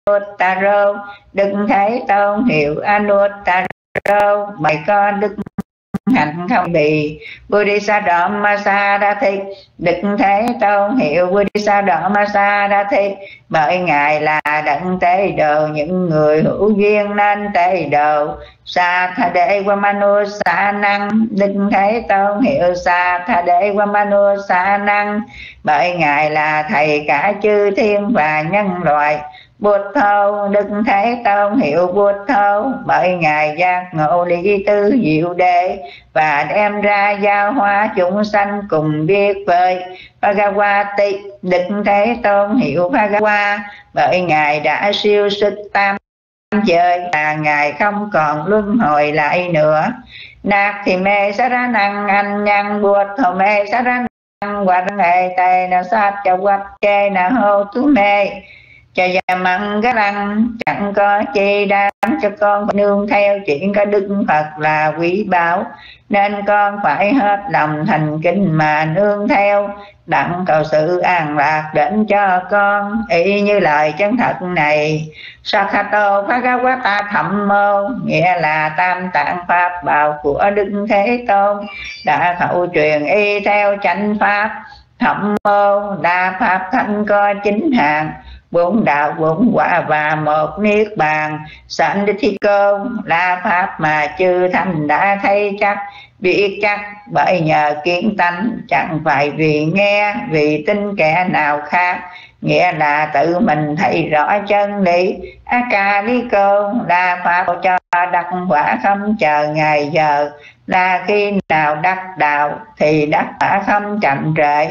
Anuttaro, Đức Thế Tôn hiệu Anuttaro, bày có đức hạnh không bị. Bodhisattva Sarati, Đức Thế Tôn hiệu Bodhisattva Sarati, bởi ngài là đấng tế độ những người hữu duyên nên tế độ. Sathade Vamanu Sa Năng, Đức Thế Tôn hiệu Sathade Vamanu Sa Năng, bởi ngài là thầy cả chư thiên và nhân loại. Bụt Thâu, Đức Thế Tôn hiệu Bụt Thâu, bởi ngài giác ngộ lý tứ diệu đế và đem ra giáo hóa chúng sanh cùng biết vời. Bhagavati, Đức Thế Tôn hiệu Bhagava, bởi ngài đã siêu sức tam giới và ngài không còn luân hồi lại nữa. Nạc thì mê sát năng anh nhân Bụt thổ mê sát năng quạt nghệ tề na sát cho quạt kê na hô tú mê cho gia măng cái lăng, chẳng có chi đáng cho con nương theo chuyện có Đức Phật là quý báu, nên con phải hết lòng thành kính mà nương theo, đặng cầu sự an lạc đến cho con. Y như lời chân thật này, Sakhato Bhagavata Thammo, nghĩa là tam tạng pháp bảo của Đức Thế Tôn, đã khẩu truyền y theo chánh pháp. Thammo đa pháp thanh có chính hàng, bốn đạo bốn quả và một niết bàn. Sandithiko là pháp mà chư thành đã thấy chắc, biết chắc bởi nhờ kiến tánh, chẳng phải vì nghe vì tin kẻ nào khác, nghĩa là tự mình thấy rõ chân lý. Akaliko là pháp cho đắc quả không chờ ngày giờ, là khi nào đắc đạo thì đắc quả không chậm trễ.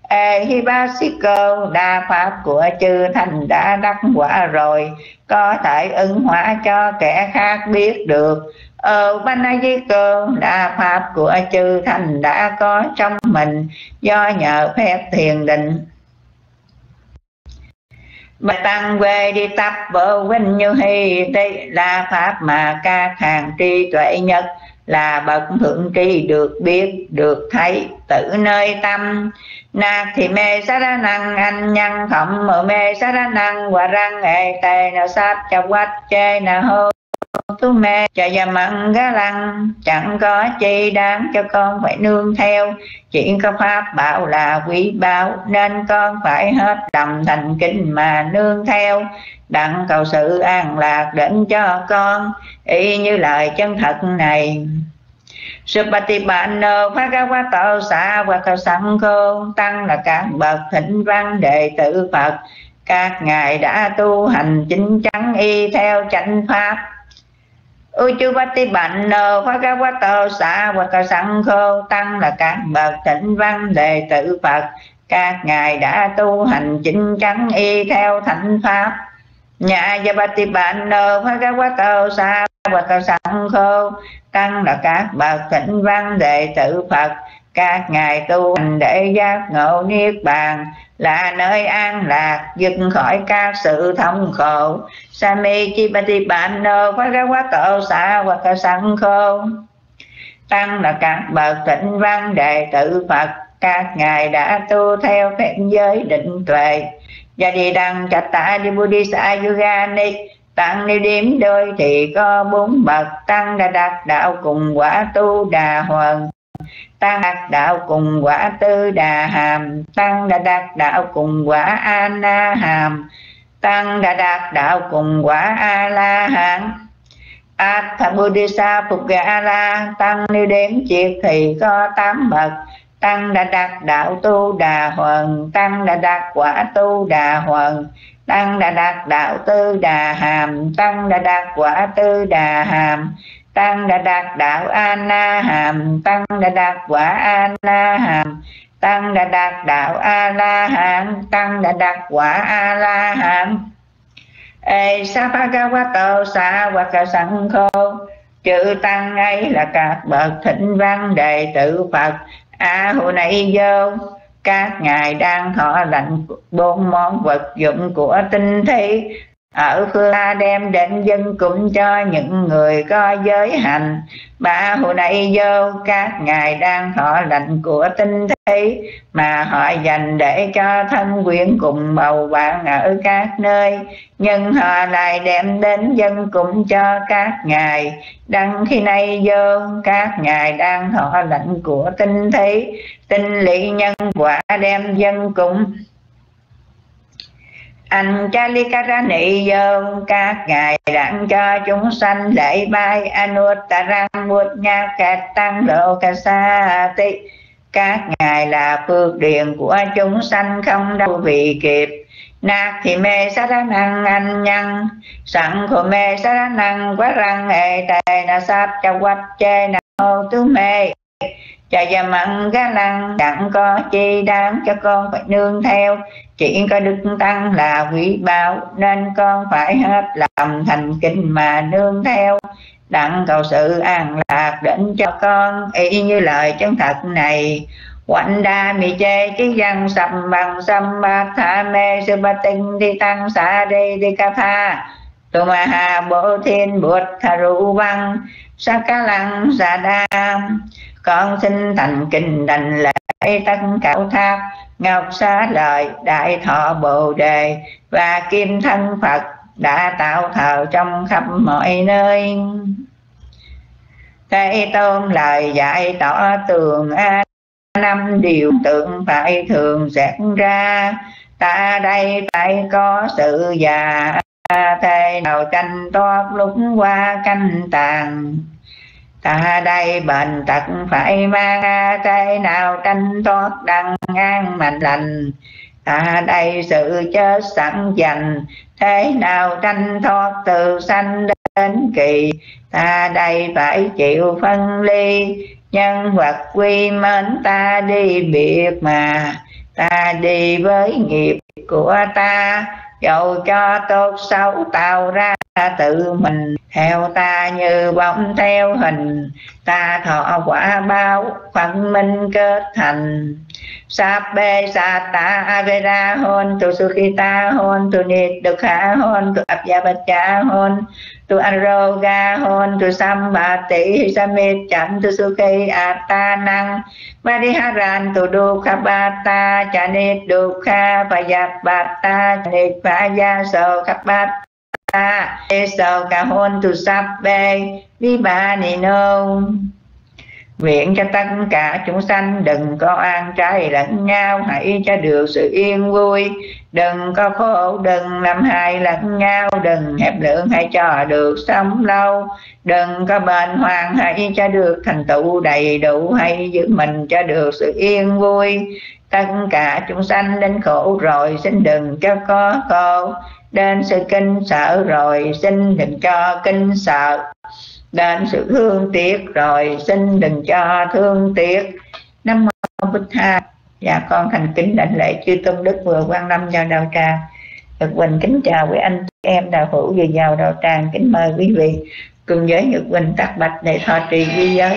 Ehibasiko đa pháp của chư thành đã đắc quả rồi, có thể ứng hóa cho kẻ khác biết được. Banayiko đa pháp của chư thành đã có trong mình, do nhờ phép thiền định. Bà tăng về đi tập bộ vinh như hy tị là pháp mà các hàng tri tuệ nhất, là bậc thượng tri được biết được thấy tự nơi tâm. Nạc thì mê sát năng anh nhân khẩm mở mê sát năng và răng hệ tề nào sát cho quách chê nào hô tú mê cho gia mặn gá lăng, chẳng có chi đáng cho con phải nương theo, chỉ có pháp bảo là quý báu, nên con phải hết lòng thành kính mà nương theo, đặng cầu sự an lạc đến cho con. Y như lời chân thật này, Supatipano Bhagavato Sāvaka Saṅkho, tăng là các bậc thỉnh văn đệ tử Phật, các ngài đã tu hành chính chắn y theo chánh pháp. Uchupatipano Bhagavato Sāvaka Saṅkho, tăng là các bậc thỉnh văn đệ tử Phật, các ngài đã tu hành chính chắn y theo thánh pháp. Nyāyapatipano Bhagavato Sāvaka Saṅkho, tăng là các bậc thỉnh văn đệ tử Phật, các ngài tu hành để giác ngộ niết bàn, là nơi an lạc dứt khỏi các sự thống khổ. Samicipatipano Bhagavato Sāvaka Saṅkho, tăng là các bậc thỉnh văn đệ tử Phật, các ngài đã tu theo phép giới định tuệ. Và đi đăng chặt tạ đi Buddhisa Yugani, tăng ni điểm đôi thì có bốn bậc, tăng đã đạt đạo cùng quả tu đà hoàn, tăng đạt đạo cùng quả tư đà hàm, tăng đã đạt đạo cùng quả a na hàm, tăng đã đạt đạo cùng quả a la hán. Atha Buddhisa Phukala, tăng ni đếm triệt thì có tám bậc, tăng đã đạt đạo tu đà hoàn, tăng đã đạt quả tu đà hoàn, tăng đã đạt đạo tư đà hàm, tăng đã đạt quả tư đà hàm, tăng đã đạt đạo a na hàm, tăng đã đạt quả a na hàm, tăng đã đạt đạo a la hán, tăng đã đạt quả a la hán. Sapagavato Sāvaka Saṅkho, chữ tăng ấy là các bậc thỉnh văn đệ tử Phật. Hồi nãy vô các ngài đang thọ lãnh bốn món vật dụng của tinh thi, ở phương Tha đem đến dân cúng cho những người có giới hạnh. Ba hồi nay vô các ngài đang thọ lệnh của tinh thí mà họ dành để cho thân quyến cùng bầu bạn ở các nơi, nhưng họ lại đem đến dân cúng cho các ngài. Đặng khi nay vô các ngài đang thọ lệnh của tinh thí, tinh lý nhân quả đem dân cúng anh Chalikarani vô các ngài đặng cho chúng sanh lễ bái Anuttaram Buddha Kát Tăng Độ Kasati. Các ngài là phước điền của chúng sanh không đâu vì kịp. Nạc thì mê sát năng anh nhân sẵn khổ mê sát năng quá răng hệ tề na sát cho quách chê na hô tứ mê chà già mặn gá lăng. Chẳng có chi đáng cho con phải nương theo, chỉ có đức tăng là quý báu, nên con phải hết lòng thành kính mà nương theo. Đặng cầu sự an lạc đến cho con, y như lời chân thật này. Quạnh đa mì chê chí văn sầm bằng sâm bát tha mê sư ba tinh đi tăng xạ đi đi ca tha tu ma ha bố thiên bụt tha ru văn sa ca lăng sa đam. Con xin thành kính đảnh lễ tất cạo tháp ngọc xá lợi đại thọ bồ đề và kim thân Phật đã tạo thờ trong khắp mọi nơi. Thế Tôn lời dạy tỏ tường năm điều tượng phải thường xét ra. Ta đây phải có sự già, thế nào tranh toát lúc qua canh tàn. Ta đây bệnh tật phải mang, thế nào tranh thoát đặng an mạnh lành. Ta đây sự chết sẵn dành, thế nào tranh thoát từ sanh đến kỳ. Ta đây phải chịu phân ly, nhân vật quy mến ta đi biệt mà. Ta đi với nghiệp của ta, dầu cho tốt xấu tạo ra tự mình. Theo ta như bóng theo hình, ta thọ quả báo phận minh kết thành. Sabbe sata avera hôn tu sukhita hôn tu nidukha hôn tu abhyabhacha hôn tu aroga hôn tu sambati samit cham tu sukhi atanang variharan tu dukhabata chanit dukha payabhata chanit payaso khabata eso ca hôn tu sabbe vibhanino. Nguyện cho tất cả chúng sanh đừng có oan trái lẫn nhau, hãy cho được sự yên vui. Đừng có khổ, đừng làm hại lẫn nhau, đừng hẹp lượng, hãy cho được sống lâu. Đừng có bệnh hoạn, hãy cho được thành tựu đầy đủ, hãy giữ mình cho được sự yên vui. Tất cả chúng sanh đến khổ rồi, xin đừng cho có khổ. Đến sự kinh sợ rồi, xin đừng cho kinh sợ. Đến sự thương tiếc rồi, xin đừng cho thương tiếc. Nam mô Bụt Tha. Dạ con thành kính đảnh lễ chư tôn đức vừa quan lâm vào đạo tràng. Nhật Quỳnh kính chào quý anh em đạo hữu vừa vào đạo tràng. Kính mời quý vị cùng với Nhật Quỳnh tác bạch để thọ trì vi giới.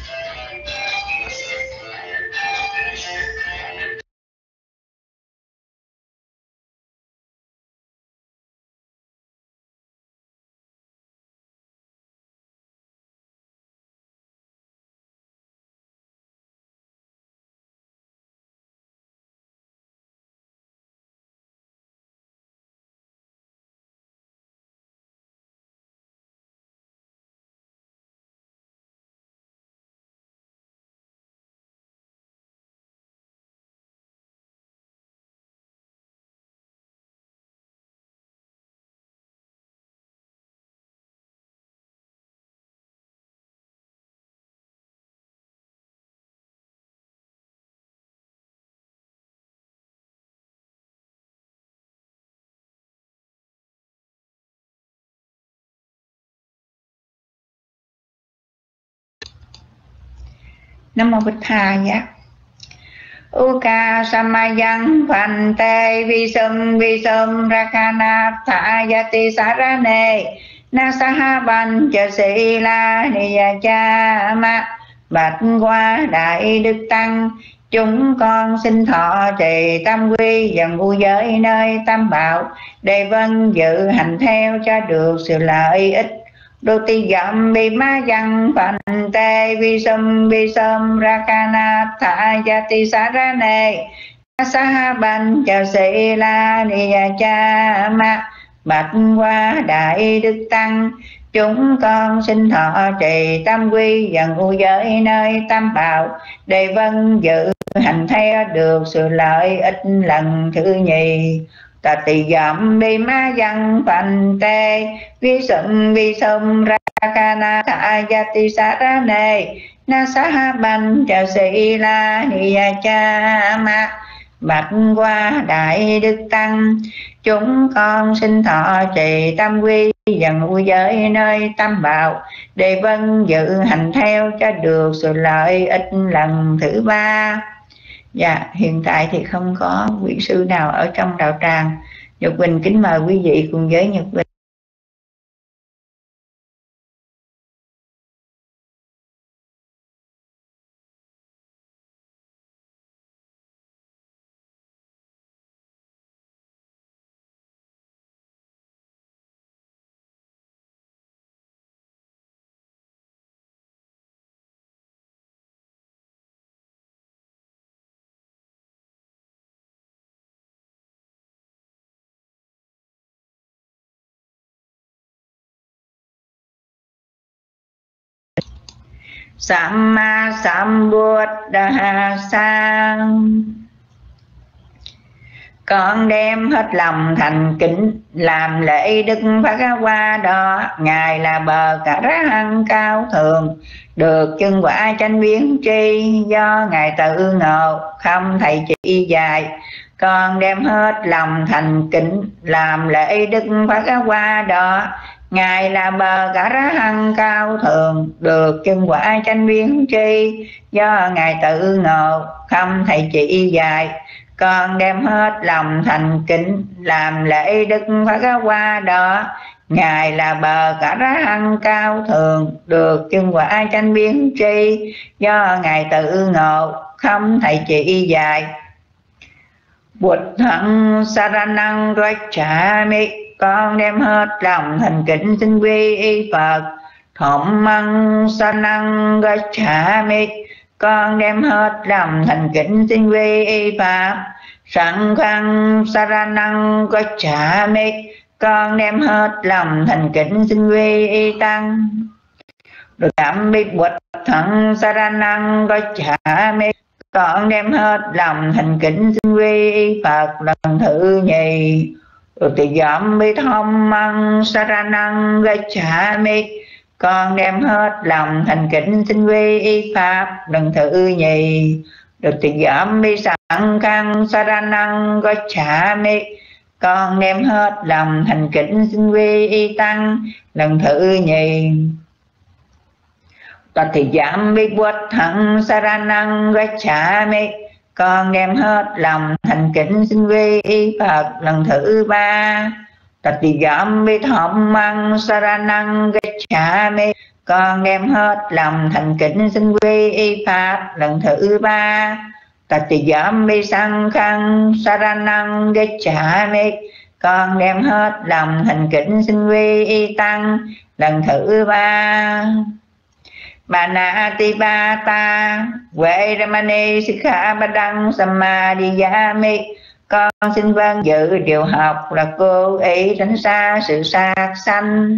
Nam mô Bụt Tha. Dạ. Uka samayang phante visum rakana tha yati sarane nasahaban cha sila niyachama bạch qua Đại Đức Tăng. Chúng con xin thọ trì tam quy dần u giới nơi tam bảo, để vâng dự hành theo cho được sự lợi ích. Đô ti dậm bi ma văn phành tê vi sum rakana tha yati sarane sa ban chào sĩ la ni cha ma. Bạch qua Đại Đức Tăng. Chúng con xin thọ trì tam quy dần u giới nơi tam bảo, để vâng dự hành theo được sự lợi ích lần thứ nhì. Tà tỳ dậm bi ma văn phành tê vi sum rakana tha yati sarane na sa ban chào sĩ la ni cha ma. Bạch qua Đại Đức Tăng. Chúng con xin thọ trì tam quy dần u giới nơi tam bảo, để vâng dự hành theo cho được sự lợi ích lần thứ ba. Dạ, hiện tại thì không có vị sư nào ở trong đạo tràng. Nhật Quỳnh kính mời quý vị cùng với Nhật Quỳnh. Samma Sambuddhasa. Con đem hết lòng thành kính làm lễ Đức Phật Qua Đó. Ngài là bờ cả rá hăng cao thượng, được chân quả chánh biến tri, do Ngài tự ngộ không thầy chỉ dạy. Con đem hết lòng thành kính làm lễ Đức Phật Qua Đó. Ngài là bờ cả rá hăng cao thượng, được chân quả chánh biến tri, do Ngài tự ngộ không thầy chỉ dạy. Con đem hết lòng thành kính làm lễ Đức Phật Qua Đó. Ngài là bờ cả rá hăng cao thượng, được chân quả chánh biến tri, do Ngài tự ngộ không thầy chỉ dạy. Bụt hằng saranang gacchami. Con đem hết lòng thành kính xin quy y Phật. Dhammang saranang gacchami. Con đem hết lòng thành kính xin quy y Pháp. Sanghang saranang gacchami. Con đem hết lòng thành kính xin quy y Tăng. Được cảm biết Bụt thắng saranang gacchami. Con đem hết lòng thành kính xin quy y Phật lần thứ nhì. Rồi thì giảm bi thông măng saranang gacchami. Con đem hết lòng thành kính xin quy y Pháp lần thứ nhì. Được thì giảm bi sẵn khăn saranang gacchami. Con đem hết lòng thành kính xin quy y Tăng lần thứ nhì. Tật thì giảm bi Bụt thắng saranang gacchami. Con đem hết lòng thành kính xin quy y Phật lần thứ ba. Tật thì giảm bi thông măng saranang gacchami. Con đem hết lòng thành kính xin quy y Pháp lần thứ ba. Tật thì giảm bi sang khăn saranang gacchami. Con đem hết lòng thành kính xin quy y Tăng lần thứ ba. Banatipata Veramani Sikkhapadang Samadhiyami. Con xin vâng dự điều học là cố ý tránh xa sự sát sanh.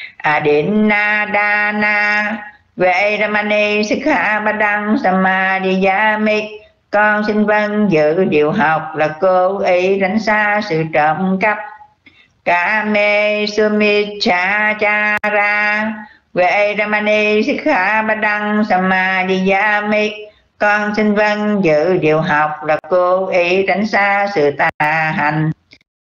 Adinadana Veramani Sikkhapadang Samadhiyami. Con xin vâng dự điều học là cố ý tránh xa sự trộm cắp. Kame Sumichachara Veramani Sikkhapadang Samadhiyami. Con xin vâng dự điều học là cố ý tránh xa sự tà hành.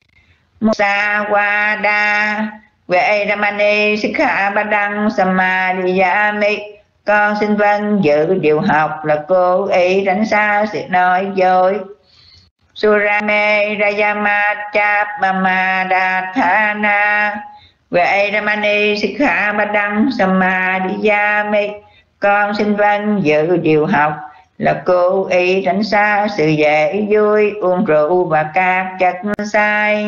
Musawada Veramani Sikkhapadang Samadhiyami. Con xin vâng dự điều học là cố ý tránh xa sự nói dối. Surame Rayamachapamadatthana Veramani Sikkhapadang Samadhiyami. Con xin vâng dự điều học là cố ý tránh xa sự dễ vui, uống rượu và các chất say.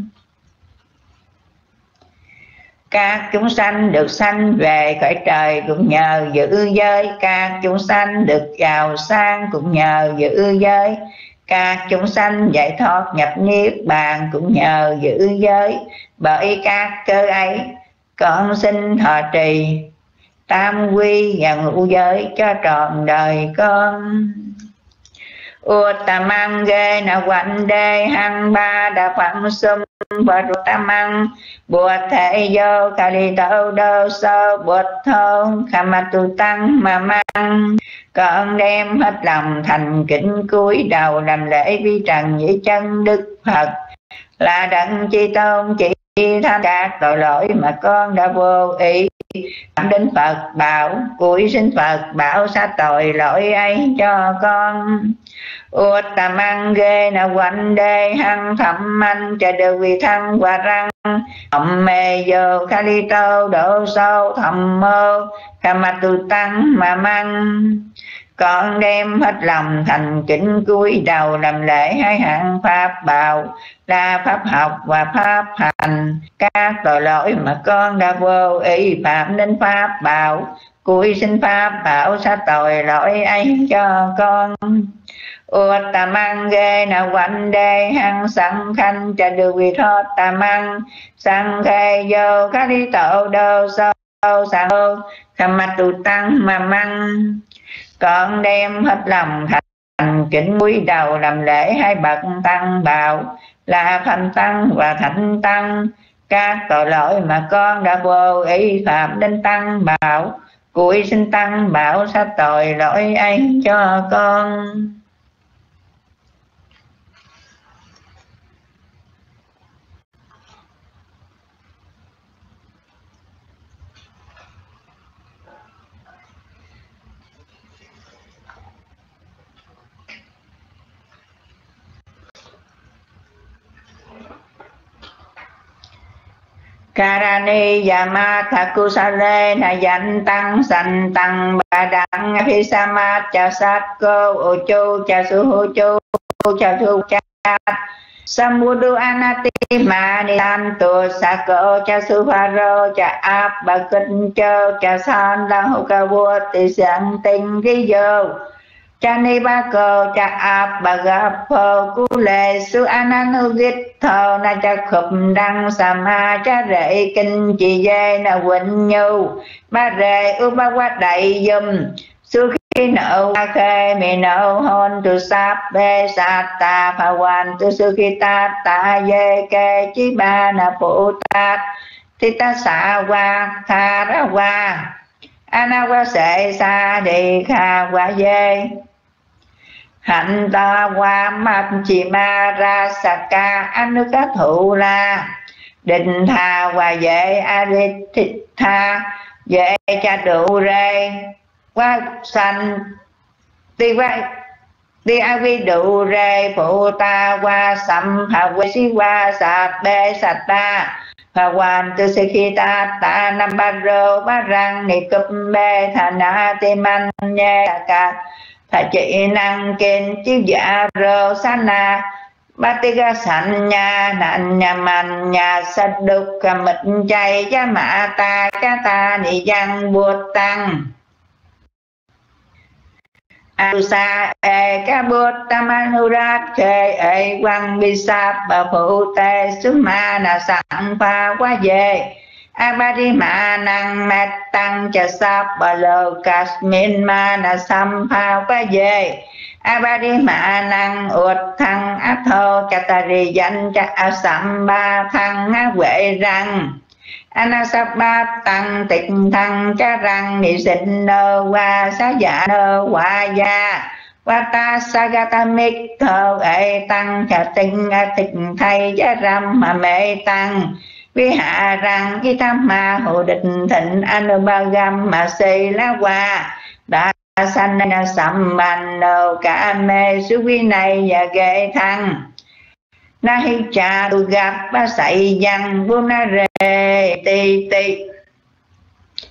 Các chúng sanh được sanh về cõi trời cũng nhờ giữ giới. Các chúng sanh được giàu sang cũng nhờ giữ giới. Các chúng sanh giải thoát nhập niết bàn cũng nhờ giữ giới. Bởi các cơ ấy, con xin thọ trì tam quy và ngũ giới cho trọn đời con. Uttamang ghê na quạnh đê hăng ba đà phẳng sum bật tamang bùa thể vô khả đi tâu đô sơ bụt thôn khả mặt tu tăng mà mang. Con đem hết lòng thành kính cúi đầu làm lễ vi trần với chân Đức Phật là đấng chi tôn chỉ tha các tội lỗi mà con đã vô ý phạm đến Phật bảo. Cúi xin Phật bảo xa tội lỗi ấy cho con. Uttamang ghê na quạnh đê hăng thẩm anh cha được vì thăng và răng hầm mê vô khá ly tô độ sâu thầm mơ khả mặt tu tăng mà mang. Con đem hết lòng thành kính cúi đầu làm lễ hai hạng pháp bảo là pháp học và pháp hành. Các tội lỗi mà con đã vô ý phạm đến pháp bảo, cúi xin pháp bảo xa tội lỗi ấy cho con. Uttamang ghê na quạnh đê hăng sẵn khanh cha được vì thoát tamang sẵn khê vô khá đi tổ đô sâu sẵn khả mặt tu tăng mà mang. Con đem hết lòng thành kính cúi đầu làm lễ hai bậc tăng bảo là thanh tăng và thánh tăng. Các tội lỗi mà con đã vô ý phạm đến tăng bảo, cúi xin tăng bảo xa tội lỗi ấy cho con. Karani yama thakusale na danh tăng sanh tăng ba đăng phi samat cha sát cô ô chu cha su hô chu cha thu cha samudu anati ma ni tam tu sa cô cha su pharo cha áp ba kinh châu cha san la hô ca vua tỳ sang tinh ghi vô cha ni ba cô cha áp ba gap phô cu lệ su ananugit thô na cha khụp đăng sa ma cha rệ kinh chi dê na quỳnh nhu ba rệ u ba quát đại dùm su khi nợ a khê mi nợ hôn tu sáp bê sát ta phà hoàn tu su khi ta dê kê chi ba na phụ tát thì ta xạ qua tha ra qua ana qua sệ sa đi kha qua dê hạnh ta qua mặt chỉ ma ra saka anuka thụ la định tha và dễ aritha dễ cha đủ rê qua sanh ti avi đủ rê phụ ta qua sầm hà quê si qua sạt bê sạt ta và hoàn từ khi khi ta năm ba rô ba răng ni cụp bê thà na ti man nhé cả thà chị năng kên chiếu dạ rô sana Batiga sanh nha nạn nhà man nhà sát đục cả mịch chay cha mạ ta cha ta ni văn buộc tăng Alusa e ca bút tamanurat khê e quang bisap bà phụ tê suma na sẵn pha quá về Abadima năng mát tăng cha sap bà lô kasmin ma na sam pha quá về Abadima năng uất thăng áp thô cha tari danh cha asam ba thăng á quệ răng Anasapa tăng tịch thăng cha răng ni sinh nơ qua xá giả nơ qua gia Vata sagatamik thơ ệ tăng cha tinh tịch thay cha ram mà mê tăng vi hạ răng ki tham ma hộ địch thịnh anubagam mà xây lá qua đã sanh na sầm bàn nơ cả mê su vi này và ghê thăng na hi cha tu gặp ba sậy văn buông na rề tì tì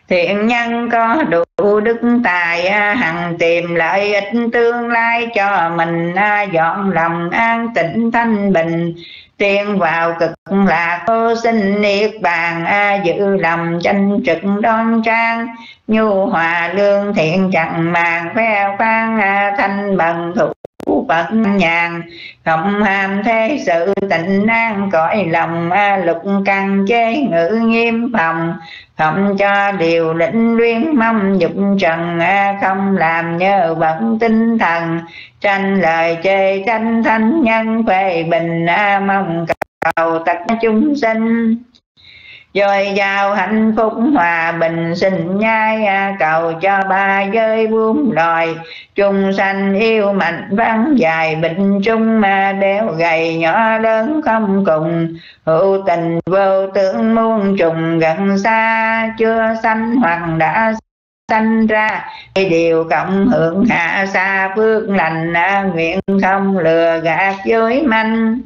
Thiện nhân có đủ đức tài, hằng tìm lợi ích tương lai cho mình, dọn lòng an tịnh thanh bình, tiên vào cực lạc vô sinh niết bàn, giữ lòng chánh trực đoan trang, nhu hòa lương thiện chẳng màng khoe khoang, thanh bằng thủ Phật nhàn, không ham thế sự tịnh an cõi lòng, lục căn chế ngữ nghiêm phòng, không cho điều lĩnh luyến mong dục trần, không làm nhớ bận tinh thần, tranh lời chê tranh thánh nhân phê bình, mong cầu tất chúng sinh dồi dào hạnh phúc hòa bình sinh nhai, cầu cho ba giới buông loài chung sanh yêu mạnh vắng dài bình chung, béo gầy nhỏ lớn không cùng, hữu tình vô tưởng muôn trùng gần xa, chưa sanh hoặc đã sanh ra điều cộng hưởng hạ xa phước lành, nguyện không lừa gạt dối manh,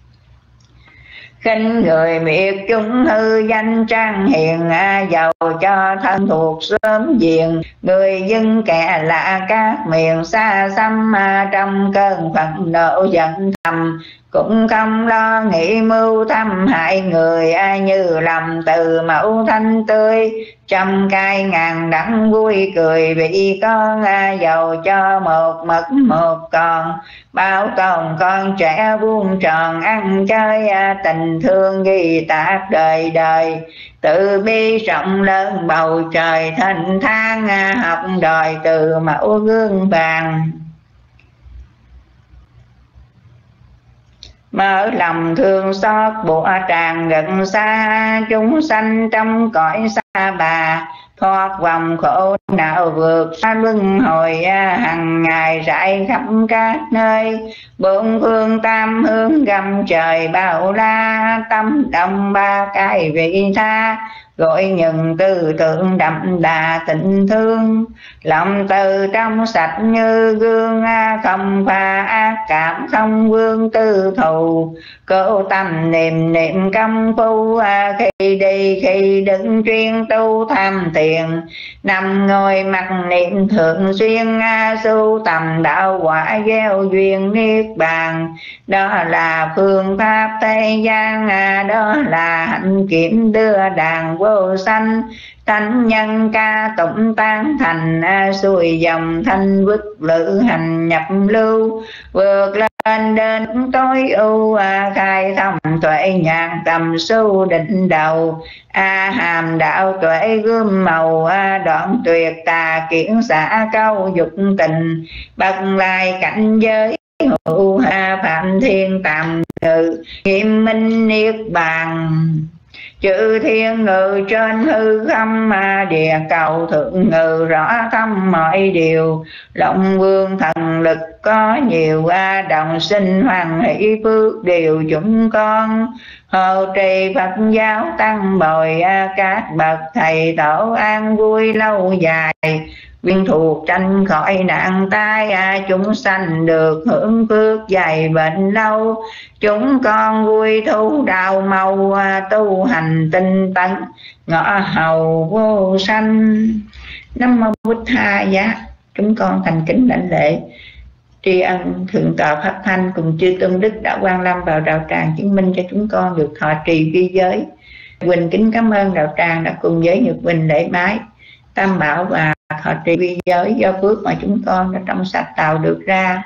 khinh người miệt chúng hư danh trang hiền, giàu cho thân thuộc sớm diền, người dân kẻ lạ các miền xa xăm, trong cơn phẫn nộ giận thầm, cũng không lo nghĩ mưu thăm hại người, như lòng từ mẫu thanh tươi, trăm cay ngàn đắng vui cười vì con, giàu cho một mật một còn, bao tồn con trẻ vuông tròn ăn chơi, tình thương ghi tạc đời đời, tự bi rộng lớn bầu trời thanh thang, học đòi từ mẫu gương vàng, mở lòng thương xót bủa tràn gần xa, chúng sanh trong cõi xa bà, thoát vòng khổ não vượt xa luân hồi, hằng ngày rải khắp các nơi, bốn phương tam hướng gầm trời bao la, tâm đồng ba cái vị tha, gọi nhận tư tưởng đậm đà tình thương, lòng từ trong sạch như gương, không pha ác cảm không vương tư thù, cố tâm niệm niệm công phu, khi đi khi đứng chuyên tu tham thiền, nằm ngồi mặc niệm thường xuyên, sưu tầm đạo quả gieo duyên niết bàn, đó là phương pháp thế gian, đó là hạnh kiểm đưa đàn vô sanh, thánh nhân ca tụng tán thành, xuôi dòng thanh vức lữ hành nhập lưu, vượt lên đến tối ưu, khai thông tuệ nhàn tầm su định đầu, hàm đạo tuệ gươm màu, đoạn tuyệt tà kiển xả câu dục tình, bậc lại cảnh giới hữu phạm thiên tạm ngự, nghiêm minh niết bàn, chữ thiên ngự trên hư không, địa cầu thượng ngự rõ thông mọi điều, long vương thần lực có nhiều, đồng sinh hoàng hỷ phước điều chúng con, hộ trì Phật giáo tăng bồi, các bậc thầy tổ an vui lâu dài, viên thuộc tranh khỏi nạn tai, chúng sanh được hưởng phước dày bệnh lâu, chúng con vui thú đạo màu, tu hành tinh tấn ngõ hầu vô sanh. Nam mô Bụt Tha Giá. Chúng con thành kính đảnh lễ tri ân thượng tọa Pháp Thanh cùng chư tôn đức đã quang lâm vào đạo tràng chứng minh cho chúng con được thọ trì vi giới. Quỳnh kính cảm ơn đạo tràng đã cùng với Nhật Quỳnh lễ bái tam bảo và thọ trì vi giới do phước mà chúng con đã trong sạch tạo được ra.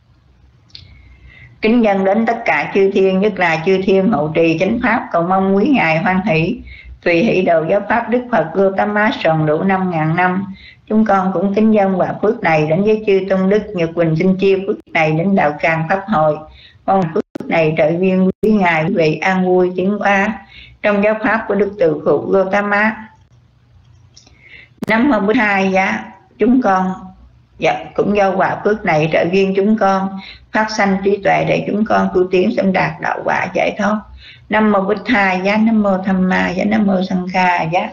Kính dâng đến tất cả chư thiên, nhất là chư thiên hộ trì chánh pháp, cầu mong quý ngài hoan hỷ tùy hỷ đầu giáo pháp Đức Phật Gautama tròn đủ 5.000 năm. Chúng con cũng kính dâng quả phước này đến với chư tôn đức. Nhật Quỳnh xin chia phước này đến đạo tràng pháp hội, mong phước này trợ duyên quý ngài quý vị an vui tiến hóa trong giáo pháp của Đức Từ Phụ Gautama. Nam mô Bụt Tha Giá. Chúng con cũng do quả phước này trợ duyên chúng con phát sanh trí tuệ để chúng con tu tiến sớm đạt đạo quả giải thoát. Nam mô Bụt Tha Giá. Nam mô Tham Ma Giá. Nam mô Sanh Kha Giá.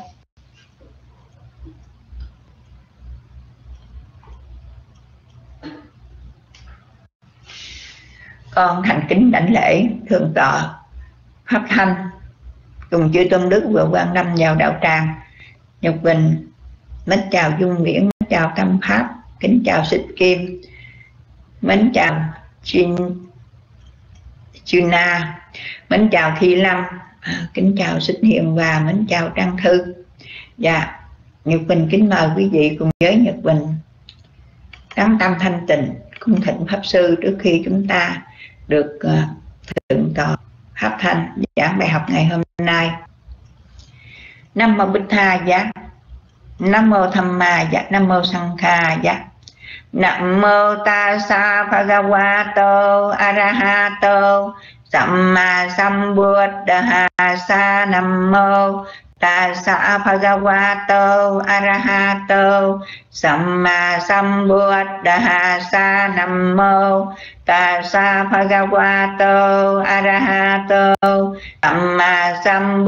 Con thành kính đảnh lễ thượng tọa Pháp Thanh cùng chư tôn đức vừa quang lâm vào đạo tràng Nhật Bình. Mến chào Dung Nguyễn, mến chào Tâm Pháp, kính chào Xích Kim, mến chào Chuna, mến chào Thi Lâm, kính chào Xích Hiền và mến chào Trang Thư. Dạ, Nhật Bình kính mời quý vị cùng với Nhật Bình đắm tâm thanh tịnh cung thịnh Pháp Sư trước khi chúng ta được thượng tọa Pháp Thanh giảng bài học ngày hôm nay. Nam mô Bích Tha Giá, Nam mô Tham Ma Giá, Nam mô Sang Kha Giá. Nam mô Tassa Bhagavato Arahato Samma Sambuddhassa. Nam mô Tassa Bhagavato Arahato Samma Sambuddhassa. Nam mô Tassa Bhagavato Arahato Samma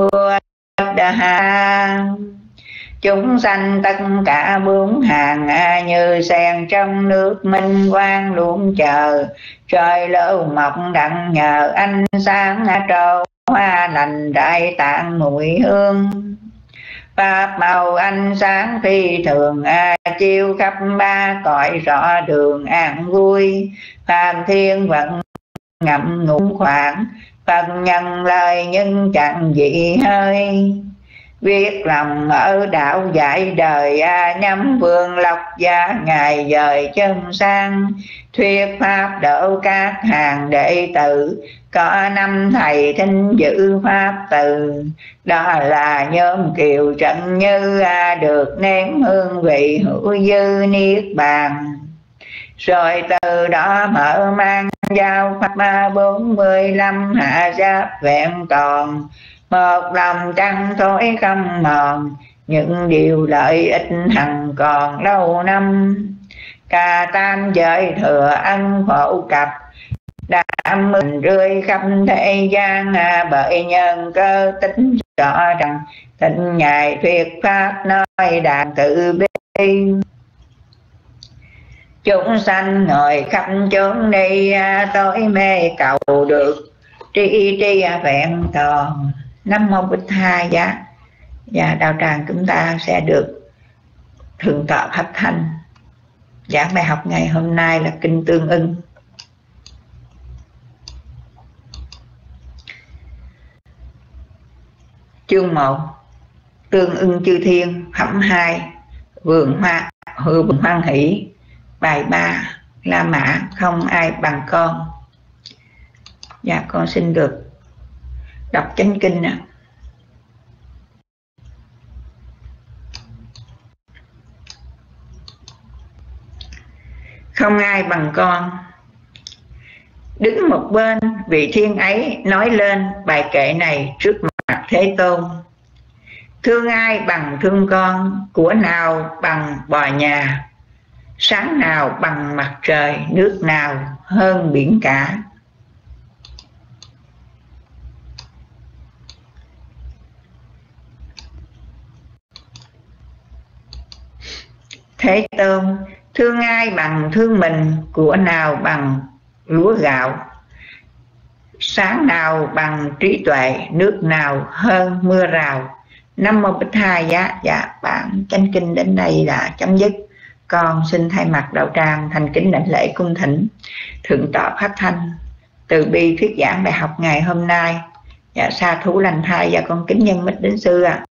Sambuddhassa. Chúng sanh tất cả bốn hàng như sen trong nước minh quang luôn chờ. Trời lỡ mọc đặng nhờ ánh sáng trâu hoa lành đại tạng mùi hương. Pháp màu ánh sáng phi thường chiếu khắp ba cõi rõ đường an vui. Phàm thiên vận ngậm ngũ khoảng, Phật nhân lời nhưng chẳng dị hơi. Viết lòng ở đạo dạy đời nhắm vương lộc gia ngài dời chân sang. Thuyết pháp độ các hàng đệ tử, có năm thầy thính giữ pháp từ. Đó là nhóm Kiều Trận Như được nếm hương vị hữu dư niết bàn. Rồi từ đó mở mang giao pháp 45 hạ giáp vẹn toàn. Một lòng trăng thối không mòn, những điều lợi ích hằng còn lâu năm. Cả tam giới thừa ân phổ cập, đã mừng rơi khắp thế gian. Bởi nhân cơ tính rõ rằng, thịnh ngài thuyết pháp nói đàn tự bi. Chúng sanh ngồi khắp chốn đi, tối mê cầu được tri tri vẹn toàn. Nam mô Bích Tha Giá. Và đạo tràng chúng ta sẽ được thượng tọa Pháp Thanh giảng bài học ngày hôm nay là Kinh Tương Ưng. Chương 1 Tương Ưng Chư Thiên. Phẩm 2 Vườn Hoa Vườn Hoan Hỷ. Bài 3 La Mã không ai bằng con. Dạ con xin được đọc chánh kinh nè. Không ai bằng con. Đứng một bên, vị thiên ấy nói lên bài kệ này trước mặt Thế Tôn. Thương ai bằng thương con, của nào bằng bò nhà, sáng nào bằng mặt trời, nước nào hơn biển cả. Thế Tôn, thương ai bằng thương mình, của nào bằng lúa gạo, sáng nào bằng trí tuệ, nước nào hơn mưa rào. Nam mô Bích Tha Giá. Dạ, bản chánh kinh đến đây là chấm dứt. Con xin thay mặt đạo tràng thành kính đảnh lễ cung thỉnh thượng tọa Pháp Thanh từ bi thuyết giảng bài học ngày hôm nay. Dạ, sa thú lành thai. Và con kính nhân mít đến sư ạ.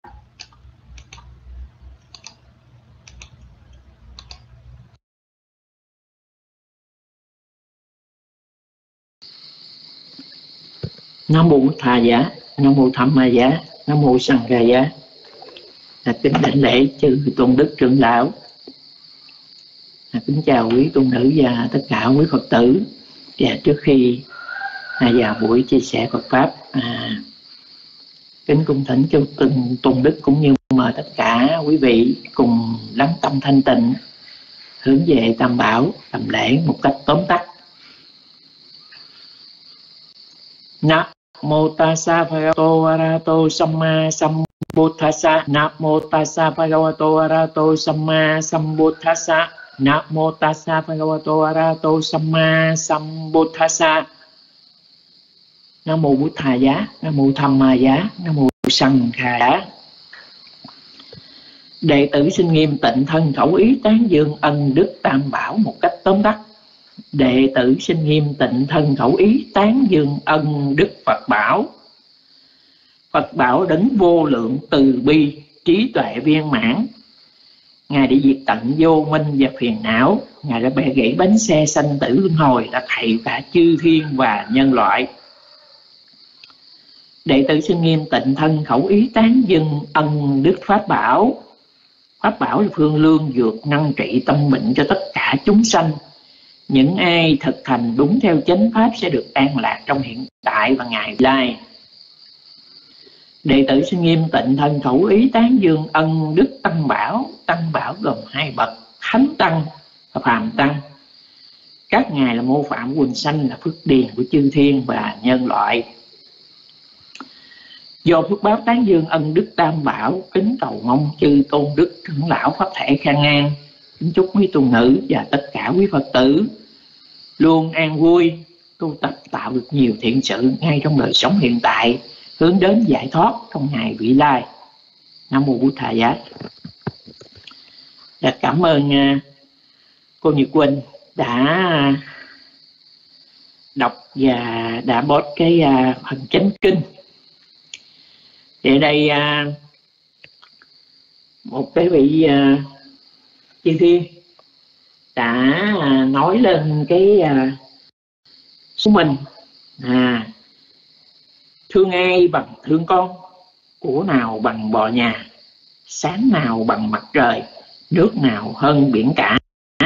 Nam mô Bích Tha Giá, Nam mô Tham Ma Giá, Nam mô Sang Kha Giá. Kính đảnh lễ chư tôn đức trưởng lão. Kính chào quý tôn nữ và tất cả quý Phật tử. Và trước khi vào buổi chia sẻ Phật pháp, kính cung thỉnh cho từng tôn đức cũng như mời tất cả quý vị cùng lắng tâm thanh tịnh, hướng về Tam Bảo làm lễ một cách tóm tắt. Nam mô Tassa Bhagavato Arahato Samma Sambuddhassa. Nam mô Tassa Bhagavato Arahato Samma Sambuddhassa. Nam mô Tassa Bhagavato Arahato Samma Sambuddhassa. Nam mô Bụt Thà Giá, Nam mô Tham Ma Giá, Nam mô Sang Kha Giá. Đệ tử xin nghiêm tịnh thân khẩu ý tán dương ân đức Tam Bảo một cách tóm tắt. Đệ tử xin nghiêm tịnh thân khẩu ý tán dương ân đức Phật Bảo. Phật Bảo đấng vô lượng từ bi, trí tuệ viên mãn. Ngài đã diệt tận vô minh và phiền não. Ngài đã bẻ gãy bánh xe sanh tử luân hồi, đã thầy cả chư thiên và nhân loại. Đệ tử xin nghiêm tịnh thân khẩu ý tán dương ân đức Pháp Bảo. Pháp Bảo là phương lương dược ngăn trị tâm bệnh cho tất cả chúng sanh. Những ai thực hành đúng theo chánh pháp sẽ được an lạc trong hiện tại và ngày lai. Đệ tử xin nghiêm tịnh thân khẩu ý tán dương ân đức Tăng Bảo. Tăng Bảo gồm hai bậc, Thánh Tăng và Phàm Tăng. Các ngài là mô phạm quần sanh, là phước điền của chư thiên và nhân loại. Do phước báo tán dương ân đức Tam Bảo, kính cầu mong chư tôn đức trưởng lão pháp thể khang an, kính chúc quý tu nữ và tất cả quý Phật tử luôn an vui, tu tập tạo được nhiều thiện sự ngay trong đời sống hiện tại, hướng đến giải thoát trong ngày vị lai. Nam mô Bụt Thầy Giá. Cảm ơn cô Nhật Quỳnh đã đọc và đã post cái phần chánh kinh. Thì ở đây một cái vị chư thiên đã nói lên cái số mình, thương ai bằng thương con, của nào bằng bò nhà, sáng nào bằng mặt trời, nước nào hơn biển cả.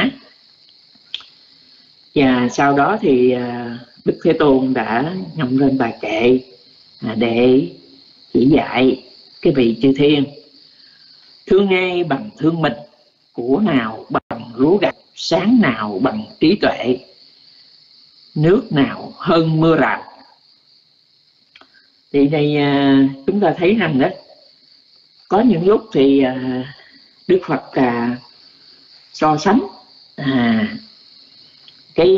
Và sau đó thì Đức Thế Tôn đã nhậm lên bài kệ để chỉ dạy cái vị chư thiên: thương ai bằng thương mình, của nào bằng lúa gặt, sáng nào bằng trí tuệ, nước nào hơn mưa rào. Thì đây chúng ta thấy rằng đó, có những lúc thì Đức Phật so sánh cái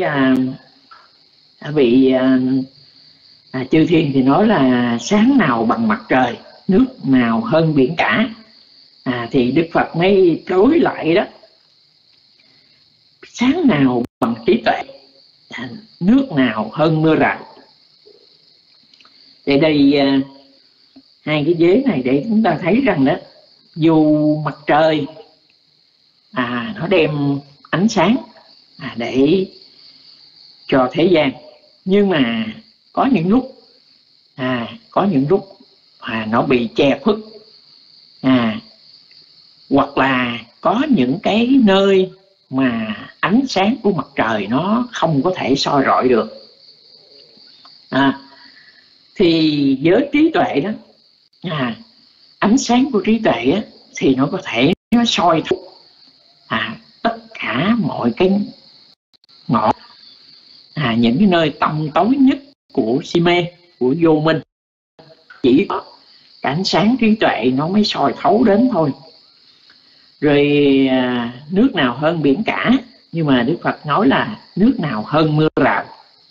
vị chư thiên thì nói là sáng nào bằng mặt trời, nước nào hơn biển cả. Thì Đức Phật mới đối lại đó: sáng nào bằng trí tuệ, nước nào hơn mưa rào. Thì đây hai cái vế này để chúng ta thấy rằng đó, dù mặt trời nó đem ánh sáng để cho thế gian, nhưng mà có những lúc nó bị che khuất, hoặc là có những cái nơi mà ánh sáng của mặt trời nó không có thể soi rọi được. Thì với trí tuệ đó, ánh sáng của trí tuệ thì nó có thể nó soi thấu tất cả mọi cái ngõ, những cái nơi tăm tối nhất của si mê, của vô minh. Chỉ có cái ánh sáng trí tuệ nó mới soi thấu đến thôi. Rồi nước nào hơn biển cả, nhưng mà Đức Phật nói là nước nào hơn mưa rào.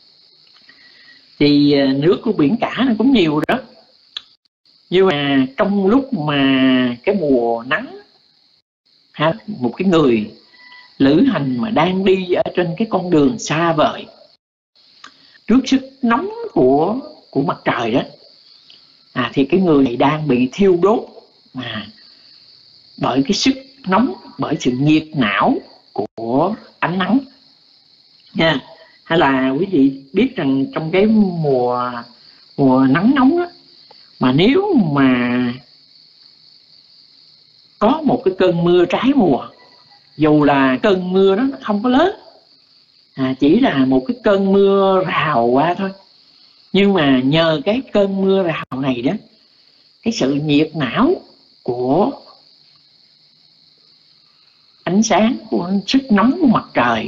Thì nước của biển cả nó cũng nhiều đó, nhưng mà trong lúc mà cái mùa nắng, một cái người lữ hành mà đang đi ở trên cái con đường xa vời, trước sức nóng của mặt trời đó, thì cái người này đang bị thiêu đốt bởi cái sức nóng, bởi sự nhiệt não của ánh nắng nha. Hay là quý vị biết rằng trong cái mùa nắng nóng đó, mà nếu mà có một cái cơn mưa trái mùa, dù là cơn mưa đó nó không có lớn, chỉ là một cái cơn mưa rào qua thôi, nhưng mà nhờ cái cơn mưa rào này đó, cái sự nhiệt não của ánh sáng, của sức nóng của mặt trời,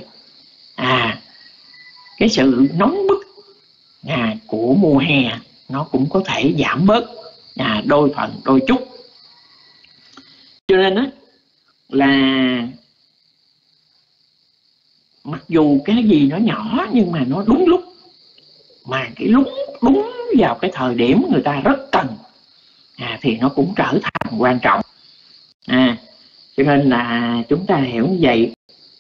cái sự nóng bức của mùa hè nó cũng có thể giảm bớt đôi phần đôi chút. Cho nên đó là mặc dù cái gì nó nhỏ nhưng mà nó đúng lúc, mà cái lúc đúng vào cái thời điểm người ta rất cần thì nó cũng trở thành quan trọng. Cho nên là chúng ta hiểu như vậy.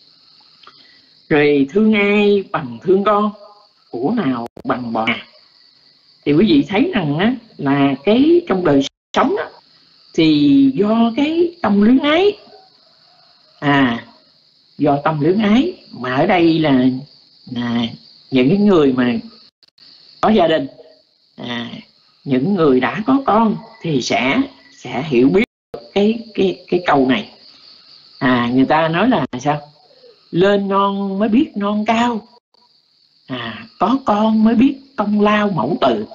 Rồi thương ai bằng thương con, của nào bằng bò. Thì quý vị thấy rằng á, là cái trong đời sống á, thì do cái tâm luyến ái, do tâm luyến ái, mà ở đây là những cái người mà có gia đình, những người đã có con thì sẽ hiểu biết cái câu này. Người ta nói là sao? Lên non mới biết non cao, có con mới biết công lao mẫu tử.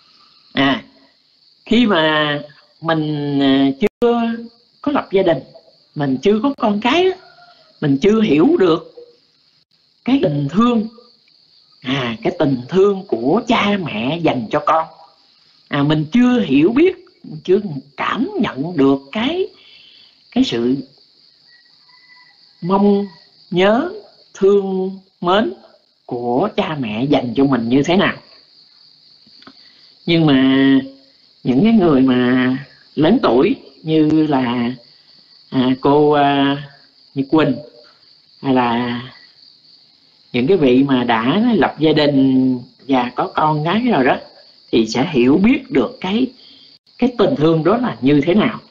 Khi mà mình chưa có lập gia đình, mình chưa có con cái, mình chưa hiểu được cái tình thương, cái tình thương của cha mẹ dành cho con, mình chưa hiểu biết, mình chưa cảm nhận được cái sự mong nhớ thương mến của cha mẹ dành cho mình như thế nào. Nhưng mà những cái người mà lớn tuổi như là cô Nhật Quỳnh, hay là những cái vị mà đã lập gia đình và có con gái rồi đó, thì sẽ hiểu biết được cái tình thương đó là như thế nào.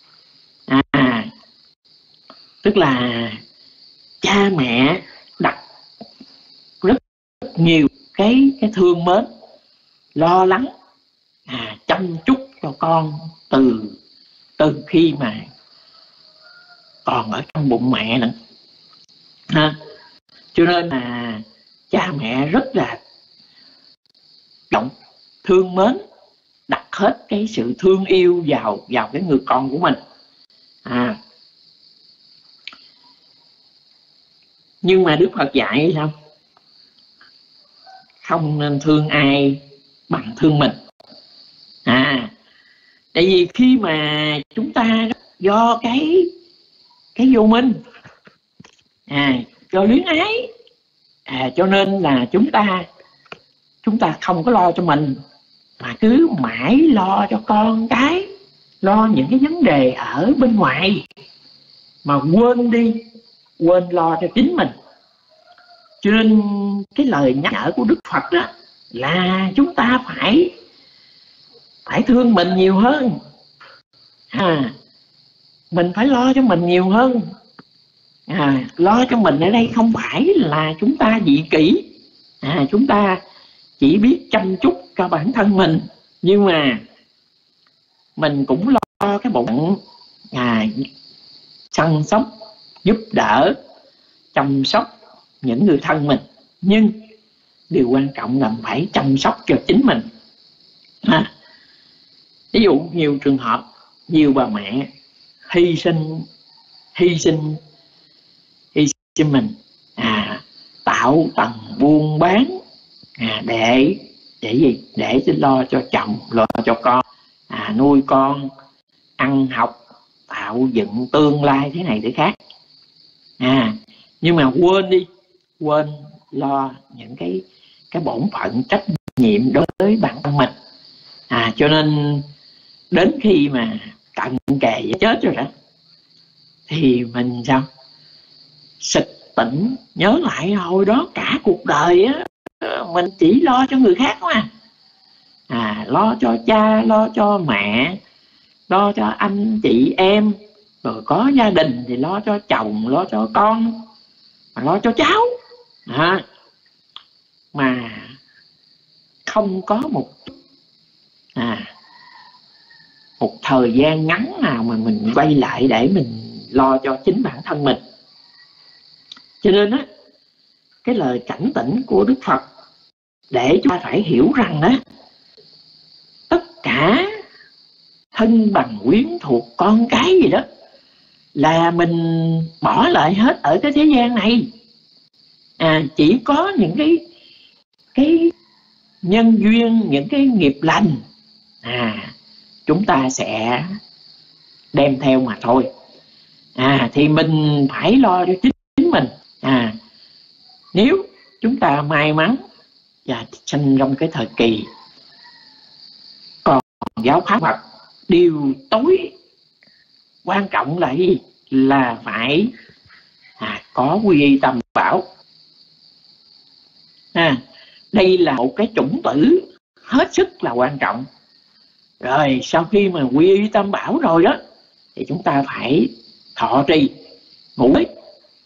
Tức là cha mẹ đặt rất nhiều cái thương mến, lo lắng, chăm chút cho con từ khi mà còn ở trong bụng mẹ nữa. Cho nên là cha mẹ rất là trọng thương mến, đặt hết cái sự thương yêu vào cái người con của mình. Nhưng mà Đức Phật dạy sao? Không nên thương ai bằng thương mình. Tại vì khi mà chúng ta do cái vô minh, do luyến ái, cho nên là chúng ta không có lo cho mình, mà cứ mãi lo cho con cái, lo những cái vấn đề ở bên ngoài, mà quên lo cho chính mình. Cho nên cái lời nhắc nhở của Đức Phật đó là chúng ta phải thương mình nhiều hơn, mình phải lo cho mình nhiều hơn. Lo cho mình ở đây không phải là chúng ta dị kỷ, chúng ta chỉ biết chăm chút cho bản thân mình, nhưng mà mình cũng lo cái bụng, săn sóc, giúp đỡ, chăm sóc những người thân mình. Nhưng điều quan trọng là phải chăm sóc cho chính mình. Ví dụ nhiều trường hợp, nhiều bà mẹ hy sinh mình, tạo tầng buôn bán, để gì? Để lo cho chồng, lo cho con, nuôi con, ăn học, tạo dựng tương lai thế này thế khác. Nhưng mà quên lo những cái bổn phận trách nhiệm đối với bản thân mình. Cho nên đến khi mà cận kề với chết rồi đó, thì mình sao? Sực tỉnh nhớ lại hồi đó cả cuộc đời á, mình chỉ lo cho người khác mà. Lo cho cha, lo cho mẹ, lo cho anh chị em, rồi có gia đình thì lo cho chồng, lo cho con, lo cho cháu, mà không có một thời gian ngắn nào mà mình quay lại để mình lo cho chính bản thân mình. Cho nên á, cái lời cảnh tỉnh của Đức Phật để chúng ta phải hiểu rằng đó, tất cả thân bằng quyến thuộc, con cái gì đó là mình bỏ lại hết ở cái thế gian này. Chỉ có những cái nhân duyên, những cái nghiệp lành chúng ta sẽ đem theo mà thôi. Thì mình phải lo cho chính mình. Nếu chúng ta may mắn và sinh trong cái thời kỳ còn giáo pháp Phật, điều tối quan trọng là gì? là phải có quy y tam bảo. Đây là một cái chủng tử hết sức là quan trọng. Rồi sau khi mà quy y tam bảo rồi đó, thì chúng ta phải thọ trì ngũ giới.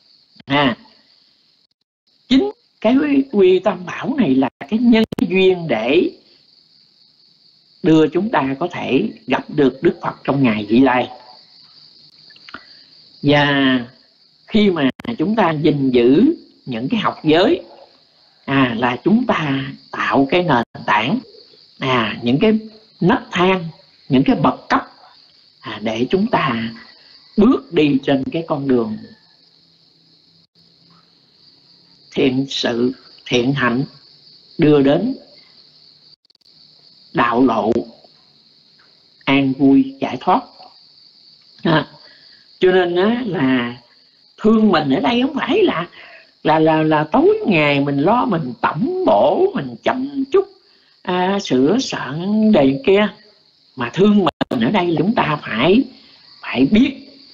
Chính cái quy y tam bảo này là cái nhân duyên để đưa chúng ta có thể gặp được Đức Phật trong ngày vị lai. Và khi mà chúng ta gìn giữ những cái học giới là chúng ta tạo cái nền tảng, những cái nấc thang, những cái bậc cấp để chúng ta bước đi trên cái con đường thiện sự, thiện hạnh, đưa đến đạo lộ an vui giải thoát. Cho nên là thương mình ở đây không phải là tối ngày mình lo mình tẩm bổ, mình chăm chút sửa soạn đề kia, mà thương mình ở đây là chúng ta phải biết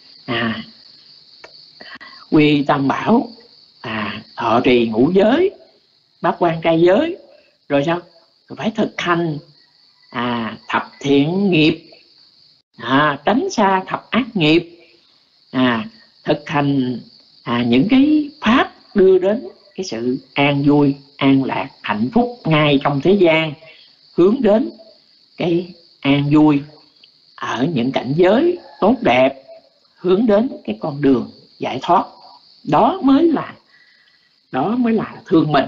quy tam bảo, thọ trì ngũ giới, bát quan trai giới, rồi sao? Rồi phải thực hành thập thiện nghiệp, tránh xa thập ác nghiệp, thực hành những cái pháp đưa đến cái sự an vui, an lạc, hạnh phúc ngay trong thế gian, hướng đến cái an vui ở những cảnh giới tốt đẹp, hướng đến cái con đường giải thoát. Đó mới là thương mình.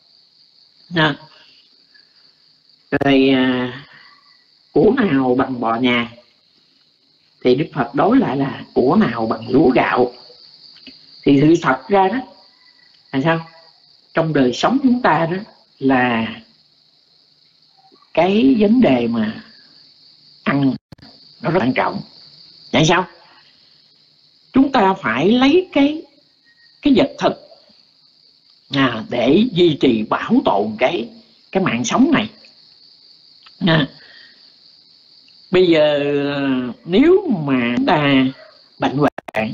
Rồi của nào bằng bò nhà, thì Đức Phật đối lại là của nào bằng lúa gạo. Thì sự thật ra đó là sao? Trong đời sống chúng ta đó là cái vấn đề mà ăn nó rất quan trọng. Tại sao? Chúng ta phải lấy cái vật thực để duy trì bảo tồn cái mạng sống này. Bây giờ nếu mà chúng ta bệnh hoạn,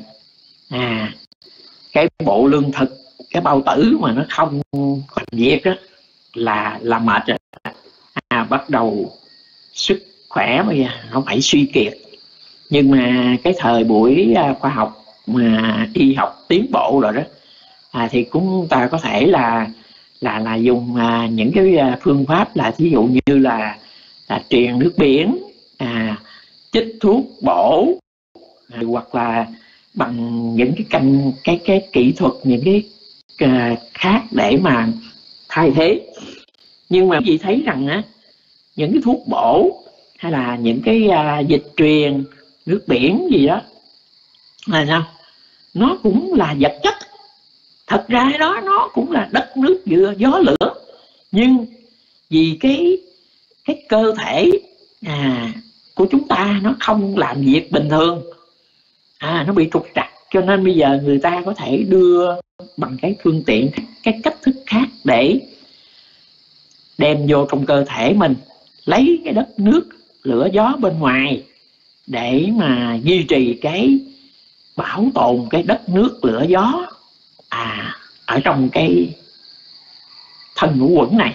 cái bộ lương thực, cái bao tử mà nó không làm việc đó là mệt rồi, bắt đầu sức khỏe bây giờ nó phải suy kiệt. Nhưng mà cái thời buổi khoa học mà y học tiến bộ rồi đó, thì chúng ta có thể là dùng những cái phương pháp là ví dụ như là truyền nước biển, chích thuốc bổ, hoặc là bằng những cái kỹ thuật, những cái khác để mà thay thế. Nhưng mà chị thấy rằng những cái thuốc bổ hay là những cái dịch truyền nước biển gì đó là sao? Nó cũng là vật chất. Thật ra đó nó cũng là đất nước gió lửa. Nhưng vì cái cơ thể của chúng ta nó không làm việc bình thường, nó bị trục trặc, cho nên bây giờ người ta có thể đưa bằng cái phương tiện, cái cách thức khác để đem vô trong cơ thể mình, lấy cái đất nước lửa gió bên ngoài để mà duy trì cái bảo tồn cái đất nước lửa gió ở trong cái thân ngũ quẩn này.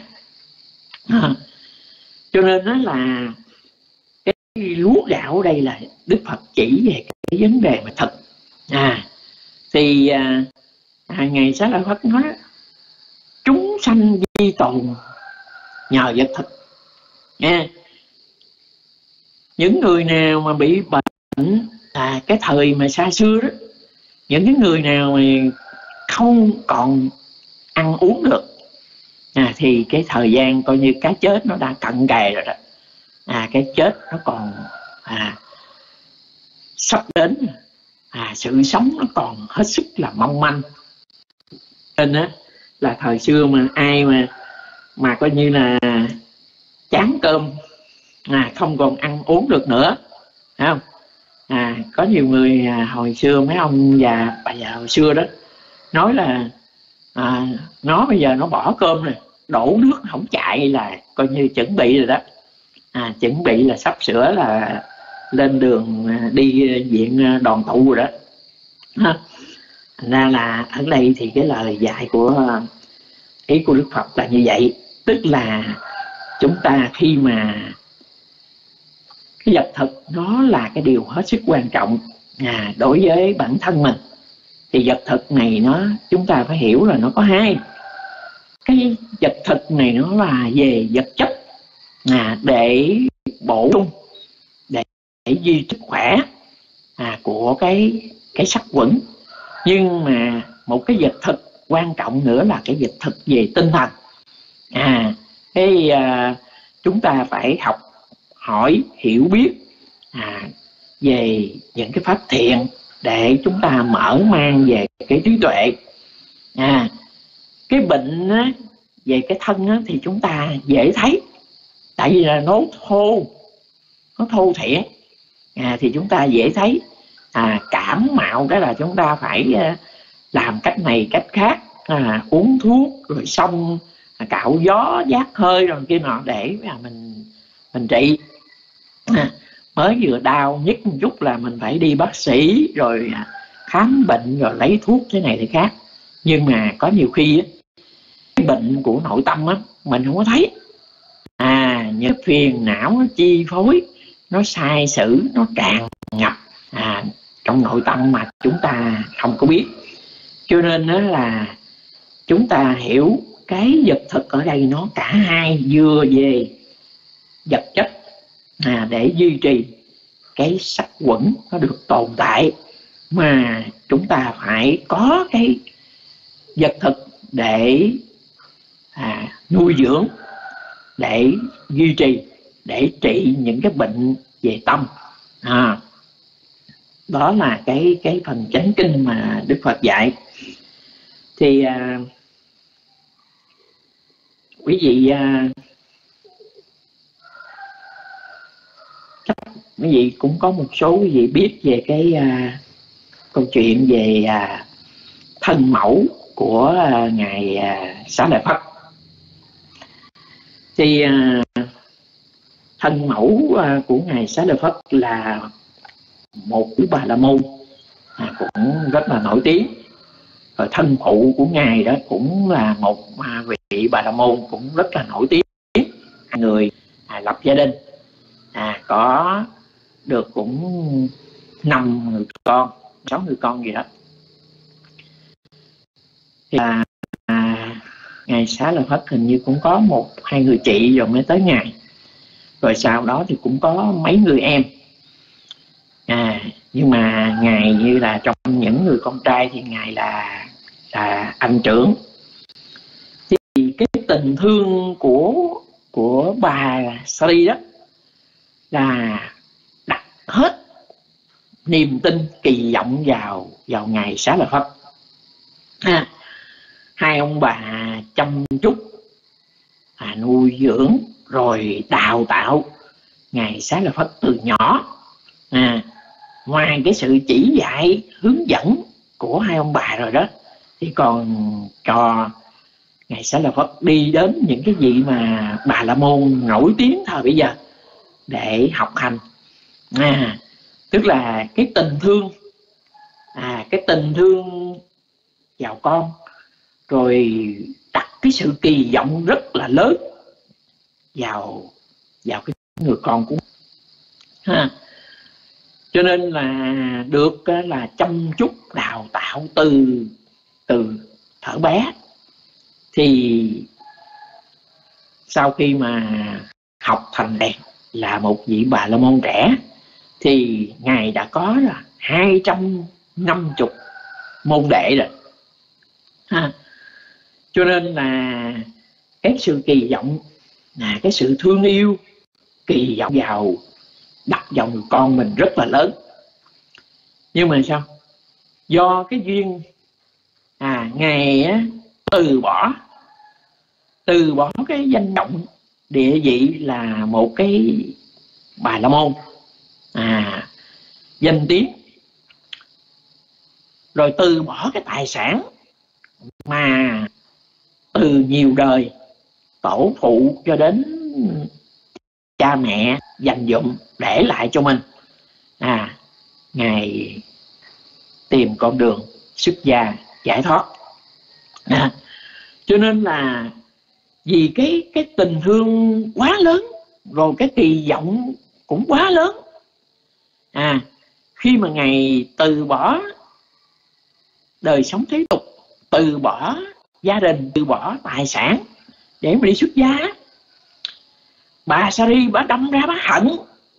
Cho nên đó là cái lúa gạo ở đây là Đức Phật chỉ về cái vấn đề mà thực. Thì Ngài Xá Lợi Phất nói chúng sanh di tồn nhờ vật thực. Những người nào mà bị bệnh cái thời mà xa xưa đó, những cái người nào mà không còn ăn uống được thì cái thời gian coi như cái chết nó đã cận kề rồi đó. Cái chết nó còn sắp đến, sự sống nó còn hết sức là mong manh. Nên là thời xưa mà ai mà coi như là chán cơm, không còn ăn uống được nữa, phải không? Có nhiều người hồi xưa, mấy ông già bà già hồi xưa đó nói là nó bây giờ nó bỏ cơm rồi, đổ nước không chạy là coi như chuẩn bị rồi đó. Chuẩn bị là sắp sửa là lên đường đi viện đoàn tụ rồi đó. Thành ra là ở đây thì cái lời dạy của ý của Đức Phật là như vậy, tức là chúng ta khi mà cái vật thực nó là cái điều hết sức quan trọng đối với bản thân mình, thì vật thực này chúng ta phải hiểu là nó có hai. Cái vật thực này nó là về vật chất để bổ sung, để duy sức khỏe của cái sắc quẩn. Nhưng mà một cái vật thực quan trọng nữa là cái vật thực về tinh thần. Chúng ta phải học hỏi hiểu biết về những cái pháp thiện để chúng ta mở mang về cái trí tuệ. Cái bệnh về cái thân thì chúng ta dễ thấy, tại vì là nó thô thiển, thì chúng ta dễ thấy. Cảm mạo đó là chúng ta phải làm cách này cách khác, uống thuốc rồi xong cạo gió giác hơi rồi kia nọ để mà mình trị. Mới vừa đau nhức một chút là mình phải đi bác sĩ rồi khám bệnh rồi lấy thuốc thế này thế khác. Nhưng mà có nhiều khi cái bệnh của nội tâm mình không có thấy. Những phiền não nó chi phối, nó sai sử, nó tràn ngập trong nội tâm mà chúng ta không có biết. Cho nên là chúng ta hiểu cái vật thực ở đây nó cả hai, vừa về vật chất để duy trì cái sắc quẩn nó được tồn tại, mà chúng ta phải có cái vật thực để nuôi dưỡng, để duy trì, để trị những cái bệnh về tâm. Đó là cái phần chánh kinh mà Đức Phật dạy. Thì quý vị chắc quý vị cũng có một số quý vị biết về cái câu chuyện về thân mẫu của ngài Xá Lợi Phất. Thì thân mẫu của ngài Xá Lợi Phất là một vị Bà La Môn cũng rất là nổi tiếng. Rồi thân phụ của ngài đó cũng là một vị Bà La Môn cũng rất là nổi tiếng. Hai người lập gia đình, có được cũng 5 người con, 6 người con gì đó. Thì ngài Xá Lợi Phất hình như cũng có 1-2 người chị rồi mới tới ngài. Rồi sau đó thì cũng có mấy người em. Nhưng mà ngài như là trong những người con trai thì ngài là anh trưởng. Thì cái tình thương của bà Sari đó là đặt hết niềm tin kỳ vọng vào ngài Xá Lợi Phất. Hai ông bà chăm chút nuôi dưỡng rồi đào tạo ngài Xá Lợi Phất từ nhỏ. Ngoài cái sự chỉ dạy hướng dẫn của hai ông bà rồi đó, thì còn cho ngài Xá Lợi Phất đi đến những cái gì mà Bà La Môn nổi tiếng thời bây giờ để học hành. Tức là cái tình thương vào con, rồi đặt cái sự kỳ vọng rất là lớn vào cái người con của mình. Cho nên là được là chăm chút đào tạo từ thuở bé. Thì sau khi mà học thành đạt là một vị Bà La Môn trẻ, thì ngài đã có là 250 môn đệ rồi. Cho nên là cái sự kỳ vọng, cái sự thương yêu, kỳ vọng đặt vào người con mình rất là lớn. Nhưng mà sao? Do cái duyên ngài từ bỏ cái danh vọng địa vị là một cái Bà La Môn danh tiếng, rồi từ bỏ cái tài sản mà từ nhiều đời tổ phụ cho đến cha mẹ dành dụm để lại cho mình. Ngài tìm con đường xuất gia giải thoát. Cho nên là vì cái tình thương quá lớn, rồi cái kỳ vọng cũng quá lớn, khi mà Ngài từ bỏ đời sống thế tục, từ bỏ gia đình, từ bỏ tài sản để mà đi xuất gia, bà Sari bà đâm ra bà hận,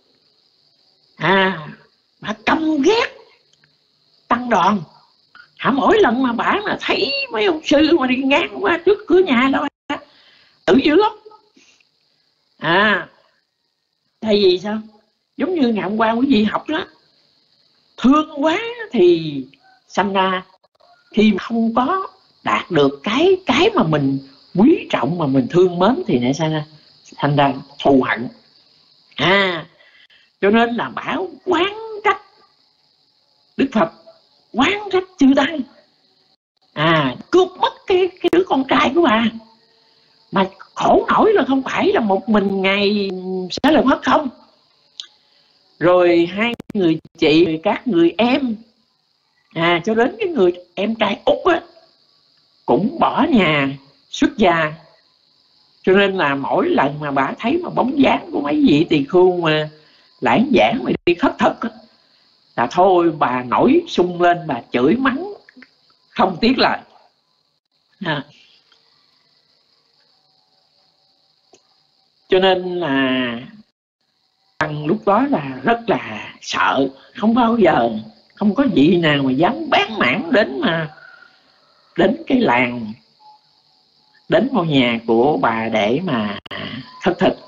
bà căm ghét tăng đoàn. Mỗi lần mà bà mà thấy mấy ông sư mà đi ngang qua trước cửa nhà đó, tự dữ lắm. Tại vì sao? Giống như ngày hôm qua quý vị học đó, thương quá thì sanh ra khi mà không có đạt được cái mà mình quý trọng, mà mình thương mến, thì lại sanh ra thù hận. Cho nên là bảo oán trách Đức Phật, oán trách chư Tăng, cướp mất cái đứa con trai của bà. Mà khổ nổi là không phải là một mình Ngài Xá Lợi Phất không, rồi hai người chị, các người em, cho đến cái người em trai út á, cũng bỏ nhà xuất gia. Cho nên là mỗi lần mà bà thấy mà bóng dáng của mấy vị tỳ khưu mà lãng giảng mà đi khất thực á, là thôi bà nổi sung lên, bà chửi mắng không tiếc lời. Cho nên là lúc đó là rất là sợ, không bao giờ, không có vị nào mà dám bán mãn đến cái làng, đến ngôi nhà của bà để mà khất thực.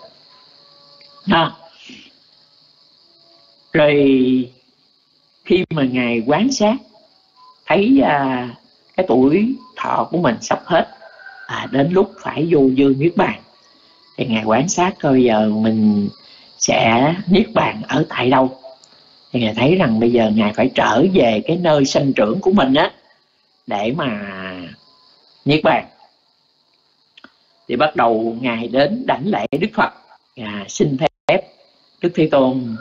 Rồi khi mà Ngài quan sát thấy cái tuổi thọ của mình sắp hết, đến lúc phải vô dương niết bàn, thì Ngài quan sát coi bây giờ mình sẽ niết bàn ở tại đâu. Thì Ngài thấy rằng bây giờ Ngài phải trở về cái nơi sinh trưởng của mình á, để mà niết bàn. Thì bắt đầu Ngài đến đảnh lễ Đức Phật, xin phép Đức Thế Tôn,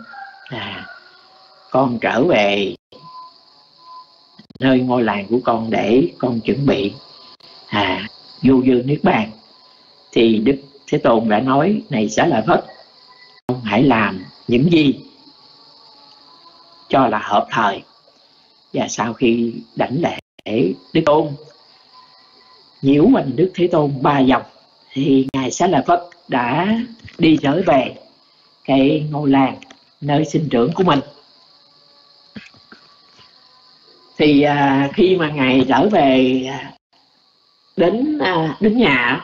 con trở về nơi ngôi làng của con để con chuẩn bị vô dương niết bàn. Thì Đức Thế Tôn đã nói: này Xá Lợi Phất, ông hãy làm những gì cho là hợp thời. Và sau khi đảnh lễ Đức Tôn, nhiễu mình Đức Thế Tôn 3 vòng, thì Ngài Xá Lợi Phất đã đi trở về cái ngôi làng nơi sinh trưởng của mình. Thì khi mà Ngài trở về đến nhà,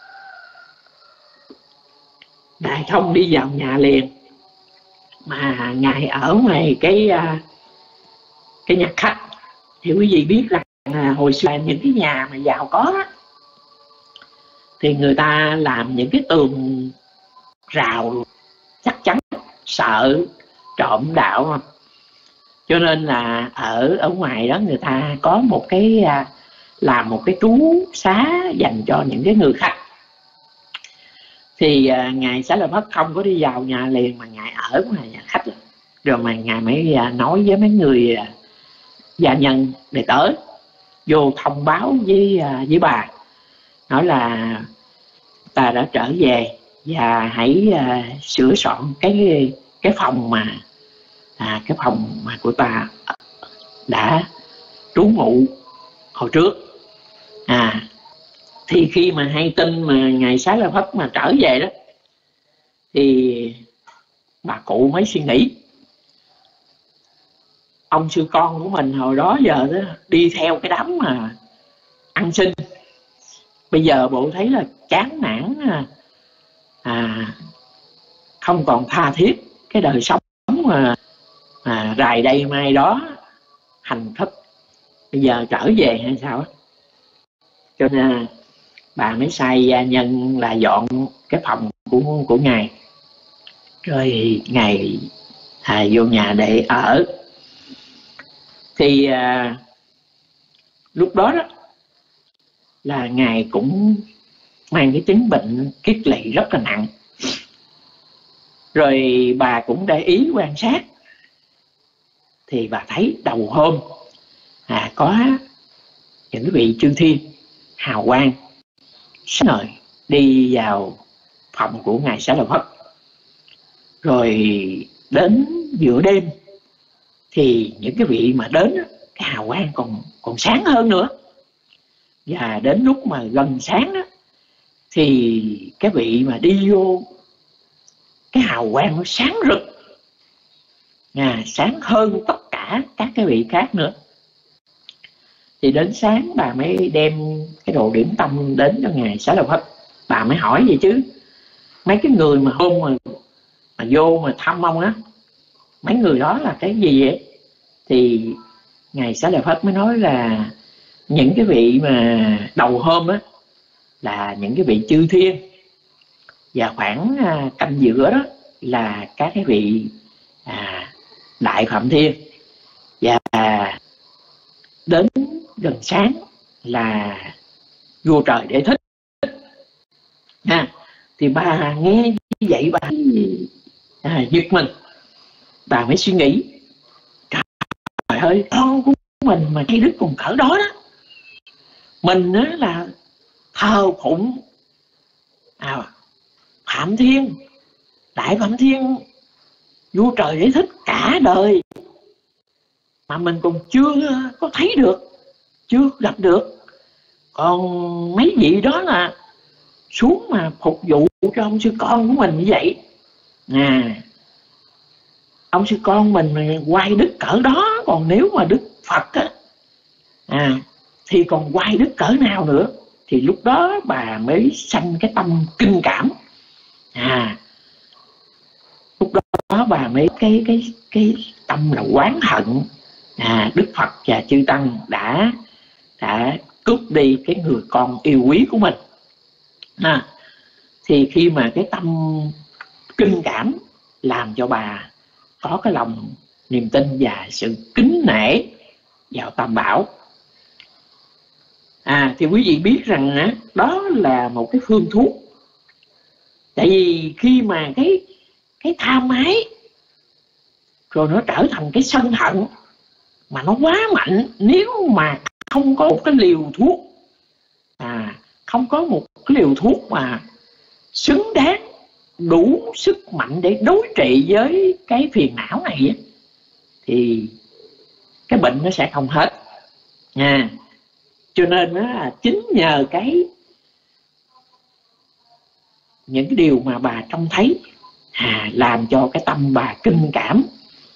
Ngài không đi vào nhà liền, mà Ngài ở ngoài cái nhà khách. Thì quý vị biết rằng hồi xưa những cái nhà mà giàu có thì người ta làm những cái tường rào chắc chắn, sợ trộm đạo. Cho nên là ở ngoài đó người ta có một cái làm một cái trú xá dành cho những cái người khách. Thì Ngài Xá Lợi Phất không có đi vào nhà liền, mà Ngài ở ngoài nhà khách. Rồi mà Ngài mới nói với mấy người gia nhân đệ tử vô thông báo với bà, nói là ta đã trở về và hãy sửa soạn cái phòng mà cái phòng mà của ta đã trú ngụ hồi trước. Thì khi mà hay tin mà Ngài Xá Lợi Phất mà trở về đó, thì bà cụ mới suy nghĩ, ông sư con của mình hồi đó giờ đó đi theo cái đám mà ăn xin, bây giờ bộ thấy là chán nản, không còn tha thiết cái đời sống mà rày đây mai đó hành thức, bây giờ trở về hay sao á. Cho nên bà mới sai gia nhân là dọn cái phòng của Ngài, rồi Ngài vô nhà để ở. Thì lúc đó là Ngài cũng mang cái chứng bệnh kiết lỵ rất là nặng. Rồi bà cũng để ý quan sát, thì bà thấy đầu hôm có những cái vị chư thiên hào quang sáng ngời đi vào phòng của ngài Xá Lợi Phất. Rồi đến giữa đêm thì những cái vị mà đến cái hào quang còn sáng hơn nữa. Và đến lúc mà gần sáng đó, thì cái vị mà đi vô cái hào quang nó sáng rực, sáng hơn tất cả các cái vị khác nữa. Thì đến sáng bà mới đem cái đồ điểm tâm đến cho ngài Xá Lợi Phất. Bà mới hỏi vậy chứ, mấy cái người mà hôm mà vô mà thăm ông á, mấy người đó là cái gì vậy? Thì ngài Xá Lợi Phất mới nói là những cái vị mà đầu hôm á là những cái vị chư thiên, và khoảng canh giữa đó là các cái vị đại phạm thiên, và đến gần sáng là vua trời Đế Thích. Thì bà nghe như vậy bà giật mình. Bà mới suy nghĩ, trời ơi, con của mình mà cây đức còn cỡ đó đó, mình á là thờ phụng Phạm Thiên, đại Phạm Thiên, vua trời Đế Thích cả đời mà mình còn chưa có thấy được, chưa gặp được. Còn mấy vị đó là xuống mà phục vụ cho ông sư con của mình như vậy. Ông sư con mình quay đức cỡ đó, còn nếu mà Đức Phật thì còn quay đức cỡ nào nữa. Thì lúc đó bà mới sanh cái tâm kinh cảm. Lúc đó bà mới cái tâm là oán hận Đức Phật và chư tăng đã cướp đi cái người con yêu quý của mình. Thì khi mà cái tâm kinh cảm làm cho bà có cái lòng niềm tin và sự kính nể vào Tam Bảo. Thì quý vị biết rằng đó là một cái phương thuốc. Tại vì khi mà cái tham ái rồi nó trở thành cái sân hận mà nó quá mạnh, nếu mà không có một cái liều thuốc, không có một cái liều thuốc mà xứng đáng, đủ sức mạnh để đối trị với cái phiền não này, thì cái bệnh nó sẽ không hết. Cho nên là chính nhờ những cái điều mà bà trông thấy làm cho cái tâm bà kinh cảm,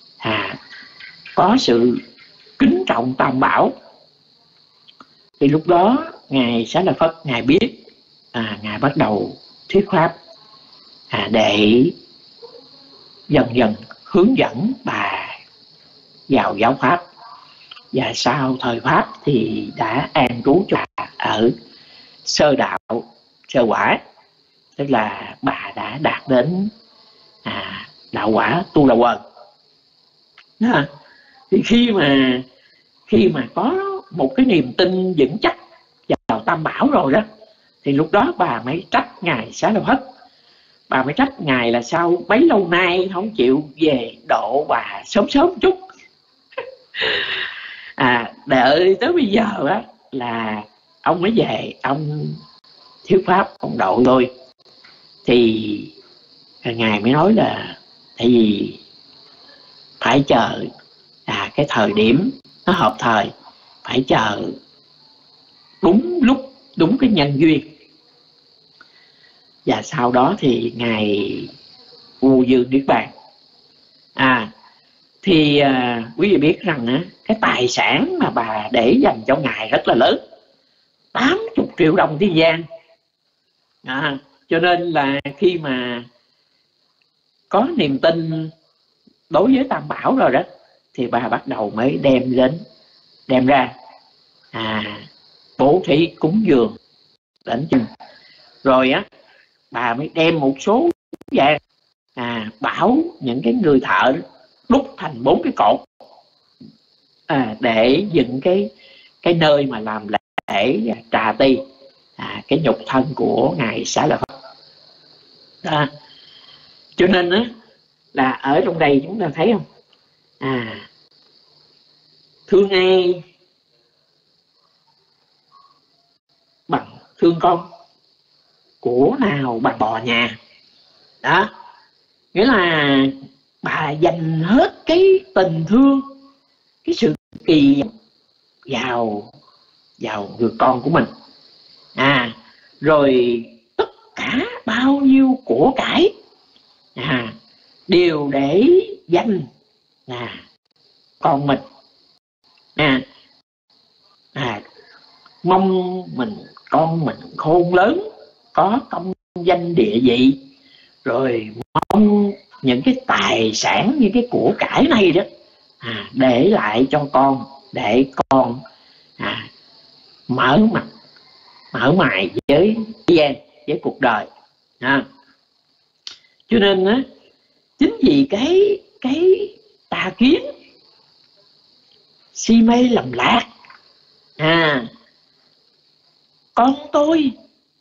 có sự kính trọng Tam Bảo. Thì lúc đó ngài Xá Lợi Phất ngài biết, ngài bắt đầu thuyết pháp để dần dần hướng dẫn bà vào giáo pháp. Và sau thời pháp thì đã an trú cho bà ở sơ đạo, sơ quả, tức là bà đã đạt đến đạo quả Tu La Quần. Thì khi mà có một cái niềm tin vững chắc vào Tam Bảo rồi đó, thì lúc đó bà mới trách ngài Xá Lợi Phất. Bà mới trách ngài là sao bấy lâu nay không chịu về độ bà sớm sớm chút. Đợi tới bây giờ á là ông mới về, ông thuyết pháp, ông độ tôi. Thì ngài mới nói là tại vì phải chờ cái thời điểm nó hợp thời, phải chờ đúng lúc, đúng cái nhân duyên. Và sau đó thì ngài vô dương niết bàn. Thì quý vị biết rằng cái tài sản mà bà để dành cho ngài rất là lớn, 80 triệu đồng thế gian. Cho nên là khi mà có niềm tin đối với Tam Bảo rồi đó, thì bà bắt đầu mới đem ra bố thí cúng dường đến chừng. Rồi bà mới đem một số vàng bảo những cái người thợ đúc thành 4 cái cột để dựng cái nơi mà làm lễ trà ti cái nhục thân của ngài Xá Lợi Phất. Cho nên là ở trong đây chúng ta thấy không, thương ai thương con, của nào bà bò nhà. Đó, nghĩa là bà dành hết cái tình thương, cái sự kỳ vào người con của mình. Rồi tất cả bao nhiêu của cải đều để dành con mình. Mong con mình khôn lớn, có công danh địa vị, rồi mong những cái tài sản, những cái của cải này đó để lại cho con, để con mở mặt mở mày với gian, với cuộc đời. Cho nên á, chính vì cái tà kiến si mê lầm lạc, con tôi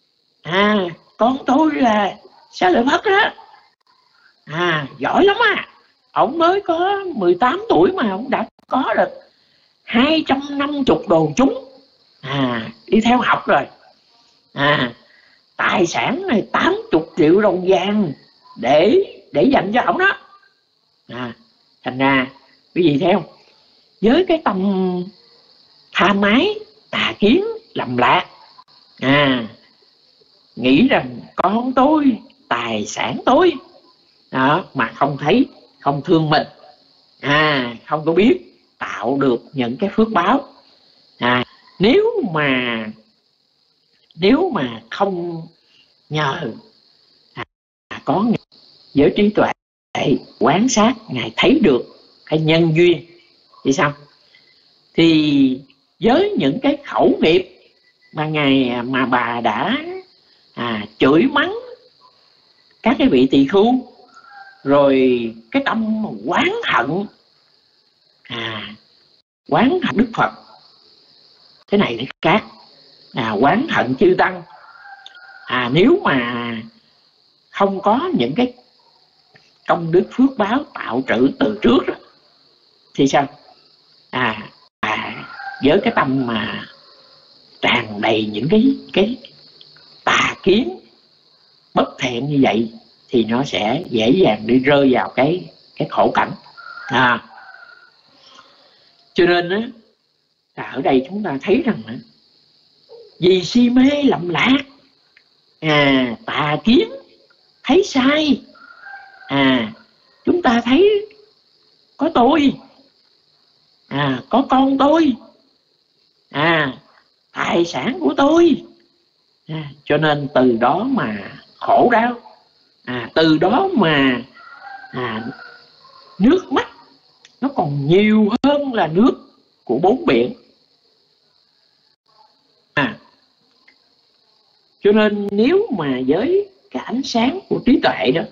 là Xá Lợi Phất đó, giỏi lắm ổng mới có 18 tuổi mà ổng đã có được 250 đồ chúng đi theo học rồi. Tài sản này 80 triệu đồng vàng để dành cho ổng đó. Thành ra quý vị thấy không, với cái tâm tham ái tà kiến lầm lạc, nghĩ rằng con tôi, tài sản tôi đó, mà không thấy, không thương mình, không có biết tạo được những cái phước báo. Nếu mà không nhờ có giới trí tuệ quán sát, Ngài thấy được cái nhân duyên thì sao, thì với những cái khẩu nghiệp mà bà đã chửi mắng các cái vị tỳ khưu, rồi cái tâm oán hận Đức Phật, cái này nó khác, oán hận chư tăng. Nếu mà không có những cái công đức phước báo tạo trữ từ trước đó, thì sao, với cái tâm mà tràn đầy những cái tà kiến bất thiện như vậy, thì nó sẽ dễ dàng đi rơi vào cái khổ cảnh. Cho nên á, ở đây chúng ta thấy rằng vì si mê lầm lạc, tà kiến thấy sai, chúng ta thấy có tôi, có con tôi, tài sản của tôi, cho nên từ đó mà khổ đau, từ đó mà nước mắt nó còn nhiều hơn là nước của bốn biển. Cho nên nếu mà với cái ánh sáng của trí tuệ đó,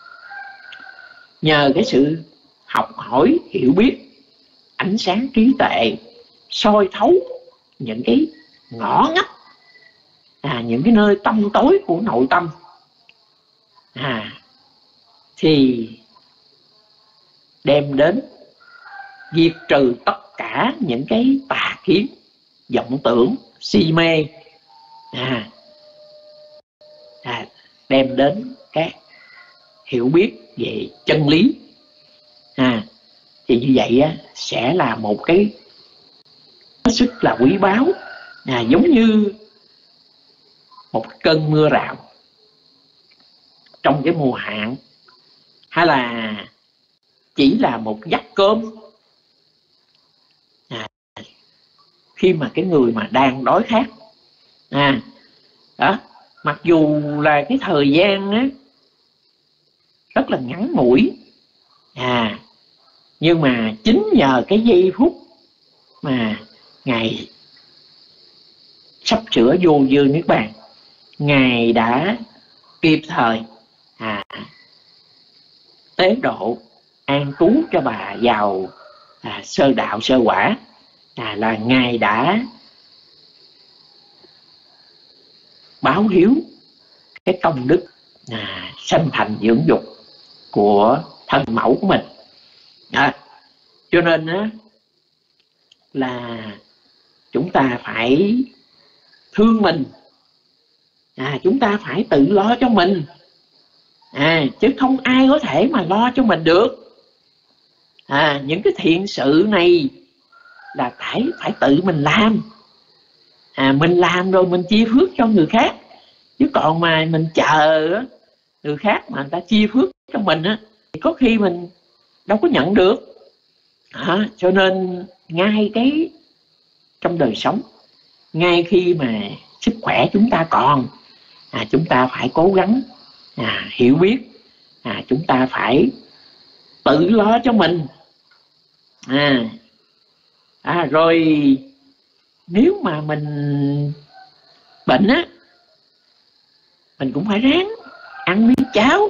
nhờ cái sự học hỏi hiểu biết, ánh sáng trí tuệ soi thấu những cái ngõ ngách, những cái nơi tăm tối của nội tâm, thì đem đến diệt trừ tất cả những cái tà kiến, vọng tưởng, si mê, đem đến cái hiểu biết về chân lý. Thì như vậy sẽ là một cái hết sức là quý báu, giống như một cơn mưa rào trong cái mùa hạn, hay là chỉ là một vắt cơm khi mà cái người mà đang đói khát. Đó, mặc dù là cái thời gian rất là ngắn ngủi, nhưng mà chính nhờ cái giây phút mà Ngài sắp sửa vô dư niết bàn, Ngài đã kịp thời tế độ an trú cho bà vào sơ đạo sơ quả, là Ngài đã báo hiếu cái công đức sanh thành dưỡng dục của thân mẫu của mình. Cho nên là chúng ta phải thương mình Chúng ta phải tự lo cho mình, chứ không ai có thể mà lo cho mình được. Những cái thiện sự này là phải tự mình làm. Mình làm rồi mình chia phước cho người khác, chứ còn mà mình chờ người khác mà người ta chia phước cho mình thì có khi mình đâu có nhận được. Cho nên ngay cái trong đời sống, ngay khi mà sức khỏe chúng ta còn, chúng ta phải cố gắng hiểu biết, chúng ta phải tự lo cho mình. Rồi nếu mà mình bệnh mình cũng phải ráng ăn miếng cháo.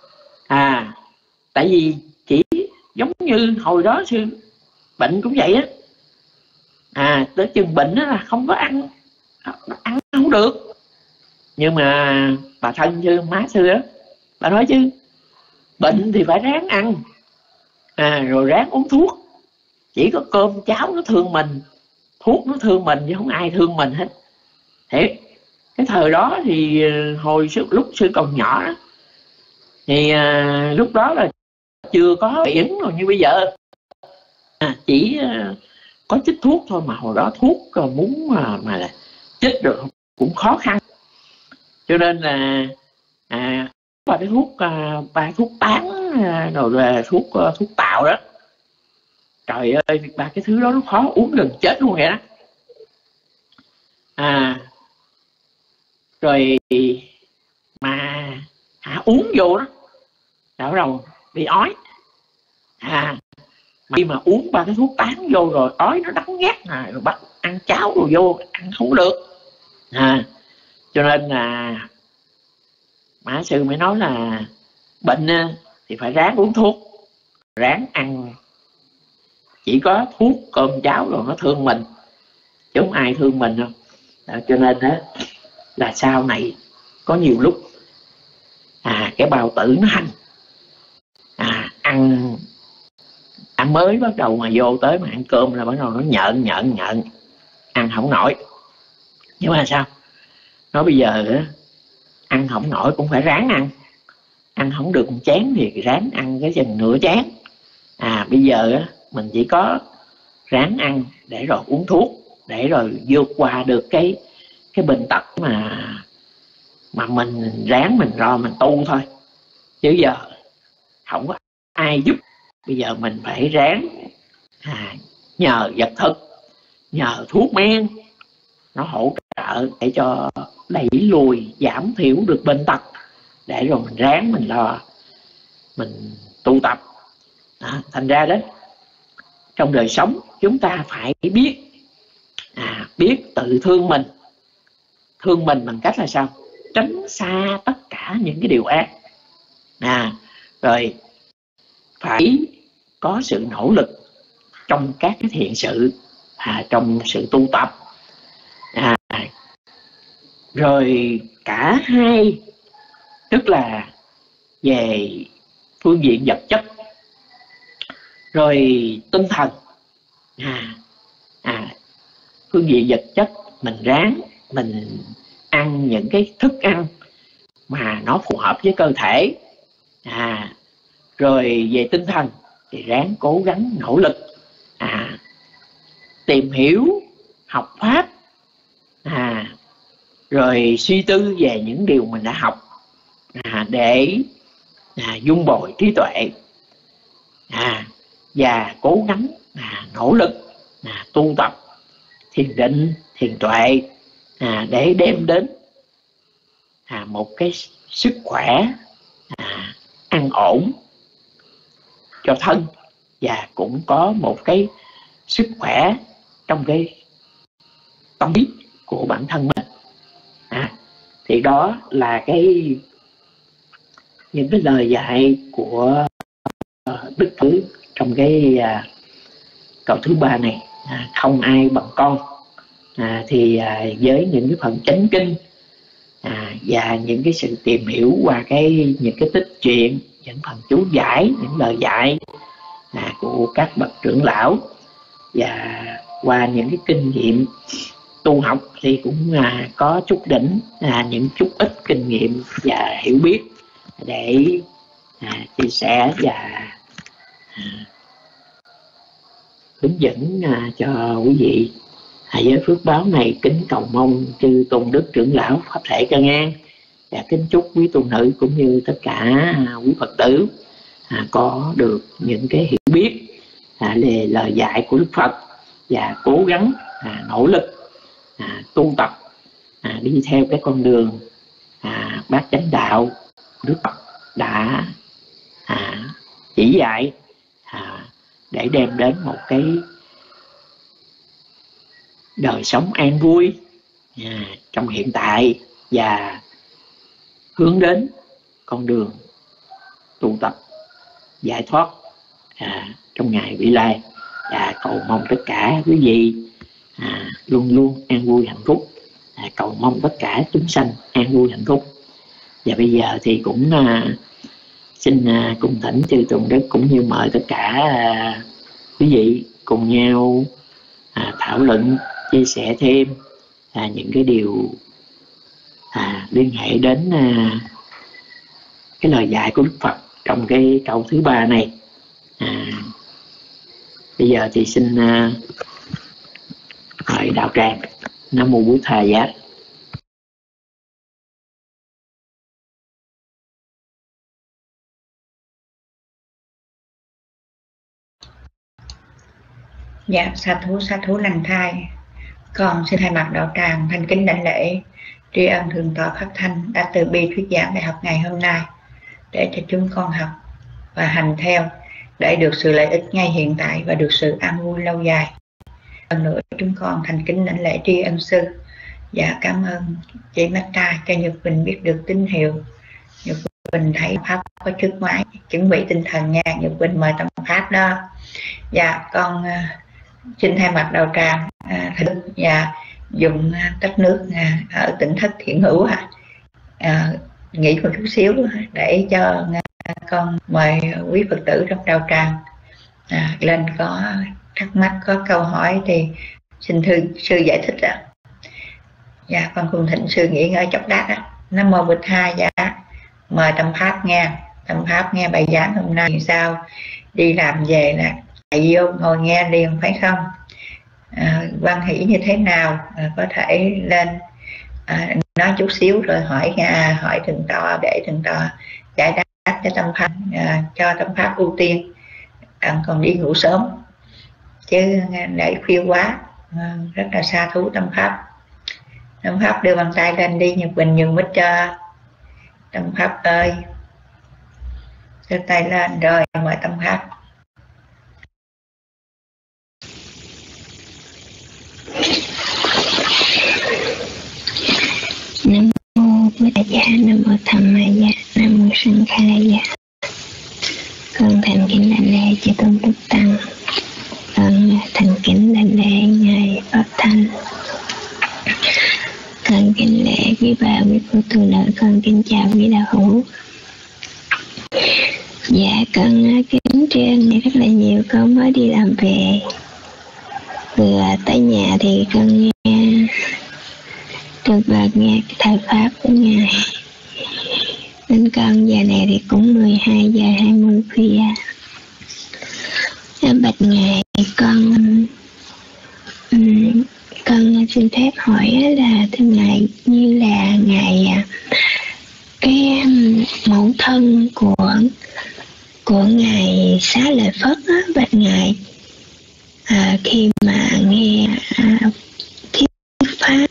Tại vì chỉ giống như hồi đó sư bệnh cũng vậy tới chừng bệnh là không có ăn không được. Nhưng mà bà thân sư, má sư bà nói chứ bệnh thì phải ráng ăn, rồi ráng uống thuốc. Chỉ có cơm cháo nó thương mình, thuốc nó thương mình, chứ không ai thương mình hết. Thế cái thời đó thì lúc sư còn nhỏ thì lúc đó là chưa có biển rồi như bây giờ, chỉ có chích thuốc thôi, mà hồi đó thuốc muốn mà chích được cũng khó khăn. Cho nên là ba cái thuốc tán rồi thuốc tạo đó, trời ơi, ba cái thứ đó nó khó uống gần chết luôn vậy đó. Rồi mà uống vô đó là bắt đầu bị ói. Mà khi mà uống ba cái thuốc tán vô rồi ói nó đắng ngắt, rồi bắt ăn cháo rồi vô ăn không được. Cho nên là má sư mới nói là bệnh thì phải ráng uống thuốc, ráng ăn. Chỉ có thuốc cơm cháo rồi nó thương mình, chứ không ai thương mình đâu. Cho nên là sau này có nhiều lúc cái bao tử nó hành, ăn mới bắt đầu mà vô tới mà ăn cơm là bắt đầu nó nhợn, ăn không nổi. Nhưng mà sao nó bây giờ ăn không nổi cũng phải ráng ăn không được một chén thì ráng ăn cái chừng nửa chén. Bây giờ mình chỉ có ráng ăn để rồi uống thuốc để rồi vượt qua được cái bệnh tật mà mình ráng mình lo mình tu thôi, chứ giờ không có ai giúp. Bây giờ mình phải ráng nhờ vật thực, nhờ thuốc men nó hỗ trợ để cho đẩy lùi giảm thiểu được bệnh tật, để rồi mình ráng mình lo mình tu tập. Thành ra đó, trong đời sống chúng ta phải biết tự thương mình bằng cách là sao? Tránh xa tất cả những cái điều ác. Rồi phải có sự nỗ lực trong các cái thiện sự, trong sự tu tập. Rồi cả hai, tức là về phương diện vật chất rồi tinh thần. Phương diện vật chất mình ráng mình ăn những cái thức ăn mà nó phù hợp với cơ thể. Rồi về tinh thần thì ráng cố gắng nỗ lực tìm hiểu, học pháp, rồi suy tư về những điều mình đã học, để dung bồi trí tuệ, và cố gắng nỗ lực tu tập thiền định, thiền tuệ, để đem đến một cái sức khỏe an ổn cho thân, và cũng có một cái sức khỏe trong cái tâm trí của bản thân mình. Thì đó là những cái lời dạy của Đức Phật trong cái câu thứ 3 này, không ai bằng con. Thì với những cái phần chánh kinh và những cái sự tìm hiểu qua những cái tích truyện, những phần chú giải, những lời dạy của các bậc trưởng lão, và qua những cái kinh nghiệm tu học thì cũng có chút đỉnh những chút ít kinh nghiệm và hiểu biết để chia sẻ và hướng dẫn cho quý vị. Với phước báo này kính cầu mong chư tôn đức trưởng lão pháp thể Can An và kính chúc quý tu nữ cũng như tất cả quý Phật tử có được những cái hiểu biết về lời dạy của Đức Phật và cố gắng nỗ lực tu tập đi theo cái con đường bát chánh đạo Đức Phật đã chỉ dạy để đem đến một cái đời sống an vui trong hiện tại và hướng đến con đường tu tập giải thoát trong ngày vị lai. Và cầu mong tất cả quý vị luôn luôn an vui hạnh phúc, cầu mong tất cả chúng sanh an vui hạnh phúc. Và bây giờ thì cũng xin cùng thỉnh chư tôn đức cũng như mời tất cả quý vị cùng nhau thảo luận, chia sẻ thêm những cái điều liên hệ đến cái lời dạy của Đức Phật trong cái câu thứ 3 này. Bây giờ thì xin mời đạo tràng. Nam mô Bổn Thầy Giá. Dạ, sa thú lành thai. Con xin thay mặt đạo tràng thành kính đảnh lễ tri ân thượng tọa Pháp Thanh đã từ bi thuyết giảng bài học ngày hôm nay để cho chúng con học và hành theo để được sự lợi ích ngay hiện tại và được sự an vui lâu dài. Lần nữa chúng con thành kính đảnh lễ tri ân sư và cảm ơn chị Mata cho Nhật Bình biết được tín hiệu. Nhật Bình thấy Pháp có trước máy, chuẩn bị tinh thần nha. Nhật Bình mời tâm Pháp đó. Và con xin thay mặt đạo tràng và dùng đất nước ở tỉnh Thất Thiện Hữu nghĩ một chút xíu để cho con mời quý Phật tử trong đạo tràng lên có thắc mắc, có câu hỏi thì xin sư giải thích ạ. Dạ, con cùng thỉnh sư nghỉ ngơi chốc lát á. Nam mô Bụt Thầy. Dạ, mời tâm Pháp nghe. Tâm Pháp nghe bài giảng hôm nay sao đi làm về là chạy vô ngồi nghe liền phải không? Quan hỷ như thế nào? Có thể lên nói chút xíu rồi hỏi thượng tọa để thượng tọa giải đáp cho tâm Pháp, cho tâm Pháp ưu tiên. Còn đi ngủ sớm chứ để khuya quá. Rất là sa thú tâm Pháp. Tâm Pháp đưa bàn tay lên đi. Nhật Bình nhường mic cho tâm Pháp ơi. Đưa tay lên rồi mời tâm Pháp. Nam mô Bụt Giá, Nam mô Tham Ma Giá, Nam mô Sanh Kha Giá. Con thành kính đảnh lễ chư tôn đức tăng. Con thành kính đảnh lễ ngài Pháp Thanh. Con kính lễ quý bà quý cô tu nữ. Con kính chào quý đạo hữu. Dạ, con kính tri ân này rất là nhiều. Con mới đi làm về, vừa tới nhà thì con nghe được nghe cái thời pháp của ngài. Nên con giờ này thì cũng 12 giờ 20 khuya. Bạch ngài, con xin phép hỏi là thưa ngài, như là ngài cái mẫu thân của ngài Xá Lợi Phất á, bạch ngài, khi mà nghe thuyết pháp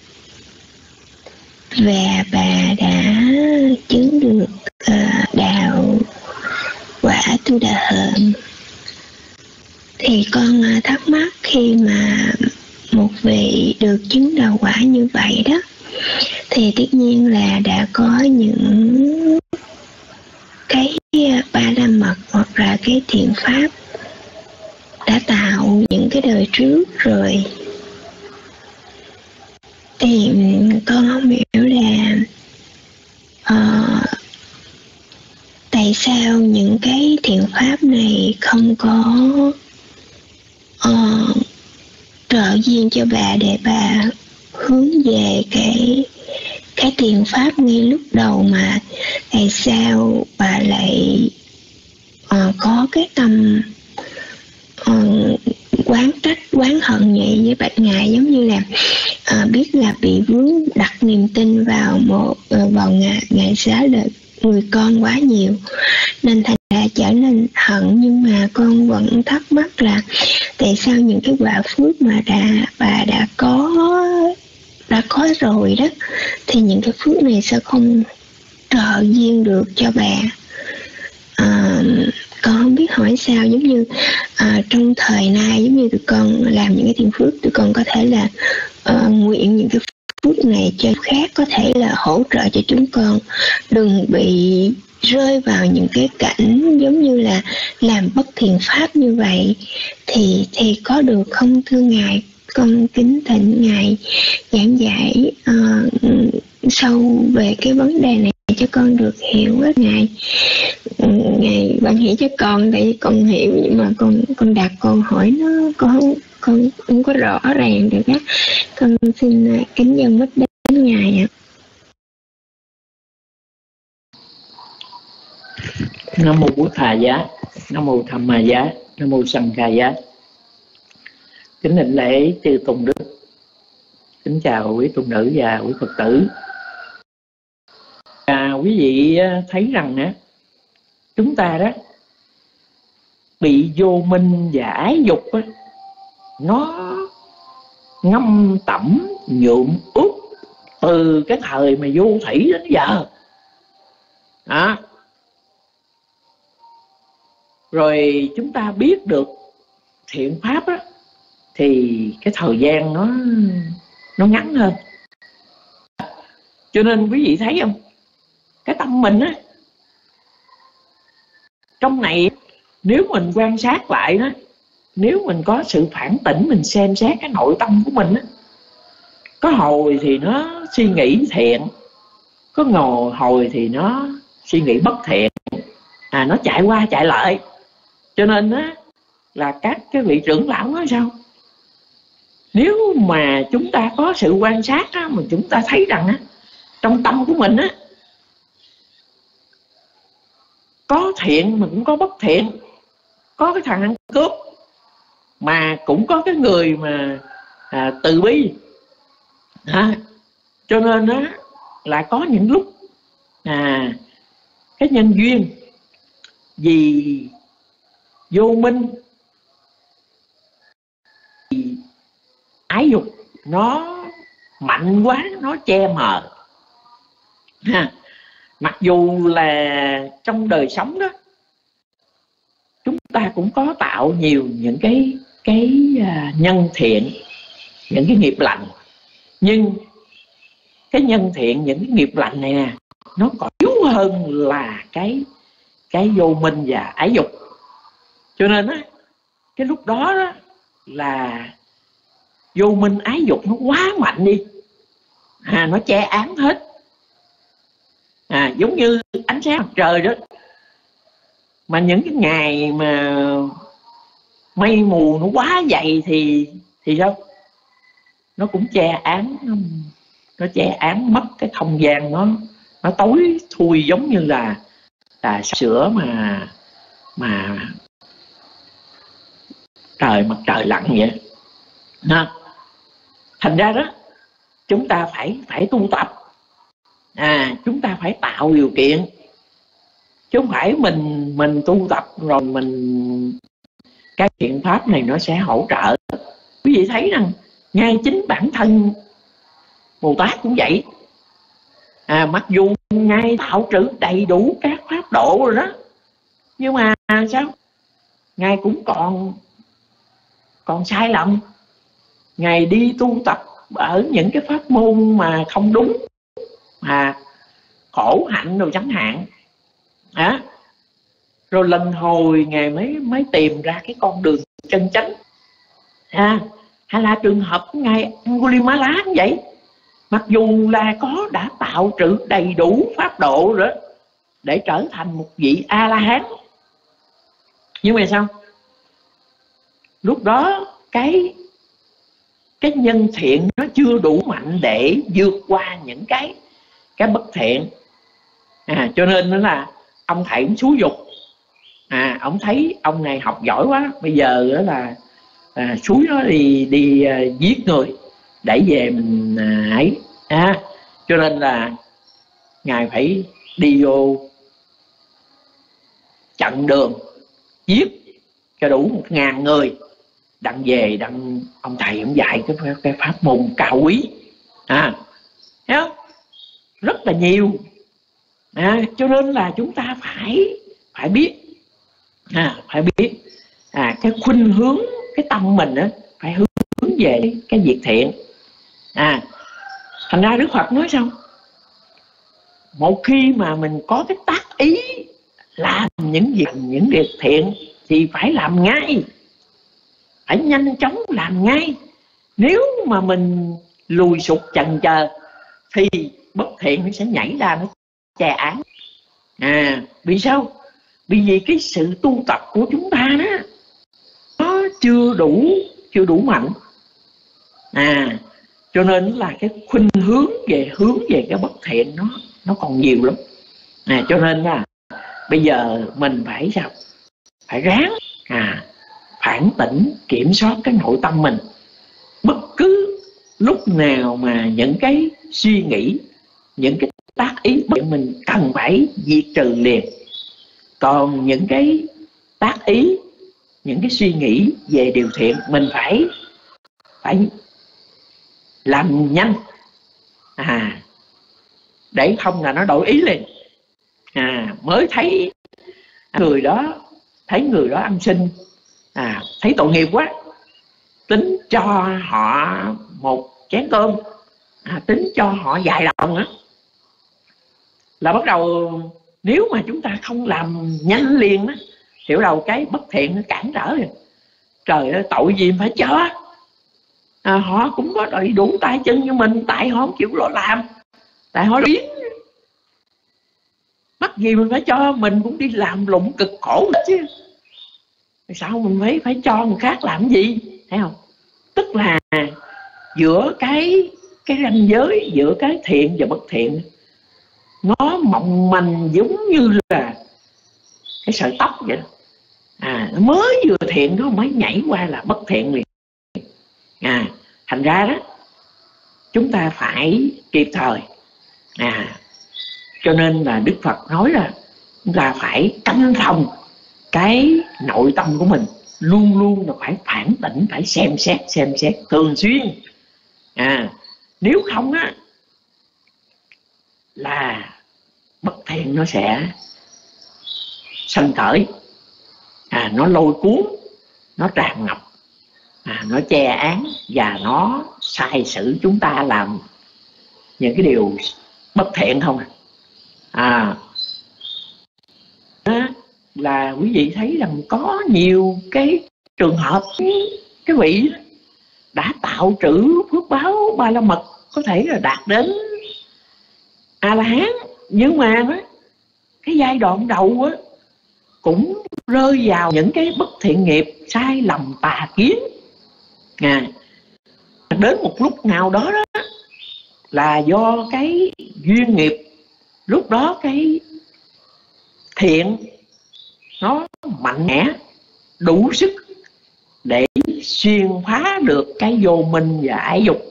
và bà đã chứng được đạo quả Tu Đà Hận, thì con thắc mắc khi mà một vị được chứng đạo quả như vậy đó, thì tất nhiên là đã có những cái ba la mật hoặc là cái thiện pháp đã tạo những cái đời trước rồi. Thì con không hiểu là tại sao những cái thiện pháp này không có trợ duyên cho bà để bà hướng về cái thiền pháp ngay lúc đầu, mà tại sao bà lại có cái tâm quán trách, quán hận vậy với Bạch Ngài, giống như là biết là bị vướng đặt niềm tin vào vào Ngài xá lợi người con quá nhiều, nên thành ra trở nên hận. Nhưng mà con vẫn thắc mắc là tại sao những cái quả phước mà bà đã có rồi đó, thì những cái phước này sao không trợ duyên được cho bà? Con không biết hỏi sao, giống như trong thời nay, giống như tụi con làm những cái thiện phước, tụi con có thể là nguyện những cái phước này cho khác, có thể là hỗ trợ cho chúng con đừng bị rơi vào những cái cảnh giống như là làm bất thiện pháp như vậy, thì có được không thưa Ngài? Con kính thỉnh Ngài giảng giải sâu về cái vấn đề này cho con được hiểu á Ngài. Ngài bạn hiểu cho con, tại vì con hiểu nhưng mà con đặt câu hỏi nó con không có rõ ràng được á. Con xin kính dâng mic đến Ngài ạ. Nam mô Bụt Thà Giá, Nam mô Tham Ma Giá, Nam mô Sanh Kha Giá. Kính đảnh lễ chư tôn đức, kính chào quý tôn nữ và quý Phật tử. Quý vị thấy rằng á, chúng ta đó bị vô minh và ái dục á, nó ngâm tẩm nhuộm ướt từ cái thời mà vô thủy đến giờ. Rồi chúng ta biết được thiện pháp á, thì cái thời gian nó ngắn hơn. Cho nên quý vị thấy không, cái tâm mình á, trong này nếu mình quan sát lại đó, nếu mình có sự phản tỉnh, mình xem xét cái nội tâm của mình á, có hồi thì nó suy nghĩ thiện, có hồi thì nó suy nghĩ bất thiện, nó chạy qua chạy lại. Cho nên á, là các cái vị trưởng lão nói sao, nếu mà chúng ta có sự quan sát á, mà chúng ta thấy rằng á, trong tâm của mình á, có thiện mà cũng có bất thiện, có cái thằng ăn cướp mà cũng có cái người mà từ bi. Cho nên á, là có những lúc cái nhân duyên vì vô minh, vì ái dục nó mạnh quá, nó che mờ. Mặc dù là trong đời sống đó chúng ta cũng có tạo nhiều những cái nhân thiện, những cái nghiệp lành, nhưng cái nhân thiện, những cái nghiệp lành này nè, nó còn yếu hơn là cái vô minh và ái dục. Cho nên á, cái lúc đó đó là vô minh ái dục nó quá mạnh đi, nó che án hết. Giống như ánh sáng mặt trời đó, mà những cái ngày mà mây mù nó quá dày thì sao? Nó cũng che án, nó che án mất cái không gian, nó tối thui, giống như là sữa mà mặt trời lặn vậy. Thành ra đó, chúng ta phải tu tập, chúng ta phải tạo điều kiện, chứ không phải mình tu tập rồi cái thiện pháp này nó sẽ hỗ trợ. Quý vị thấy rằng ngay chính bản thân Bồ Tát cũng vậy. Mặc dù Ngài tạo trữ đầy đủ các pháp độ rồi đó, nhưng mà sao? Ngài cũng còn sai lầm. Ngài đi tu tập ở những cái pháp môn mà không đúng, khổ hạnh rồi chẳng hạn. Rồi lần hồi Ngài mới tìm ra cái con đường chân chánh. Hay là trường hợp của Ngài Angulimala cũng vậy. Mặc dù là đã tạo trữ đầy đủ pháp độ rồi để trở thành một vị A-la-hán, nhưng mà sao? Lúc đó cái cái nhân thiện nó chưa đủ mạnh để vượt qua những cái bất thiện. Cho nên nó là ông thầy cũng xúi giục. Ông thấy ông này học giỏi quá, bây giờ đó là xúi nó đi giết người để về mình ấy. Cho nên là ngài phải đi vô chặn đường giết cho đủ 1000 người, đặng về đặng ông thầy ông dạy cái pháp môn cao quý. Thấy không? Rất là nhiều. Cho nên là chúng ta phải biết, phải biết cái khuynh hướng cái tâm mình đó, phải hướng về cái việc thiện. Thành ra Đức Phật nói xong, một khi mà mình có cái tác ý làm những việc thiện thì phải làm ngay, phải nhanh chóng làm ngay. Nếu mà mình lùi sụt chần chờ thì bất thiện nó sẽ nhảy ra, nó chè án. Vì sao? Vì cái sự tu tập của chúng ta đó nó chưa đủ mạnh. Cho nên là cái khuynh hướng về cái bất thiện nó còn nhiều lắm. Cho nên là bây giờ mình phải sao? Phải ráng phản tỉnh, kiểm soát cái nội tâm mình. Bất cứ lúc nào mà những cái suy nghĩ, những cái tác ý mình cần phải diệt trừ liền. Còn những cái tác ý, những cái suy nghĩ về điều thiện mình phải làm nhanh, để không là nó đổi ý liền. Mới thấy người đó ăn xin, thấy tội nghiệp quá, tính cho họ một chén cơm, tính cho họ vài đồng á, là bắt đầu, nếu mà chúng ta không làm nhanh liền á, thì bắt đầu cái bất thiện nó cản trở rồi. Trời ơi, tội gì phải cho. Họ cũng có đầy đủ tay chân như mình, tại họ không chịu lo làm, tại họ biến. Mắc gì mình phải cho, mình cũng đi làm lụng cực khổ chứ. Sao mình phải cho người khác làm gì? Thấy không? Tức là giữa cái ranh giới giữa cái thiện và bất thiện, nó mỏng manh giống như là cái sợi tóc vậy đó. Nó mới vừa thiện nó mới nhảy qua là bất thiện liền. Thành ra đó, chúng ta phải kịp thời. Cho nên là Đức Phật nói là chúng ta phải canh phòng cái nội tâm của mình, luôn luôn là phải phản tỉnh, phải xem xét thường xuyên. Nếu không á là bất thiện nó sẽ sanh khởi, nó lôi cuốn, nó tràn ngập, nó che án và nó sai sử chúng ta làm những cái điều bất thiện không. Là quý vị thấy rằng có nhiều cái trường hợp cái vị đã tạo trữ phước báo Ba La Mật, có thể là đạt đến A-la-hán, nhưng mà cái giai đoạn đầu á cũng rơi vào những cái bất thiện nghiệp, sai lầm tà kiến. Đến một lúc nào đó là do cái duyên nghiệp, lúc đó cái thiện nó mạnh mẽ, đủ sức để xuyên phá được cái vô minh và ái dục,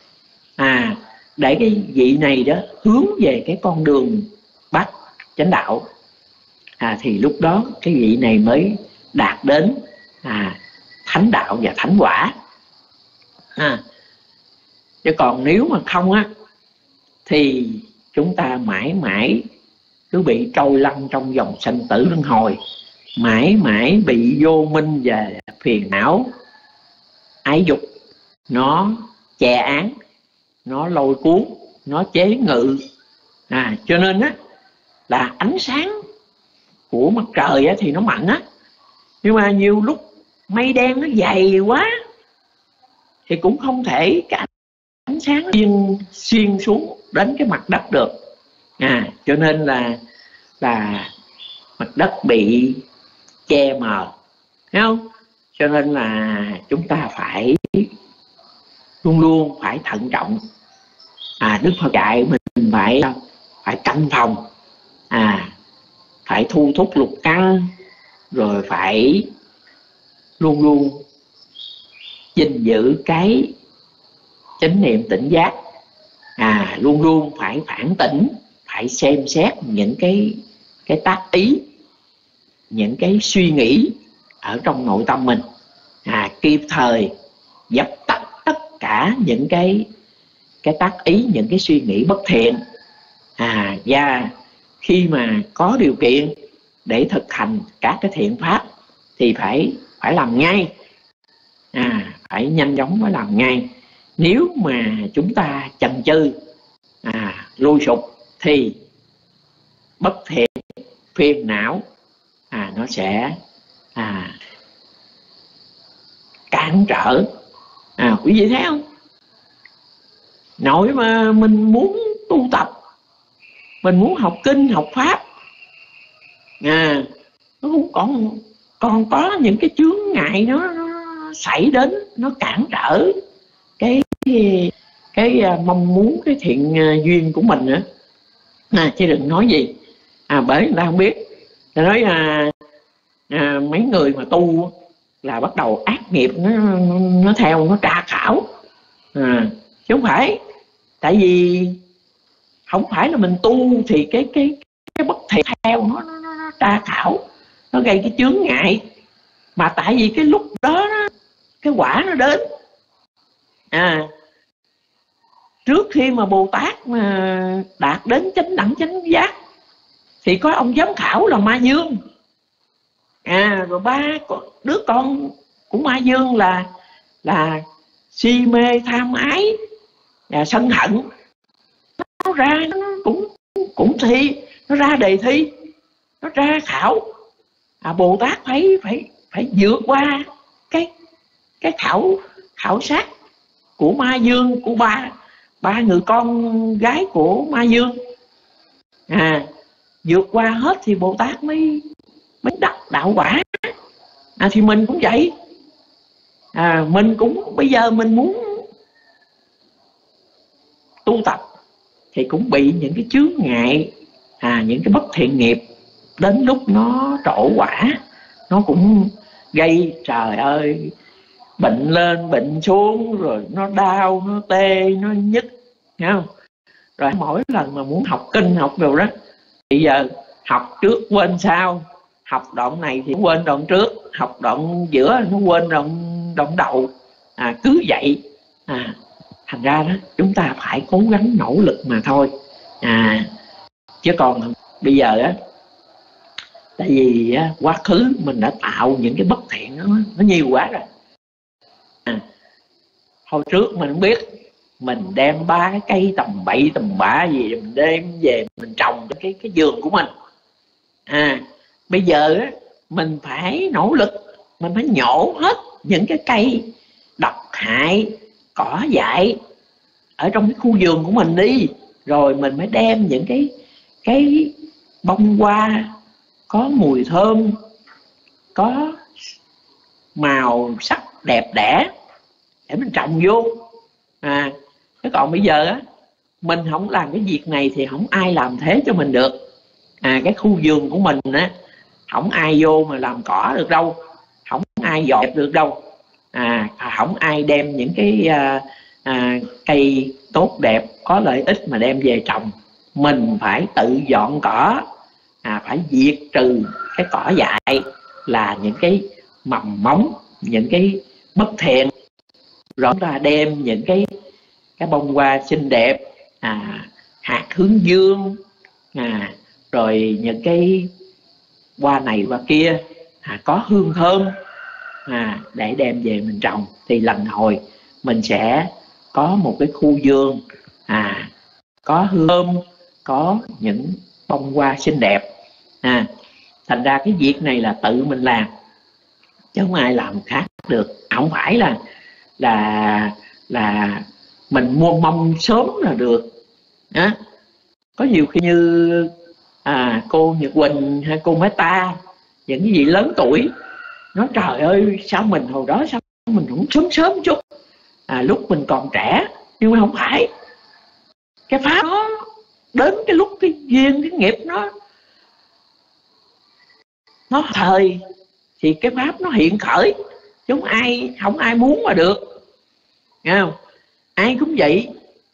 để cái vị này đó hướng về cái con đường bát chánh đạo, thì lúc đó cái vị này mới đạt đến thánh đạo và thánh quả. Chứ còn nếu mà không á thì chúng ta mãi mãi cứ bị trôi lăn trong dòng sanh tử luân hồi, mãi mãi bị vô minh và phiền não ái dục nó che án, nó lôi cuốn, nó chế ngự. Cho nên á là ánh sáng của mặt trời á thì nó mạnh á, nhưng mà nhiều lúc mây đen nó dày quá thì cũng không thể cả ánh sáng xuyên xuống đến cái mặt đất được. Cho nên là mặt đất bị che mờ, thấy không? Cho nên là chúng ta phải luôn luôn phải thận trọng. Đức Phật dạy mình phải canh phòng, phải thu thúc lục căn, rồi phải luôn luôn gìn giữ cái chánh niệm tỉnh giác, luôn luôn phải phản tỉnh, phải xem xét những cái tác ý, những cái suy nghĩ ở trong nội tâm mình, kịp thời dập tắt tất cả những cái tác ý, những cái suy nghĩ bất thiện. Và khi mà có điều kiện để thực hành các cái thiện pháp thì phải làm ngay, phải nhanh chóng phải làm ngay. Nếu mà chúng ta chần chừ, lui sụp thì bất thiện, phiền não nó sẽ cản trở. Quý vị thấy không? Nội mà mình muốn tu tập, mình muốn học kinh, học pháp, nó cũng còn có những cái chướng ngại nó xảy đến, nó cản trở cái mong muốn, cái thiện duyên của mình nữa. Chứ đừng nói gì. Bởi người ta không biết. Ta nói mấy người mà tu là bắt đầu ác nghiệp nó theo, nó tra khảo. Chứ không phải. Tại vì không phải là mình tu thì cái bất thiện theo nó tra khảo, nó gây cái chướng ngại. Mà tại vì cái lúc đó cái quả nó đến. Trước khi mà Bồ Tát mà đạt đến chánh đẳng chánh giác thì có ông giám khảo là Ma Dương. Rồi ba đứa con của Ma Dương là si mê tham ái, sân hận. Nó ra nó cũng thi, nó ra đề thi, nó ra khảo. Bồ Tát phải vượt qua cái khảo sát của Ma Dương, của ba người con gái của Ma Dương. Vượt qua hết thì Bồ Tát mới đắc đạo quả. Thì mình cũng vậy. Mình cũng bây giờ mình muốn tu tập thì cũng bị những cái chướng ngại, những cái bất thiện nghiệp đến lúc nó trổ quả, nó cũng gây, trời ơi, bệnh lên bệnh xuống, rồi nó đau, nó tê, nó nhức, nghe không? Rồi mỗi lần mà muốn học kinh, học đồ đó, bây giờ học trước quên sau, học đoạn này thì quên đoạn trước, học đoạn giữa nó quên đoạn đầu, cứ vậy. Thành ra đó chúng ta phải cố gắng nỗ lực mà thôi. Chứ còn bây giờ á, tại vì quá khứ mình đã tạo những cái bất thiện nó nhiều quá rồi. Hồi trước mình không biết, mình đem 3 cái cây tầm bậy tầm bạ gì mình đem về mình trồng cái vườn của mình. Bây giờ á, mình phải nỗ lực, mình phải nhổ hết những cái cây độc hại, cỏ dại ở trong cái khu vườn của mình đi. Rồi mình mới đem những cái bông hoa có mùi thơm, có màu sắc đẹp đẽ để mình trồng vô. Chứ còn bây giờ á, mình không làm cái việc này thì không ai làm thế cho mình được. Cái khu vườn của mình á, không ai vô mà làm cỏ được đâu, không ai dọn được đâu, không ai đem những cái cây tốt đẹp có lợi ích mà đem về trồng. Mình phải tự dọn cỏ, phải diệt trừ cái cỏ dại, là những cái mầm móng, những cái bất thiện. Rồi chúng ta đem những cái bông hoa xinh đẹp, hạt hướng dương, rồi những cái hoa này hoa kia có hương thơm, để đem về mình trồng. Thì lần hồi mình sẽ có một cái khu vườn có hương thơm, có những bông hoa xinh đẹp. Thành ra cái việc này là tự mình làm, chứ không ai làm khác được. Không phải là mình mua mong sớm là được. Có nhiều khi như cô Nhật Quỳnh hay cô Meta, những cái gì lớn tuổi, nói trời ơi sao mình hồi đó sao mình không sớm chút, lúc mình còn trẻ. Nhưng mà không phải, cái pháp nó đến cái lúc cái duyên, cái nghiệp nó thời thì cái pháp nó hiện khởi, chứ không ai muốn mà được, nghe không? Ai cũng vậy.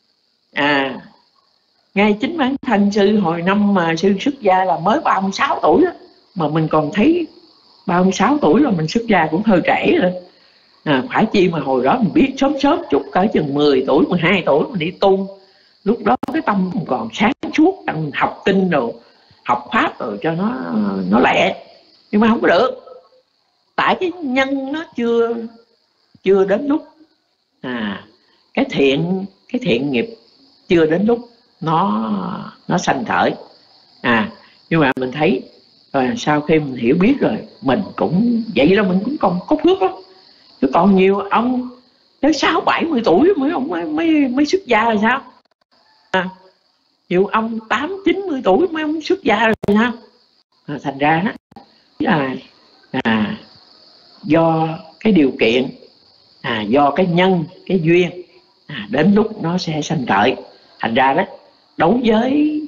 Ngay chính bản thân sư hồi năm mà sư xuất gia là mới 36 tuổi đó, mà mình còn thấy 36 tuổi là mình xuất gia cũng hơi trễ rồi. Phải chi mà hồi đó mình biết sớm chút, cỡ chừng 10 tuổi, 12 tuổi mình đi tu. Lúc đó cái tâm còn sáng suốt, đang học kinh rồi, học pháp rồi cho nó lẹ. Nhưng mà không có được, tại cái nhân nó chưa đến lúc, cái thiện nghiệp chưa đến lúc nó sanh khởi. Nhưng mà mình thấy rồi, sau khi mình hiểu biết rồi, mình cũng vậy đó, mình cũng còn có phước đó. Chứ còn nhiều ông tới 60-70 tuổi mới xuất gia rồi sao? Nhiều ông 80-90 tuổi mới ông xuất gia rồi sao? Thành ra đó là do cái điều kiện, do cái nhân, cái duyên, đến lúc nó sẽ sanh khởi. Thành ra đó, đối với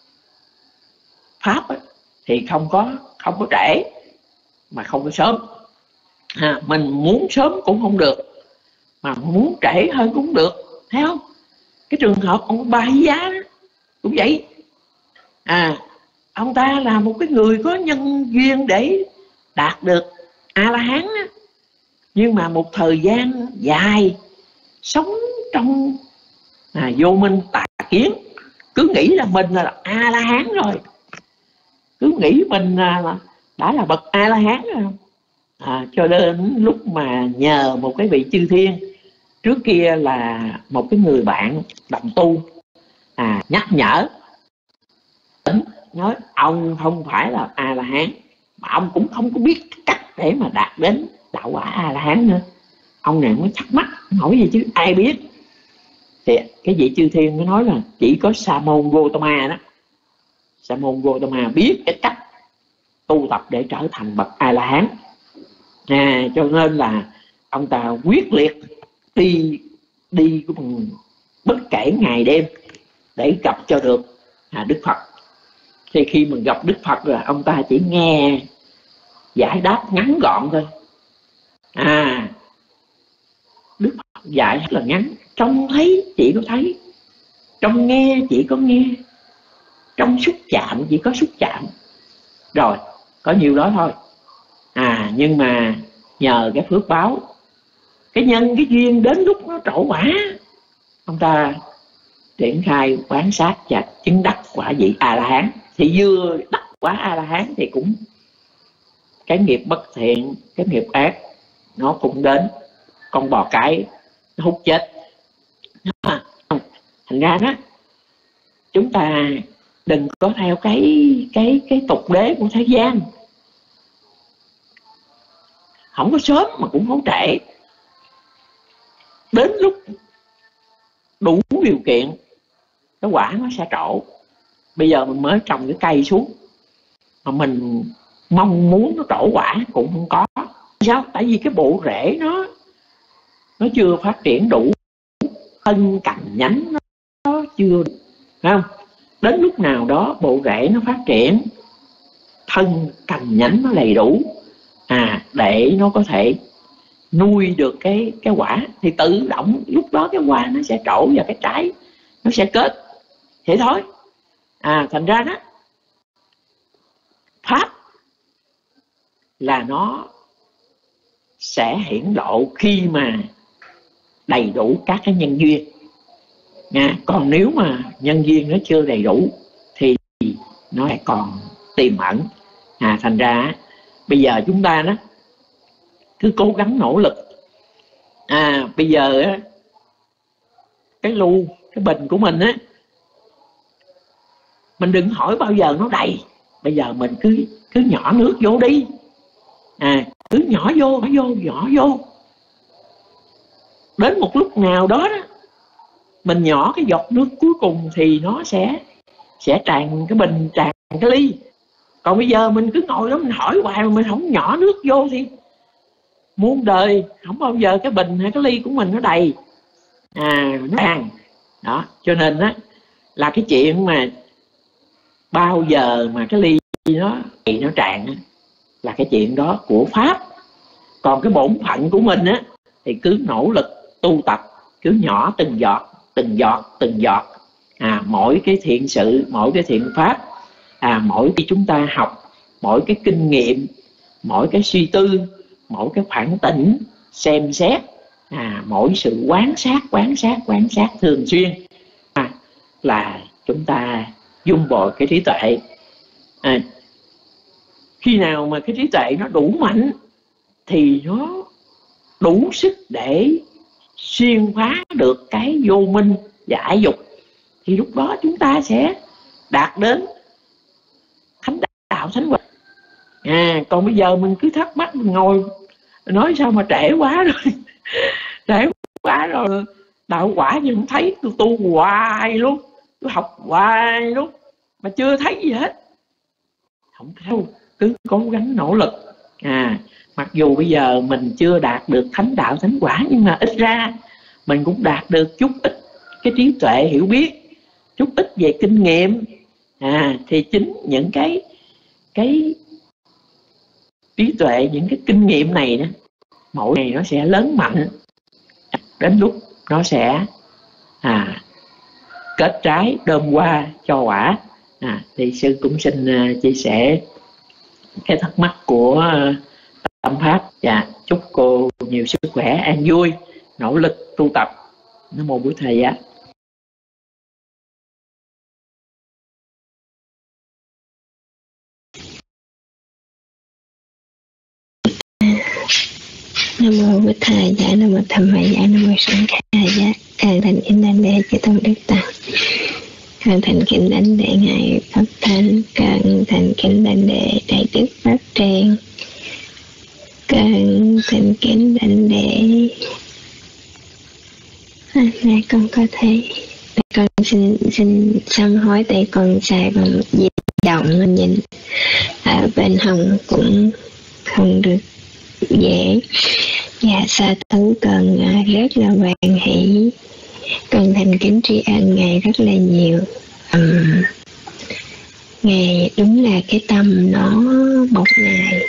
pháp thì không có trễ mà không có sớm. Mình muốn sớm cũng không được, mà muốn trễ hơn cũng không được, thấy không? Cái trường hợp ông Ba Hy Giá đó cũng vậy. Ông ta là một cái người có nhân duyên để đạt được A-la-hán đó. Nhưng mà một thời gian dài sống trong vô minh tà kiến, cứ nghĩ là mình là A-la-hán rồi, cứ nghĩ mình đã là bậc A-la-hán rồi. Cho đến lúc mà nhờ một cái vị chư thiên, trước kia là một cái người bạn đồng tu, nhắc nhở, nói ông không phải là A-la-hán, mà ông cũng không có biết cách để mà đạt đến đạo quả A-la-hán nữa. Ông này mới thắc mắc, hỏi gì chứ ai biết. Thì cái vị chư thiên mới nói là chỉ có Sa môn Gotama đó, Sa môn Gotama biết cái cách tu tập để trở thành bậc A-la-hán. Cho nên là ông ta quyết liệt đi bất kể ngày đêm để gặp cho được Đức Phật. Thì khi mình gặp Đức Phật rồi, ông ta chỉ nghe giải đáp ngắn gọn thôi. Đức Phật dạy rất là ngắn. Trông thấy chỉ có thấy, trông nghe chỉ có nghe, trông xúc chạm chỉ có xúc chạm. Rồi, có nhiều đó thôi. Nhưng mà nhờ cái phước báo, cái nhân, cái duyên đến lúc nó trổ quả, ông ta triển khai quán sát và chứng đắc quả vị A-la-hán. Thì vừa đắc quả A-la-hán thì cũng cái nghiệp bất thiện, cái nghiệp ác nó cũng đến, con bò cái nó hút chết. Thành ra đó, chúng ta đừng có theo cái tục đế của thế gian. Không có sớm mà cũng không trễ. Đến lúc đủ điều kiện, cái quả nó sẽ trổ. Bây giờ mình mới trồng cái cây xuống, mà mình mong muốn nó trổ quả cũng không có. Sao? Tại vì cái bộ rễ nó chưa phát triển đủ, thân cành nhánh nó chưa, phải không? Đến lúc nào đó bộ rễ nó phát triển, thân cành nhánh nó đầy đủ, để nó có thể nuôi được cái quả, thì tự động lúc đó cái hoa nó sẽ trổ và cái trái nó sẽ kết, thế thôi. Thành ra đó, pháp là nó sẽ hiển lộ khi mà đầy đủ các cái nhân duyên. Còn nếu mà nhân duyên nó chưa đầy đủ thì nó lại còn tiềm ẩn. Thành ra bây giờ chúng ta đó cứ cố gắng nỗ lực. Bây giờ cái lu, cái bình của mình á, mình đừng hỏi bao giờ nó đầy. Bây giờ mình cứ nhỏ nước vô đi. Cứ nhỏ vô, nhỏ vô. Đến một lúc nào đó, mình nhỏ cái giọt nước cuối cùng thì nó sẽ tràn cái bình, tràn cái ly. Còn bây giờ mình cứ ngồi đó mình hỏi hoài mà mình không nhỏ nước vô thì muôn đời không bao giờ cái bình hay cái ly của mình nó đầy. nó tràn đó. Cho nên á là cái chuyện mà bao giờ mà cái ly nó tràn á, là cái chuyện đó của pháp. Còn cái bổn phận của mình á thì cứ nỗ lực tu tập, cứ nhỏ từng giọt, mỗi cái thiện sự, mỗi cái thiện pháp, mỗi khi chúng ta học, mỗi cái kinh nghiệm, mỗi cái suy tư, mỗi cái phản tỉnh, xem xét, mỗi sự quan sát thường xuyên, là chúng ta dung bồi cái trí tuệ. Khi nào mà cái trí tuệ nó đủ mạnh thì nó đủ sức để xuyên phá được cái vô minh và ái dục, thì lúc đó chúng ta sẽ đạt đến thánh đạo thánh quả. Còn bây giờ mình cứ thắc mắc, mình ngồi nói sao mà trễ quá rồi đạo quả nhưng không thấy. Tôi tu hoài luôn, tôi học hoài luôn mà chưa thấy gì hết. Không theo, cứ cố gắng nỗ lực. Mặc dù bây giờ mình chưa đạt được thánh đạo thánh quả, nhưng mà ít ra mình cũng đạt được chút ít cái trí tuệ hiểu biết, chút ít về kinh nghiệm. Thì chính những cái trí tuệ, những cái kinh nghiệm này đó, mỗi ngày nó sẽ lớn mạnh, đến lúc nó sẽ kết trái đơm hoa cho quả. Thì sư cũng xin chia sẻ cái thắc mắc của Tâm Pháp, và chúc cô nhiều sức khỏe, an vui, nỗ lực tu tập. Nam mô Bổn Thầy Giá. Nam mô Bổn Thầy Giá, Nam mô Tham Mại Giá, Nam mô Sanh Khai Giá. Càng thành kính đảnh lễ chư tôn đức tăng, càng thành kính đảnh lễ ngài Pháp Thánh, càng thành kính đảnh lễ đại đức Pháp Tràng, càng thành kính đảnh lễ. Này con có thấy, con xin sám hối tại con xài bằng di động, nhìn ở bên hông cũng không được dễ. Dạ sa thú con rất là hoan hỷ, con thành kính tri ân ngài rất là nhiều. Ngài đúng là cái tâm nó một ngày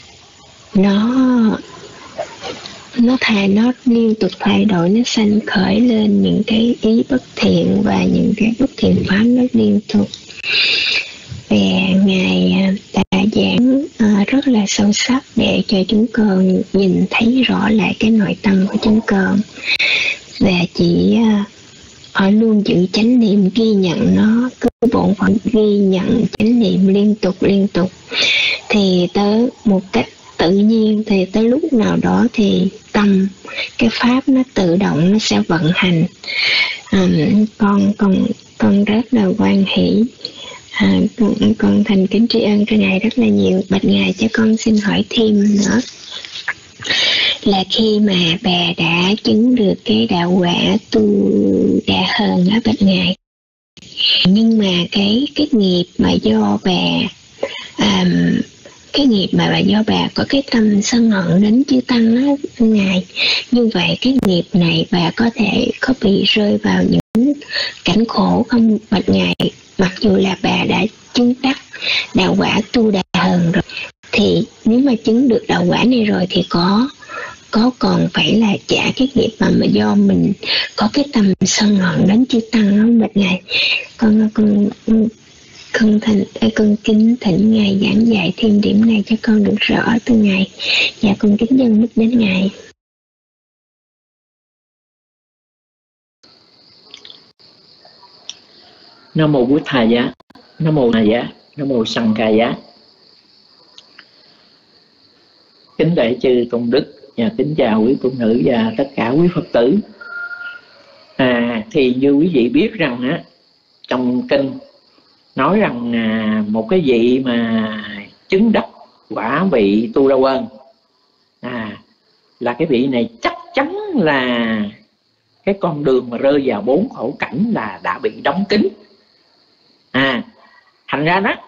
nó liên tục thay đổi, nó sanh khởi lên những cái ý bất thiện và những cái bất thiện pháp nó liên tục. Và ngài đã giảng rất là sâu sắc để cho chúng con nhìn thấy rõ lại cái nội tâm của chúng con, và chỉ họ luôn giữ chánh niệm, ghi nhận nó, cứ bổn phận ghi nhận chánh niệm liên tục, thì tới một cách tự nhiên, thì tới lúc nào đó thì tâm, cái pháp nó tự động nó sẽ vận hành. Con rất là hoan hỷ. Con thành kính tri ân cho ngài rất là nhiều. Bạch ngài cho con xin hỏi thêm nữa, là khi mà bà đã chứng được cái đạo quả tu đà hờn á bạch ngài, nhưng mà cái nghiệp mà do bà có cái tâm sân hận đến chư tăng á ngài, như vậy cái nghiệp này bà có thể có bị rơi vào những cảnh khổ không bạch ngài? Mặc dù là bà đã chứng đắc đạo quả tu đà hờn rồi, thì nếu mà chứng được đạo quả này rồi thì có còn phải là trả cái nghiệp mà do mình có cái tâm sân hận đến chư tăng không bạch ngài? Con kính thỉnh ngài giảng dạy thêm điểm này cho con được rõ từ ngài, và con kính dâng đức đến ngài. Nam mô Bổn Thầy Giá, Nam mô Thầy Giá, Nam mô Sanh Khai Giá. Kính lễ chư tôn đức và kính chào quý phụ nữ và tất cả quý Phật tử. Thì như quý vị biết rằng trong kinh nói rằng một cái vị mà chứng đắc quả vị Tu Đa Quên, là cái vị này chắc chắn là cái con đường mà rơi vào 4 khổ cảnh là đã bị đóng kín. Thành ra đó,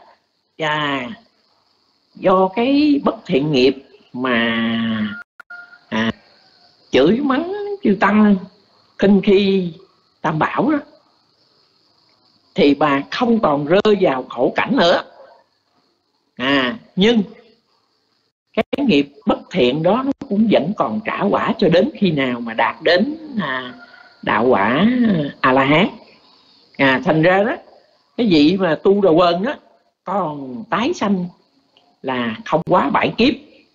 do cái bất thiện nghiệp mà chửi mắng chư tăng, khinh khi tam bảo đó, thì bà không còn rơi vào khổ cảnh nữa. Nhưng cái nghiệp bất thiện đó nó cũng vẫn còn trả quả cho đến khi nào mà đạt đến đạo quả A-la-hán. Thành ra đó, cái vị mà tu đầu quần đó còn tái sanh là không quá 7 kiếp.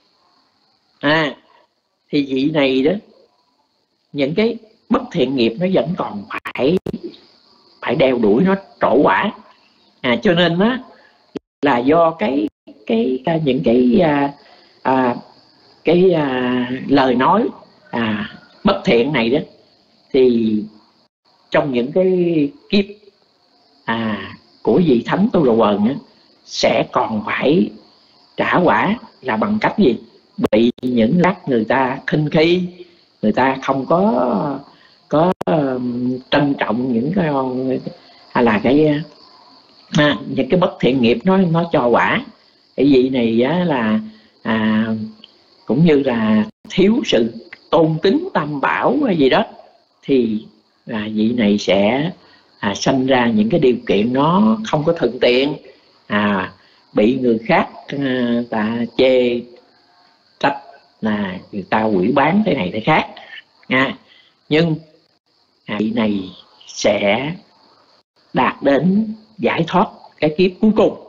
Thì vị này đó, những cái bất thiện nghiệp nó vẫn còn phải đeo đuổi nó trổ quả. Cho nên đó là do những cái lời nói bất thiện này đó, thì trong những cái kiếp của vị thánh tu đầu quần đó, sẽ còn phải trả quả là bằng cách gì? Bị những lát người ta khinh khi, người ta không có trân trọng những cái hay là những cái bất thiện nghiệp nó cho quả. Cái vị này á, là cũng như là thiếu sự tôn kính tam bảo hay gì đó, thì vị này sẽ sanh ra những cái điều kiện nó không có thuận tiện, bị người khác ta chê trách, là người ta quỷ bán thế này thế khác. Nhưng vị này sẽ đạt đến giải thoát cái kiếp cuối cùng.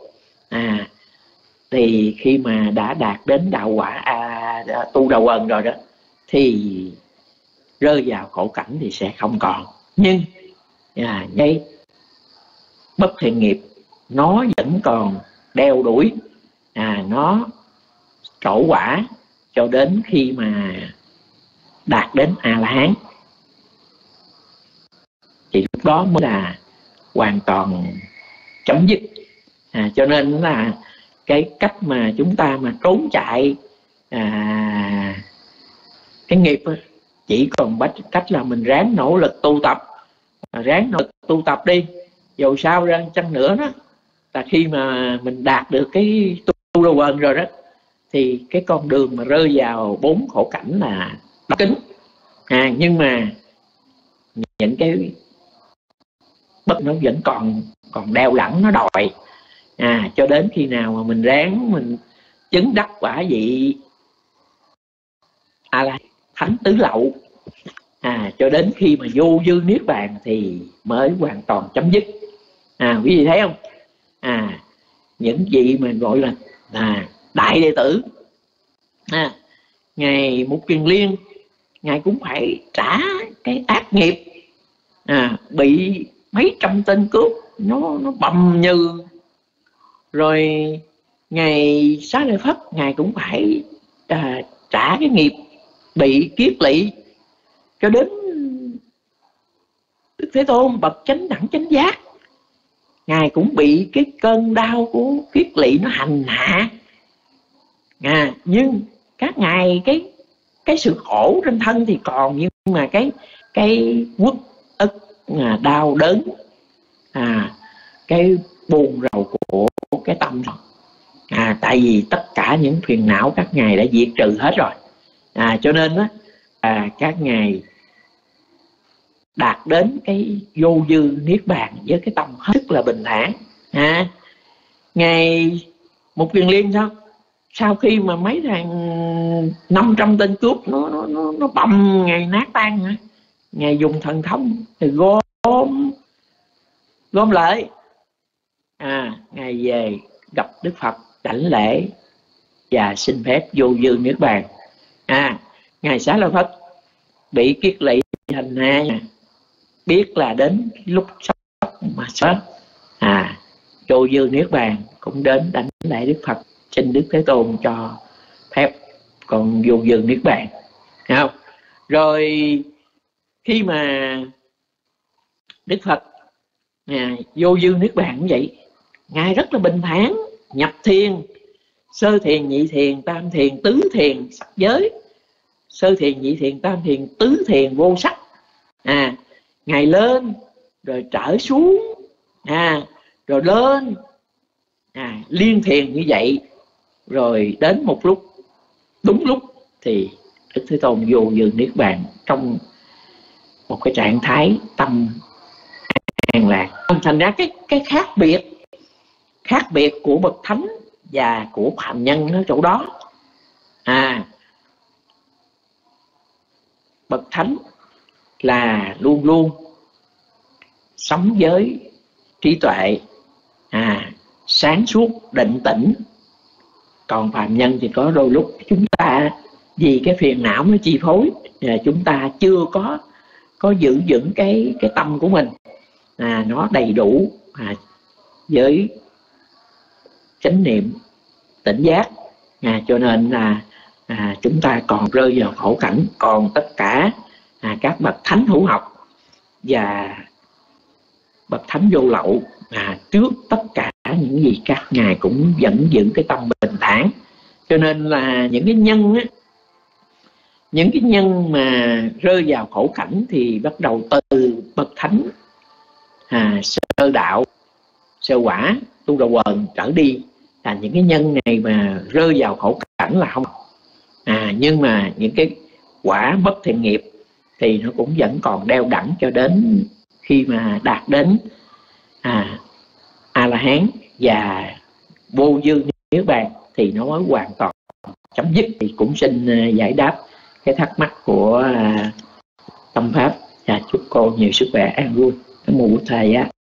Thì khi mà đã đạt đến đạo quả tu đầu quần rồi đó, thì rơi vào khổ cảnh thì sẽ không còn. Nhưng cái bất thiện nghiệp nó vẫn còn đeo đuổi, nó trổ quả cho đến khi mà đạt đến A-la-hán, thì lúc đó mới là hoàn toàn chấm dứt. Cho nên là cái cách mà chúng ta mà trốn chạy cái nghiệp đó, chỉ còn cách là mình ráng nỗ lực tu tập, đi. Dù sao ra chăng nữa đó, là khi mà mình đạt được cái tu đầu quần rồi đó, thì cái con đường mà rơi vào 4 khổ cảnh là đóng kín. Nhưng mà những cái bất nó vẫn còn đeo đẳng, nó đòi. Cho đến khi nào mà mình ráng mình chứng đắc quả vị A-la thánh tứ lậu, cho đến khi mà vô dư niết bàn thì mới hoàn toàn chấm dứt. Quý vị thấy không? Những vị mà gọi là đại đệ tử, ngài Mục Kiền Liên, ngài cũng phải trả cái ác nghiệp, bị mấy trăm tên cướp nó bầm như. Rồi ngài Xá Lợi Phất, ngài cũng phải trả cái nghiệp bị kiết lỵ. Cho đến Đức Thế Tôn bậc chánh đẳng chánh giác, ngài cũng bị cái cơn đau của kiết lỵ nó hành hạ. Nhưng các ngài cái sự khổ trên thân thì còn, nhưng mà cái uất ức, đau đớn, cái buồn rầu của cái tâm rồi. Tại vì tất cả những phiền não các ngài đã diệt trừ hết rồi. Cho nên đó, các ngài đạt đến cái vô dư niết bàn với cái tâm hết sức là bình thản. Ngài Mục Kiền Liên sao? Sau khi mà mấy thằng 500 tên cướp nó bầm ngài nát tan hả? Ngài dùng thần thông thì gom lại. Ngài về gặp Đức Phật đảnh lễ và xin phép vô dư niết bàn. Ngài Xá Lợi Phất bị kiết lỵ hành hạ, biết là đến lúc sắp mà sớm, vô dư niết bàn cũng đến đảnh lễ Đức Phật, xin Đức Thế Tôn cho phép còn vô dư niết bàn. Không? Rồi khi mà Đức Phật vô dư niết bàn cũng vậy, ngài rất là bình thản, nhập thiền, sơ thiền, nhị thiền, tam thiền, tứ thiền sắc giới, sơ thiền, nhị thiền, tam thiền, tứ thiền vô sắc. Ngài lên rồi trở xuống, rồi lên, liên thiền như vậy. Rồi đến một lúc, đúng lúc thì Đức Thế Tôn vô dư niết bàn trong một cái trạng thái tâm an lạc. Thành ra cái khác biệt của bậc thánh và của phàm nhân ở chỗ đó. Bậc thánh là luôn luôn sống với trí tuệ, sáng suốt, định tĩnh. Còn phàm nhân thì có đôi lúc chúng ta vì cái phiền não nó chi phối, chúng ta chưa có giữ vững cái tâm của mình nó đầy đủ với chánh niệm, tỉnh giác, cho nên là chúng ta còn rơi vào khổ cảnh. Còn tất cả các bậc thánh hữu học và bậc thánh vô lậu, trước tất cả những gì các ngài cũng vẫn giữ cái tâm bình thản. Cho nên là những cái nhân á, những cái nhân mà rơi vào khổ cảnh thì bắt đầu từ bậc thánh sơ đạo, sơ quả, tu đà quần trở đi, là những cái nhân này mà rơi vào khổ cảnh là không. Nhưng mà những cái quả bất thiện nghiệp thì nó cũng vẫn còn đeo đẳng cho đến khi mà đạt đến A-la-hán và vô dư niết bàn thì nó mới hoàn toàn chấm dứt. Thì cũng xin giải đáp cái thắc mắc của Tâm Pháp, và chúc cô nhiều sức khỏe, an vui. Nam mô Bụt Thầy á.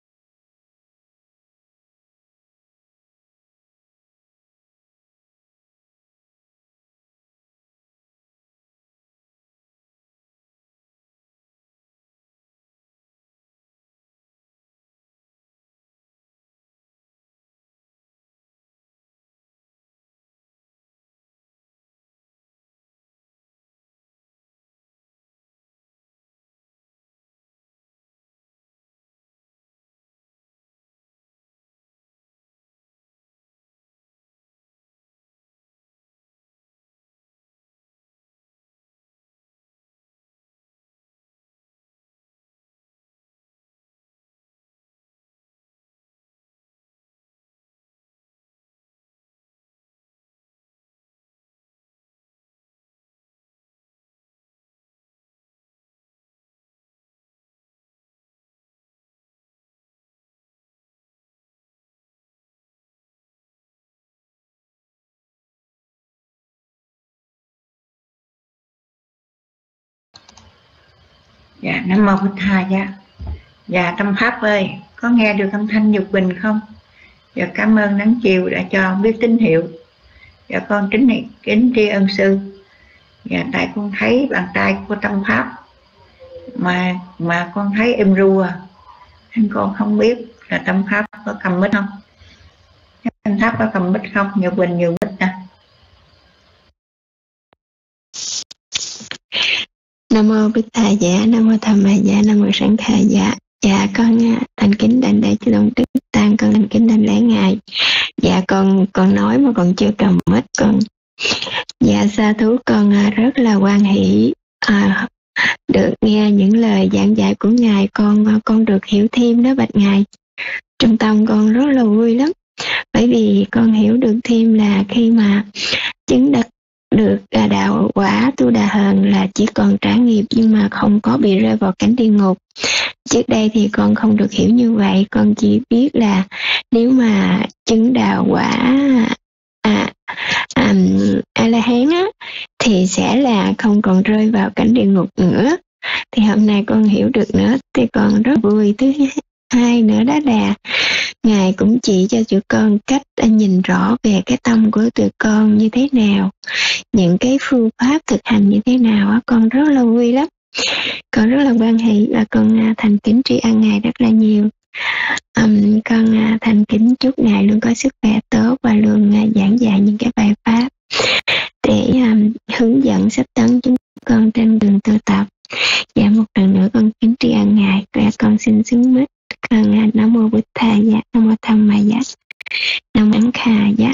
Dạ, Nam mô Bụt Thầy. Dạ, Tâm Pháp ơi, có nghe được âm thanh Nhật Bình không? Dạ, cảm ơn nắng chiều đã cho biết tín hiệu. Dạ, con kính tri ân sư. Dạ, tại con thấy bàn tay của Tâm Pháp mà con thấy êm ru nên con không biết là Tâm Pháp có cầm mic không. Tâm Pháp có cầm mic không? Nhật Bình nhiều mic nè. Nam mô Bích Thầy. Dạ, Nam mô Tham Ma. Dạ, Nam mô Sanh Kha. Dạ con thành kính đảnh lễ chư tôn đức tăng, con thành kính đảnh lễ ngài. Dạ con nói mà còn chưa cầm mic con. Dạ sa thú, con rất là hoan hỷ được nghe những lời giảng dạy của ngài, con được hiểu thêm đó bạch ngài. Trong tâm con rất là vui lắm, bởi vì con hiểu được thêm là khi mà chứng đắc được đạo quả Tu Đà Hờn là chỉ còn trả nghiệp nhưng mà không có bị rơi vào cảnh địa ngục. Trước đây thì con không được hiểu như vậy, con chỉ biết là nếu mà chứng đạo quả A-la-hán thì sẽ là không còn rơi vào cảnh địa ngục nữa. Thì hôm nay con hiểu được nữa thì con rất vui. Thứ hai nữa đó là ngài cũng chỉ cho tụi con cách nhìn rõ về cái tâm của tụi con như thế nào, những cái phương pháp thực hành như thế nào. Con rất là vui lắm, con rất là hoan hỷ và con thành kính tri ân ngài rất là nhiều. Con thành kính chúc ngài luôn có sức khỏe tốt và luôn giảng dạy những cái bài pháp để hướng dẫn sách tấn chúng con trên đường tu tập. Dạ, một lần nữa con kính tri ân ngài và con xin xứng mít. Con Nam mô Bụt Thầy. Dạ, Nam mô Tham Ma. Dạ, Nam mô Sanh Kha. Dạ.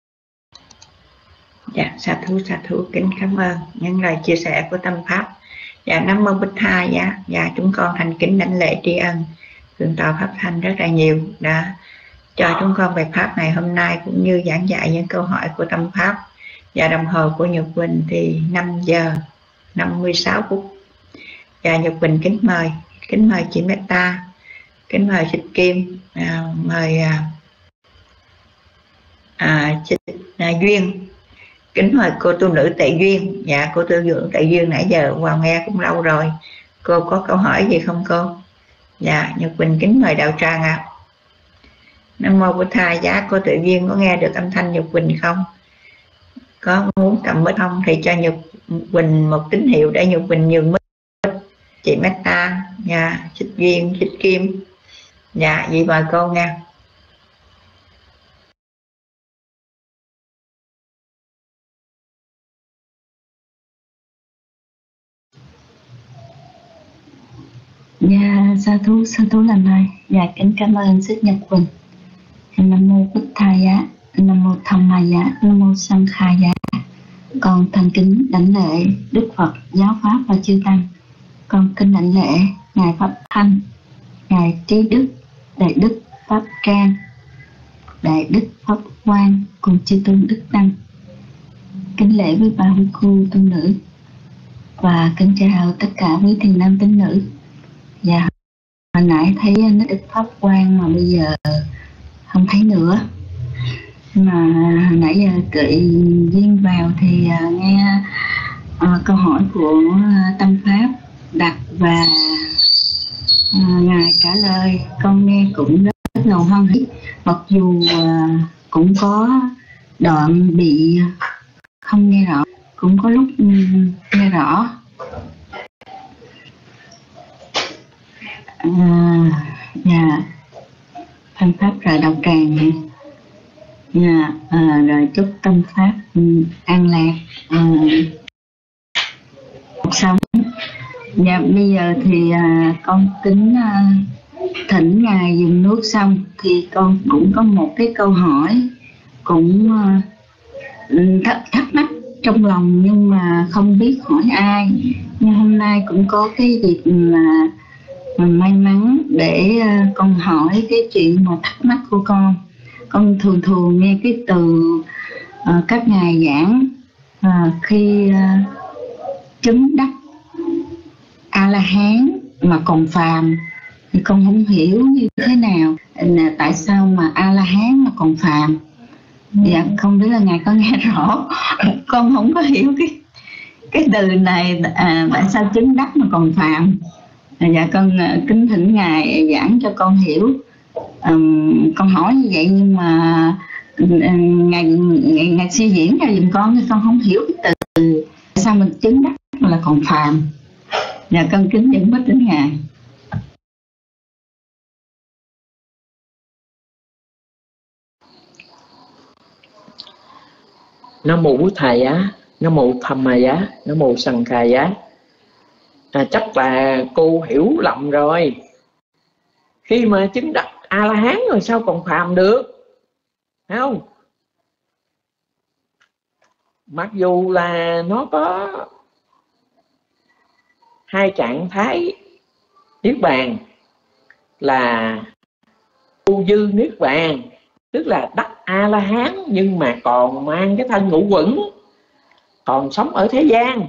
Dạ, sa thú kính cảm ơn những lời chia sẻ của Tâm Pháp. Dạ Nam Mô Bích Tha. Dạ chúng con thành kính đảnh lễ tri ân Thượng tọa Pháp Thanh rất là nhiều đã cho chúng con bài pháp ngày hôm nay, cũng như giảng dạy những câu hỏi của tâm pháp. Và đồng hồ của Nhật Quỳnh thì 5 giờ 56 phút. Và Nhật Quỳnh kính mời chị Meta, kính mời Trịch Kim, mời Duyên, kính mời cô tu nữ Tệ Duyên. Dạ cô tu nữ Tệ Duyên nãy giờ vào nghe cũng lâu rồi, cô có câu hỏi gì không cô? Dạ Nhật Quỳnh kính mời Đạo Tràng ạ. Nam Mô Bổn Thầy. Dạ cô Tự Duyên có nghe được âm thanh Nhật Quỳnh không? Có muốn cầm mic không thì cho Nhật Quỳnh một tín hiệu để Nhật Quỳnh nhường mic. Chị Meta, dạ, Trịch Duyên, Trịch Kim. Dạ vậy mời cô nha. Dạ sa thú lần này. Dạ kính cảm ơn Sư Nhật Quỳnh. Nam mô Bích Thầy Giá, Nam mô Tham Ma Giá, Nam mô Sang Khai Giá. Con thành kính đảnh lễ Đức Phật, Giáo Pháp và Chư Tăng. Con kính đảnh lễ Ngài Pháp Thanh, Ngài Trí Đức, Đại Đức Pháp Can, Đại Đức Pháp Quang cùng chư tôn Đức Tăng. Kính lễ với bà Hữu Khu tu nữ và kính chào tất cả quý thiền nam tín nữ. Dạ hồi nãy thấy nó Đức Pháp Quang mà bây giờ không thấy nữa, mà nãy giờ tự duyên vào thì nghe câu hỏi của Tâm Pháp đặt và Ngài trả lời, con nghe cũng rất là hoan hỷ, mặc dù cũng có đoạn bị không nghe rõ, cũng có lúc nghe rõ. Dạ Tâm Pháp rồi Đạo Tràng. Dạ rồi chúc Tâm Pháp an lạc cuộc sống. Dạ bây giờ thì con kính thỉnh Ngài dùng nước xong thì con cũng có một cái câu hỏi cũng thắc mắc trong lòng nhưng mà không biết hỏi ai. Nhưng hôm nay cũng có cái dịp mà may mắn để con hỏi cái chuyện mà thắc mắc của con. Con thường nghe cái từ các ngài giảng khi chứng đắc A-la-hán mà còn phàm thì con không hiểu như thế nào, tại sao mà A-la-hán mà còn phàm. Dạ không biết là ngài có nghe rõ. Con không có hiểu cái từ này, tại sao chứng đắc mà còn phàm. Dạ con kính thỉnh ngài giảng cho con hiểu. Con hỏi như vậy nhưng mà ngài suy diễn ra giùm con thì con không hiểu cái từ tại sao mình chứng đắc mà là còn phàm. Dạ con kính dẫn bích đến ngài. Nam mô Bổn Thầy Giá, Nam mô Tham Ma Giá, Nam mô Sang Khai Giá. Chắc là cô hiểu lầm rồi. Khi mà chứng đắc A-la-hán rồi sao còn phàm được, thấy không? Mặc dù là nó có hai trạng thái niết bàn là vô dư niết bàn, tức là đắc A-la-hán nhưng mà còn mang cái thân ngũ quẩn, còn sống ở thế gian,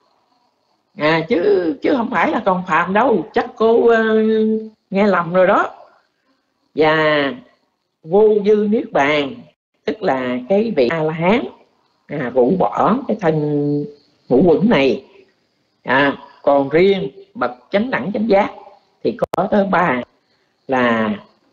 chứ không phải là còn phàm đâu. Chắc cô nghe lầm rồi đó. Và vô dư niết bàn tức là cái vị A-la-hán rũ bỏ cái thân ngũ quẩn này. Còn riêng bậc chánh đẳng chánh giác thì có tới 3 là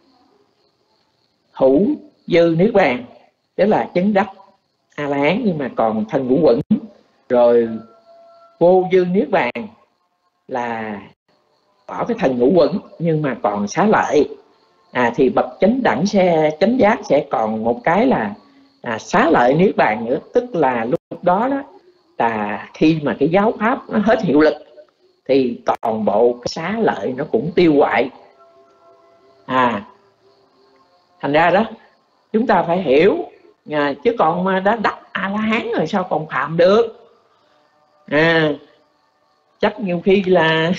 hữu dư niết bàn, tức là chứng đắc A-la-hán nhưng mà còn thân ngũ quẩn. Rồi vô dư niết bàn là bỏ cái thân ngũ quẩn nhưng mà còn xá lợi. Thì bậc chánh đẳng chánh giác sẽ còn một cái là xá lợi niết bàn nữa, tức là lúc đó là khi mà cái giáo pháp nó hết hiệu lực thì toàn bộ cái xá lợi nó cũng tiêu hoại. Thành ra đó chúng ta phải hiểu, chứ còn mà đã đắc A-la-hán rồi sao còn phạm được. chắc nhiều khi là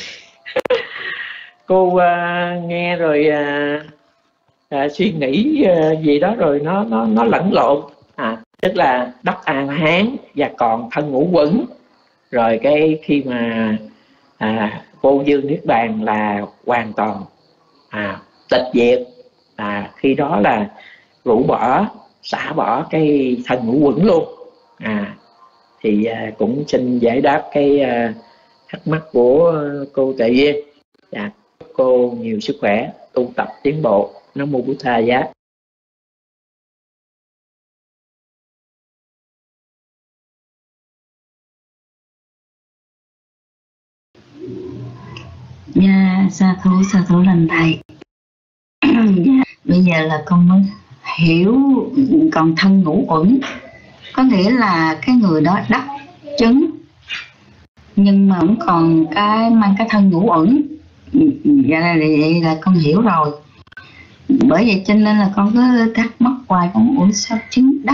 cô nghe rồi suy nghĩ gì đó rồi nó lẫn lộn. Tức là đắc A La Hán và còn thân ngũ quẩn, rồi cái khi mà vô dương niết bàn là hoàn toàn tịch diệt, khi đó là rũ bỏ, xả bỏ cái thân ngũ quẩn luôn. Thì cũng xin giải đáp cái thắc mắc của cô Tệ Duyên. Chúc cô nhiều sức khỏe, tu tập tiến bộ. Nam mô Bổn Thà Giá. Dạ, sa thú lành thầy. Dạ, bây giờ là con mới hiểu còn thân ngũ uẩn, có nghĩa là cái người đó đắc chứng nhưng mà vẫn còn mang cái thân ngũ uẩn. Vậy là con hiểu rồi. Bởi vậy cho nên là con cứ thắc mắc hoài, con ủa sao chứng đắc.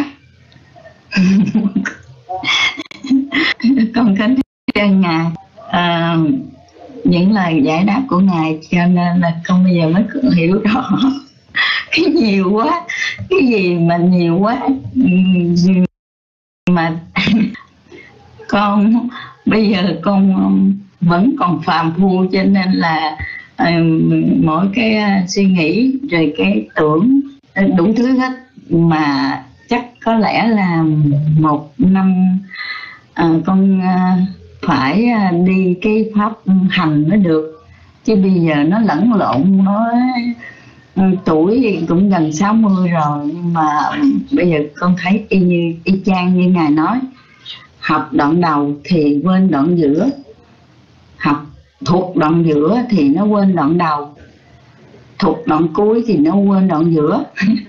Con kính thưa Ngài những lời giải đáp của Ngài, cho nên là con bây giờ mới hiểu rõ. Cái nhiều quá, cái gì mà nhiều quá mà con bây giờ con vẫn còn phàm phu, cho nên là mỗi cái suy nghĩ rồi cái tưởng đủ thứ hết. Mà chắc có lẽ là một năm con phải đi cái pháp hành mới được, chứ bây giờ nó lẫn lộn, nó tuổi thì cũng gần 60 rồi, nhưng mà bây giờ con thấy y chang như Ngài nói, học đoạn đầu thì quên đoạn giữa, học thuộc đoạn giữa thì nó quên đoạn đầu, thuộc đoạn cuối thì nó quên đoạn giữa.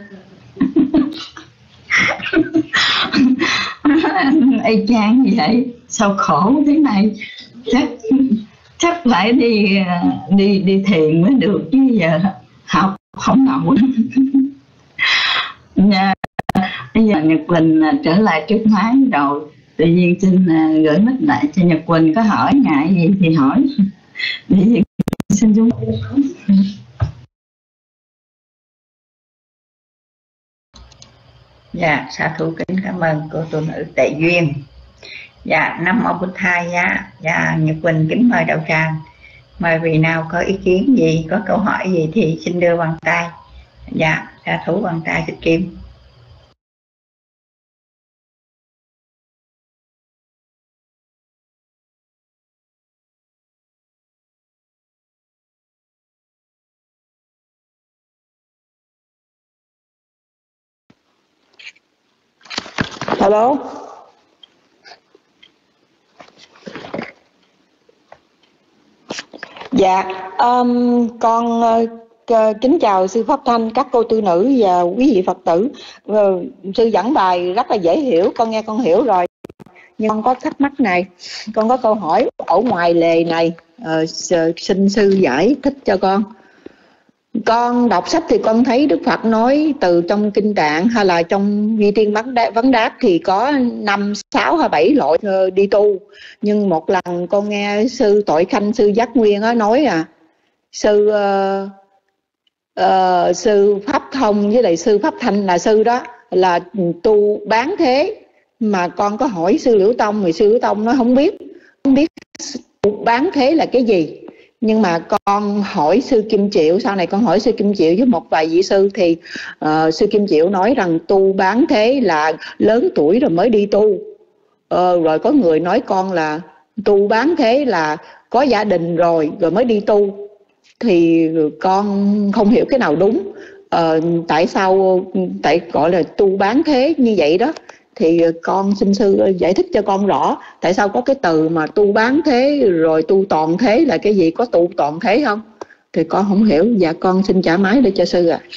Y chang như vậy, sao khổ thế này. Chắc phải đi thiền mới được, chứ giờ học không nổi. Bây giờ Nhật Quỳnh trở lại trước máy rồi, tự nhiên xin gửi mic lại cho Nhật Quỳnh, có hỏi ngại gì thì hỏi. Để xin chú. Dạ, sa thú kính cảm ơn cô tu nữ Tệ Duyên. Dạ, Nam mô Bổn Thà Giá. Dạ, Nhật Quỳnh kính mời đạo tràng. Mời vị nào có ý kiến gì, có câu hỏi gì thì xin đưa bằng tay. Dạ, sa thú bằng tay Thích Kim. Hello. Dạ, con kính chào sư Pháp Thanh, các cô tu nữ và quý vị Phật tử. Sư giảng bài rất là dễ hiểu, con nghe con hiểu rồi. Nhưng con có thắc mắc này, con có câu hỏi ở ngoài lề này, xin sư giải thích cho con. Con đọc sách thì con thấy Đức Phật nói từ trong Kinh Tạng hay là trong Duy Tiên Vấn Đáp thì có 5, 6 hay 7 loại đi tu. Nhưng một lần con nghe sư Tội Khanh, sư Giác Nguyên nói sư Pháp Thông với lại sư Pháp Thanh là sư đó là tu bán thế. Mà con có hỏi sư Liễu Tông thì sư Liễu Tông nó không biết bán thế là cái gì. Nhưng mà con hỏi sư Kim Triệu, sau này con hỏi sư Kim Triệu với một vài vị sư thì sư Kim Triệu nói rằng tu bán thế là lớn tuổi rồi mới đi tu. Rồi có người nói con là tu bán thế là có gia đình rồi mới đi tu. Thì con không hiểu cái nào đúng. Tại sao tại gọi là tu bán thế như vậy đó. Thì con xin sư giải thích cho con rõ tại sao có cái từ mà tu bán thế rồi tu toàn thế là cái gì, có tu toàn thế không? Thì con không hiểu. Dạ con xin trả máy để cho sư ạ.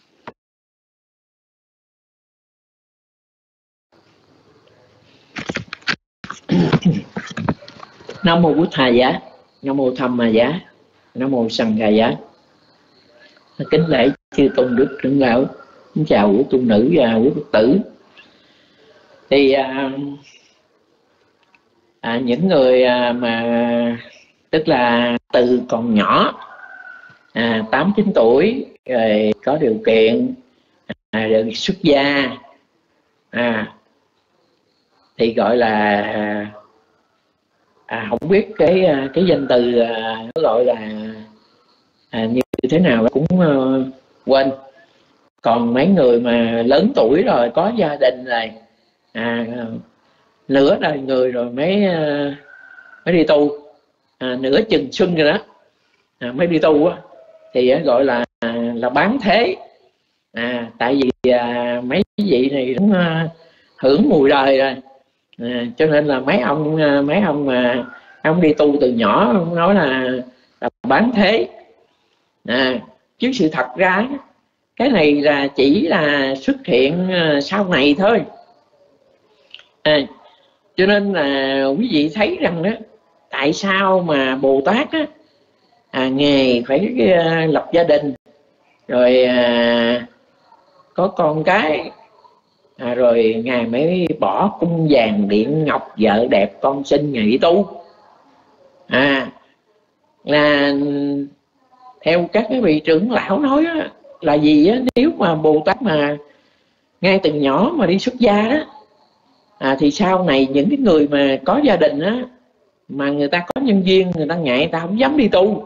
Nam mô Bổn Thà Giá, Nam mô Tham Ma Giá, Nam mô Sanh Ca Giá. Kính lễ chư tôn đức trưởng lão, kính chào quý tu nữ và quý Phật tử. Thì những người mà tức là từ còn nhỏ 8-9 tuổi rồi có điều kiện được xuất gia thì gọi là không biết cái danh từ nó gọi là như thế nào cũng quên. Còn mấy người mà lớn tuổi rồi có gia đình rồi nửa đời người rồi mới đi tu, nửa chừng xuân rồi đó mới đi tu á, thì gọi là bán thế. Tại vì mấy vị này cũng hưởng mùi đời rồi, cho nên là mấy ông mà ông đi tu từ nhỏ ông nói là bán thế. Chứ sự thật ra cái này là chỉ là xuất hiện sau này thôi. Cho nên là quý vị thấy rằng đó, tại sao mà Bồ Tát Ngài phải lập gia đình rồi có con cái, rồi Ngài mới bỏ cung vàng điện ngọc, vợ đẹp con xinh, Ngài đi tu. Là theo các cái vị trưởng lão nói đó, là gì á, nếu mà Bồ Tát mà ngay từ nhỏ mà đi xuất gia đó thì sau này những cái người mà có gia đình á, mà người ta có nhân duyên, người ta ngại, người ta không dám đi tu.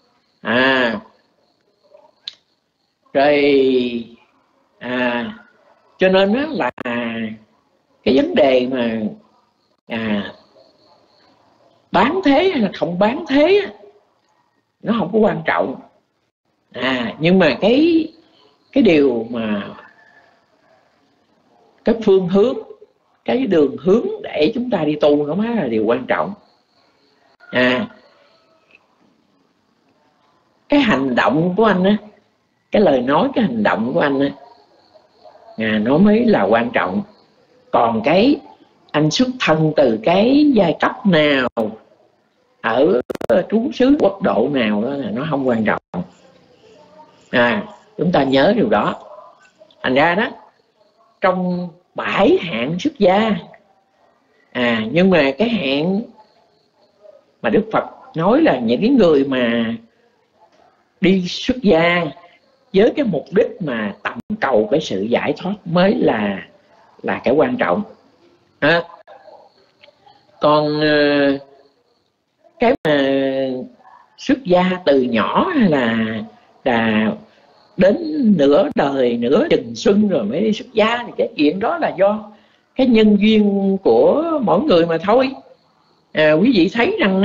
Rồi cho nên đó là cái vấn đề mà bán thế hay là không bán thế nó không có quan trọng. Nhưng mà cái điều mà cái phương hướng, cái đường hướng để chúng ta đi tu nó mới là điều quan trọng. Cái hành động của anh á, cái lời nói, cái hành động của anh á, nó mới là quan trọng. Còn cái anh xuất thân từ cái giai cấp nào, ở trú xứ quốc độ nào đó là nó không quan trọng. Chúng ta nhớ điều đó. Thành ra đó, trong 7 hạng xuất gia, nhưng mà cái hạng mà Đức Phật nói là những cái người mà đi xuất gia với cái mục đích mà tầm cầu cái sự giải thoát mới là cái quan trọng. Còn cái mà xuất gia từ nhỏ hay là đến nửa đời, nửa chừng xuân rồi mới đi xuất gia, thì cái chuyện đó là do cái nhân duyên của mỗi người mà thôi. Quý vị thấy rằng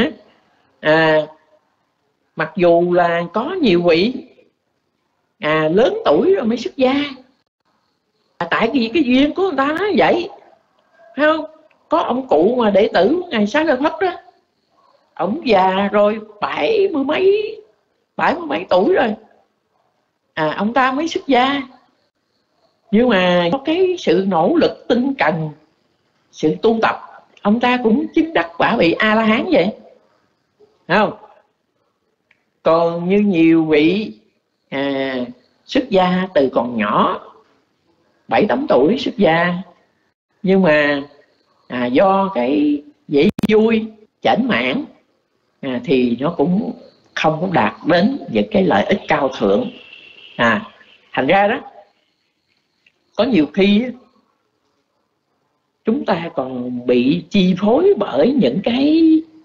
mặc dù là có nhiều vị lớn tuổi rồi mới xuất gia, tại vì cái duyên của người ta nói vậy, phải không? Có ông cụ mà đệ tử Ngài Xá Lợi Phất đó, ông già rồi 70 mấy tuổi rồi, ông ta mới xuất gia. Nhưng mà có cái sự nỗ lực tinh cần, sự tu tập, ông ta cũng chứng đắc quả vị A-la-hán vậy, phải không? Còn như nhiều vị xuất gia từ còn nhỏ, 7-8 tuổi xuất gia, nhưng mà do cái dễ vui, chảnh mãn, thì nó cũng không có đạt đến những cái lợi ích cao thượng. Thành ra đó, có nhiều khi chúng ta còn bị chi phối bởi những cái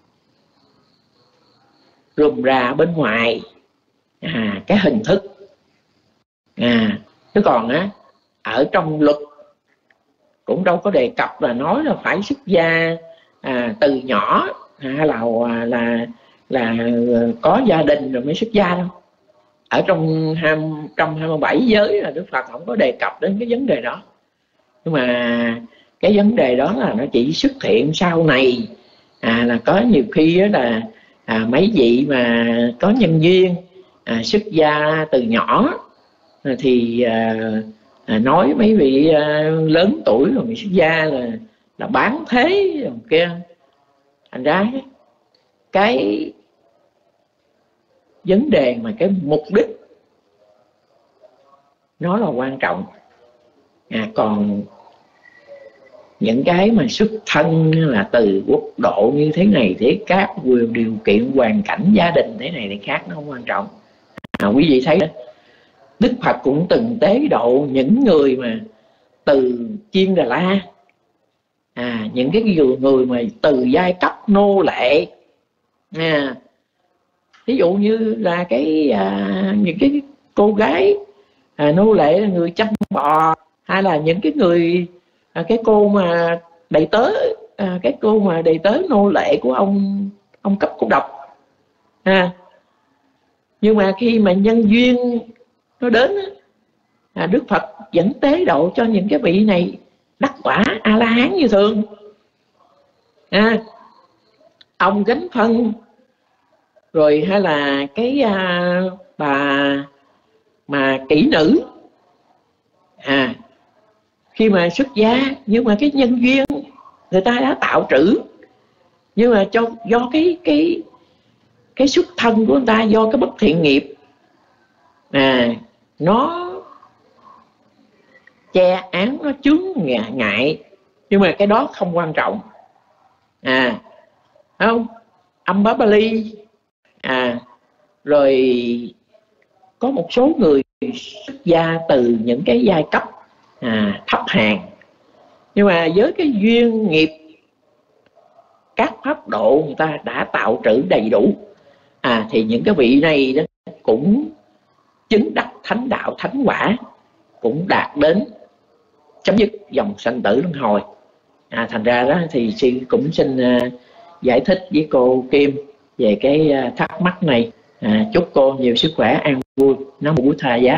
rườm rà bên ngoài, cái hình thức. Chứ còn ở trong luật cũng đâu có đề cập là nói là phải xuất gia từ nhỏ, hay là có gia đình rồi mới xuất gia đâu. Ở trong 227 giới là Đức Phật không có đề cập đến cái vấn đề đó. Nhưng mà cái vấn đề đó là nó chỉ xuất hiện sau này, là có nhiều khi là mấy vị mà có nhân duyên xuất gia từ nhỏ, thì nói mấy vị lớn tuổi rồi mới xuất gia là bán thế rồi kia. Thành ra cái vấn đề mà cái mục đích nó là quan trọng. Còn những cái mà xuất thân là từ quốc độ như thế này thế khác, điều kiện hoàn cảnh gia đình thế này thì khác, nó không quan trọng. Quý vị thấy đó, Đức Phật cũng từng tế độ những người mà từ Chiên Đà La, những cái người mà từ giai cấp nô lệ, ví dụ như là những cái cô gái nô lệ là người chăm bò, hay là những cái người cái cô mà đầy tớ, cái cô mà đầy tớ nô lệ của ông cấp cô độc. Nhưng mà khi mà nhân duyên nó đến, Đức Phật vẫn tế độ cho những cái vị này đắc quả A La Hán như thường. Ông Gánh Phân, rồi hay là cái bà mà kỹ nữ, khi mà xuất gia, nhưng mà cái nhân duyên người ta đã tạo trữ, nhưng mà do cái xuất thân của người ta, do cái bất thiện nghiệp nó che án, nó chướng ngại, nhưng mà cái đó không quan trọng. Không, Ambabali, rồi có một số người xuất gia từ những cái giai cấp thấp hèn, nhưng mà với cái duyên nghiệp các pháp độ người ta đã tạo trữ đầy đủ, thì những cái vị này đó cũng chứng đắc thánh đạo thánh quả, cũng đạt đến chấm dứt dòng sanh tử luân hồi. Thành ra đó thì sư cũng xin giải thích với cô Kim về cái thắc mắc này. Chúc cô nhiều sức khỏe, an vui. Nam mô Bụt Thầy Giá.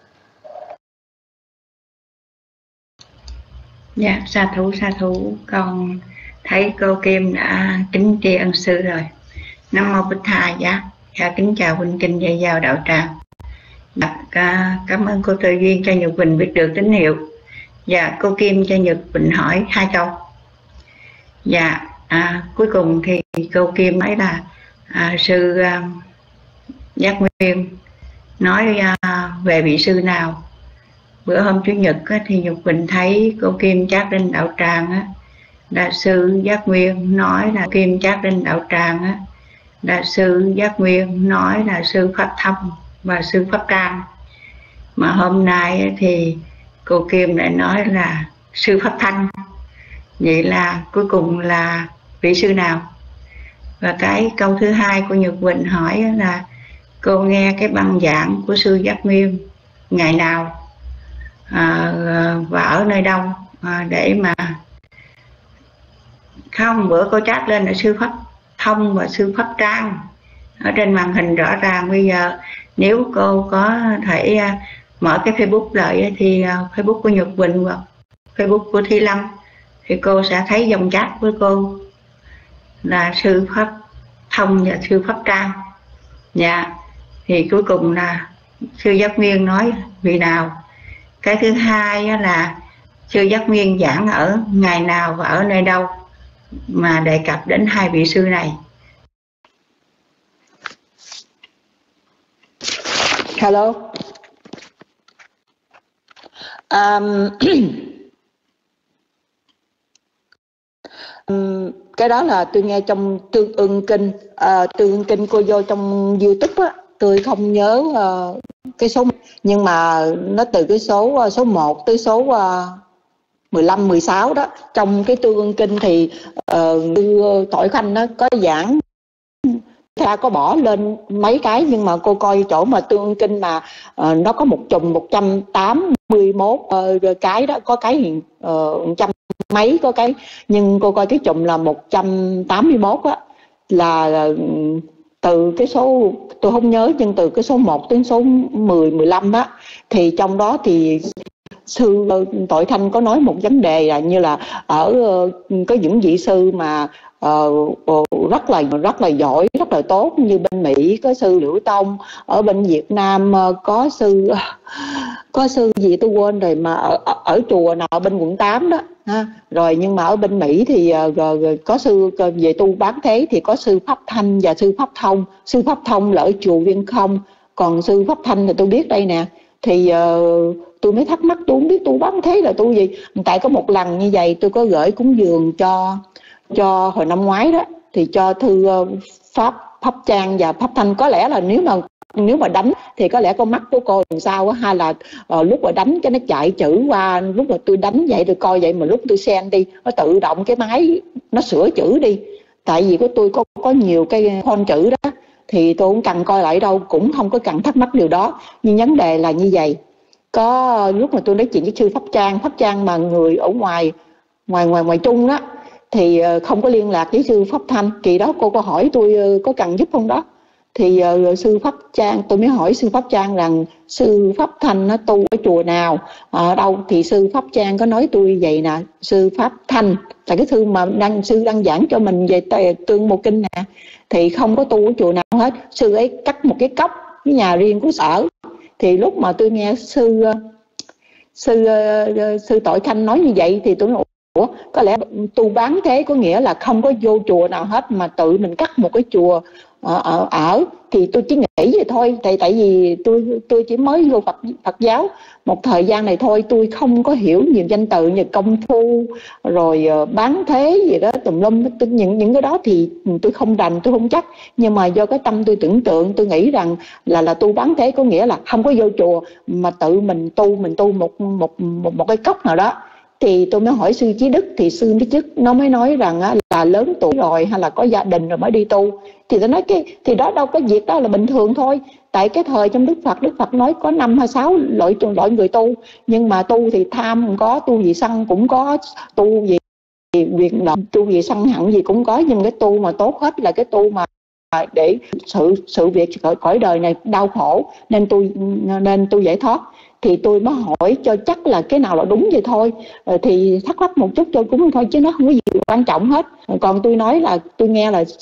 Dạ, sa thú, con thấy cô Kim đã kính tri ân sư rồi. Nam mô Bụt Thầy Giá. Kính chào huynh kinh dạy vào đạo tràng. Cảm ơn cô Tư Duyên cho Nhật Bình biết được tín hiệu. Dạ, cô Kim cho Nhật Bình hỏi 2 câu. Dạ, cuối cùng thì cô Kim nói là sư Giác Nguyên nói về vị sư nào. Bữa hôm Chủ nhật thì Nhật Bình thấy cô Kim Chát Đinh đạo tràng là sư Giác Nguyên nói là Kim Chát Đinh đạo tràng là sư Giác Nguyên nói là sư Pháp Thông và sư Pháp Trang. Mà hôm nay thì cô Kim lại nói là sư Pháp Thanh. Vậy là cuối cùng là vị sư nào? Và cái câu thứ hai của Nhật Bình hỏi là cô nghe cái băng giảng của sư Giác Nguyên ngày nào và ở nơi đâu để mà không, bữa cô chat lên là sư Pháp Thông và sư Pháp Trang ở trên màn hình rõ ràng. Bây giờ nếu cô có thể mở cái Facebook lại thì Facebook của Nhật Bình hoặc Facebook của Thi Lâm thì cô sẽ thấy dòng chat với cô là sư Pháp Thông và sư Pháp Trang. Dạ, thì cuối cùng là sư Giác Nguyên nói vị nào. Cái thứ hai là sư Giác Nguyên giảng ở ngày nào và ở nơi đâu mà đề cập đến 2 vị sư này. Hello. Cái đó là tôi nghe trong Tương Ưng Kinh. Tương Ưng Kinh cô vô trong YouTube á, tôi không nhớ cái số, nhưng mà nó từ cái số 1 tới số 15, 16 đó. Trong cái Tương Ưng Kinh thì Tội Khanh nó có giảng, ta có bỏ lên mấy cái, nhưng mà cô coi chỗ mà Tương Ưng Kinh mà nó có một chùm 181 cái đó, có cái 100 mấy có cái, nhưng cô coi cái chùm là 181 á, là từ cái số tôi không nhớ, nhưng từ cái số 1 đến số 10, 15 á, thì trong đó thì sư Tội Thanh có nói một vấn đề là như là ở có những vị sư mà rất là giỏi, rất là tốt, như bên Mỹ có sư Liễu Tông, ở bên Việt Nam có sư gì tôi quên rồi, mà ở chùa nào bên quận 8 đó ha. Rồi nhưng mà ở bên Mỹ thì có sư về tu bán thế thì có sư Pháp Thanh và sư Pháp Thông. Sư Pháp Thông là ở chùa Viên Không, còn sư Pháp Thanh thì tôi biết đây nè. Thì tôi mới thắc mắc, tôi không biết tu bán thế là tu gì. Tại có một lần như vậy tôi có gửi cúng dường cho cho hồi năm ngoái đó, thì cho thư Pháp Trang và Pháp Thanh. Có lẽ là nếu mà đánh thì có lẽ con mắt của cô làm sao á, hay là lúc mà đánh cái nó chạy chữ qua, lúc mà tôi đánh vậy tôi coi vậy, mà lúc tôi send đi nó tự động cái máy nó sửa chữ đi. Tại vì của tôi có nhiều cái font chữ đó, thì tôi không cần coi lại đâu, cũng không có cần thắc mắc điều đó. Nhưng vấn đề là như vậy, có lúc mà tôi nói chuyện với sư Pháp Trang mà người ở ngoài Trung đó, thì không có liên lạc với sư Pháp Thanh. Kỳ đó cô có hỏi tôi có cần giúp không đó, thì sư Pháp Trang, tôi mới hỏi sư Pháp Trang rằng sư Pháp Thanh nó tu ở chùa nào, ở đâu, thì sư Pháp Trang có nói tôi vậy nè: sư Pháp Thanh là cái thư mà sư đăng giảng cho mình về Tương Mô Kinh nè, thì không có tu ở chùa nào hết. Sư ấy cắt một cái cốc cái nhà riêng của sở. Thì lúc mà tôi nghe sư Tội Khanh nói như vậy thì tôi nói ủa, có lẽ tu bán thế có nghĩa là không có vô chùa nào hết mà tự mình cắt một cái chùa ở. Thì tôi chỉ nghĩ vậy thôi, tại vì tôi chỉ mới vô Phật giáo một thời gian này thôi, tôi không có hiểu nhiều danh từ như công phu rồi bán thế gì đó tùm lum. Những cái đó thì tôi không rành, tôi không chắc. Nhưng mà do cái tâm tôi tưởng tượng, tôi nghĩ rằng là tu bán thế có nghĩa là không có vô chùa mà tự mình tu một cái cốc nào đó. Thì tôi mới hỏi sư Chí Đức, thì sư Chí Đức nó mới nói rằng là lớn tuổi rồi hay là có gia đình rồi mới đi tu. Thì tôi nói thì đó đâu có việc đó là bình thường thôi. Tại cái thời trong Đức Phật nói có 5 hay 6 loại người tu. Nhưng mà tu thì tham cũng có, tu vì sân cũng có, tu vì việc làm, tu vì sân hận gì cũng có. Nhưng cái tu mà tốt hết là cái tu mà để sự việc cõi đời này đau khổ nên tôi giải thoát. Thì tôi mới hỏi cho chắc là cái nào là đúng vậy thôi. Thì thắc mắc một chút tôi cũng thôi, chứ nó không có gì quan trọng hết. Còn tôi nói là tôi nghe là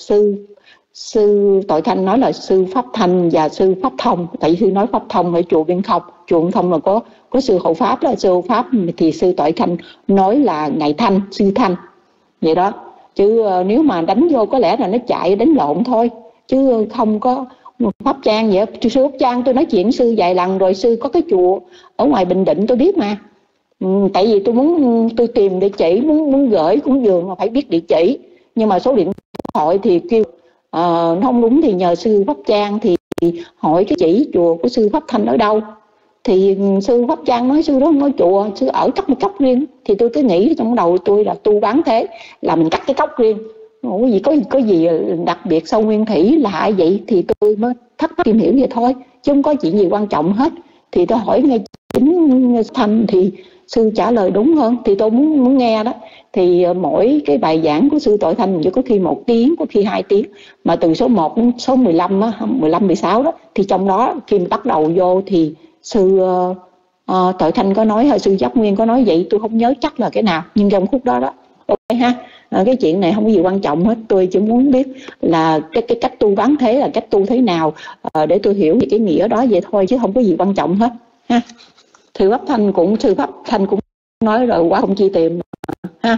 sư Tội Khanh nói là sư Pháp Thanh và sư Pháp Thông. Tại vì sư nói Pháp Thông ở chùa Viên Không, chùa Viên Không là có sư Hộ Pháp đó, sư Hộ Pháp. Thì sư Tội Khanh nói là ngài Thanh, sư Thanh vậy đó. Chứ nếu mà đánh vô có lẽ là nó chạy đánh lộn thôi, chứ không có Pháp Trang vậy. Sư Pháp Trang tôi nói chuyện sư vài lần rồi, sư có cái chùa ở ngoài Bình Định tôi biết mà. Tại vì tôi tìm địa chỉ, muốn gửi cúng dường mà phải biết địa chỉ. Nhưng mà số điện thoại thì kêu nó không đúng, thì nhờ sư Pháp Trang thì hỏi cái chỉ chùa của sư Pháp Thanh ở đâu. Thì sư Pháp Trang nói sư đó không có chùa, sư ở cắt một cốc riêng. Thì tôi cứ nghĩ trong đầu tôi là tu bán thế là mình cắt cái cốc riêng. Có gì đặc biệt sau nguyên thủy lạ vậy, thì tôi mới thắc mắc tìm hiểu vậy thôi, chứ không có chuyện gì quan trọng hết. Thì tôi hỏi ngay chính Thanh thì sư trả lời đúng hơn, thì tôi muốn nghe đó. Thì mỗi cái bài giảng của sư Tội Thanh chỉ có khi 1 tiếng, có khi 2 tiếng, mà từ số 1 đến số 15 á, 15, 16 đó. Thì trong đó khi bắt đầu vô thì sư Tội Thanh có nói, hay sư Giác Nguyên có nói vậy, tôi không nhớ chắc là cái nào, nhưng trong khúc đó đó. Ok ha. Cái chuyện này không có gì quan trọng hết, tôi chỉ muốn biết là cái cách tu bán thế là cách tu thế nào, để tôi hiểu về cái nghĩa đó vậy thôi, chứ không có gì quan trọng hết ha. Sư Pháp Thanh cũng nói rồi, quá không chi tìm ha.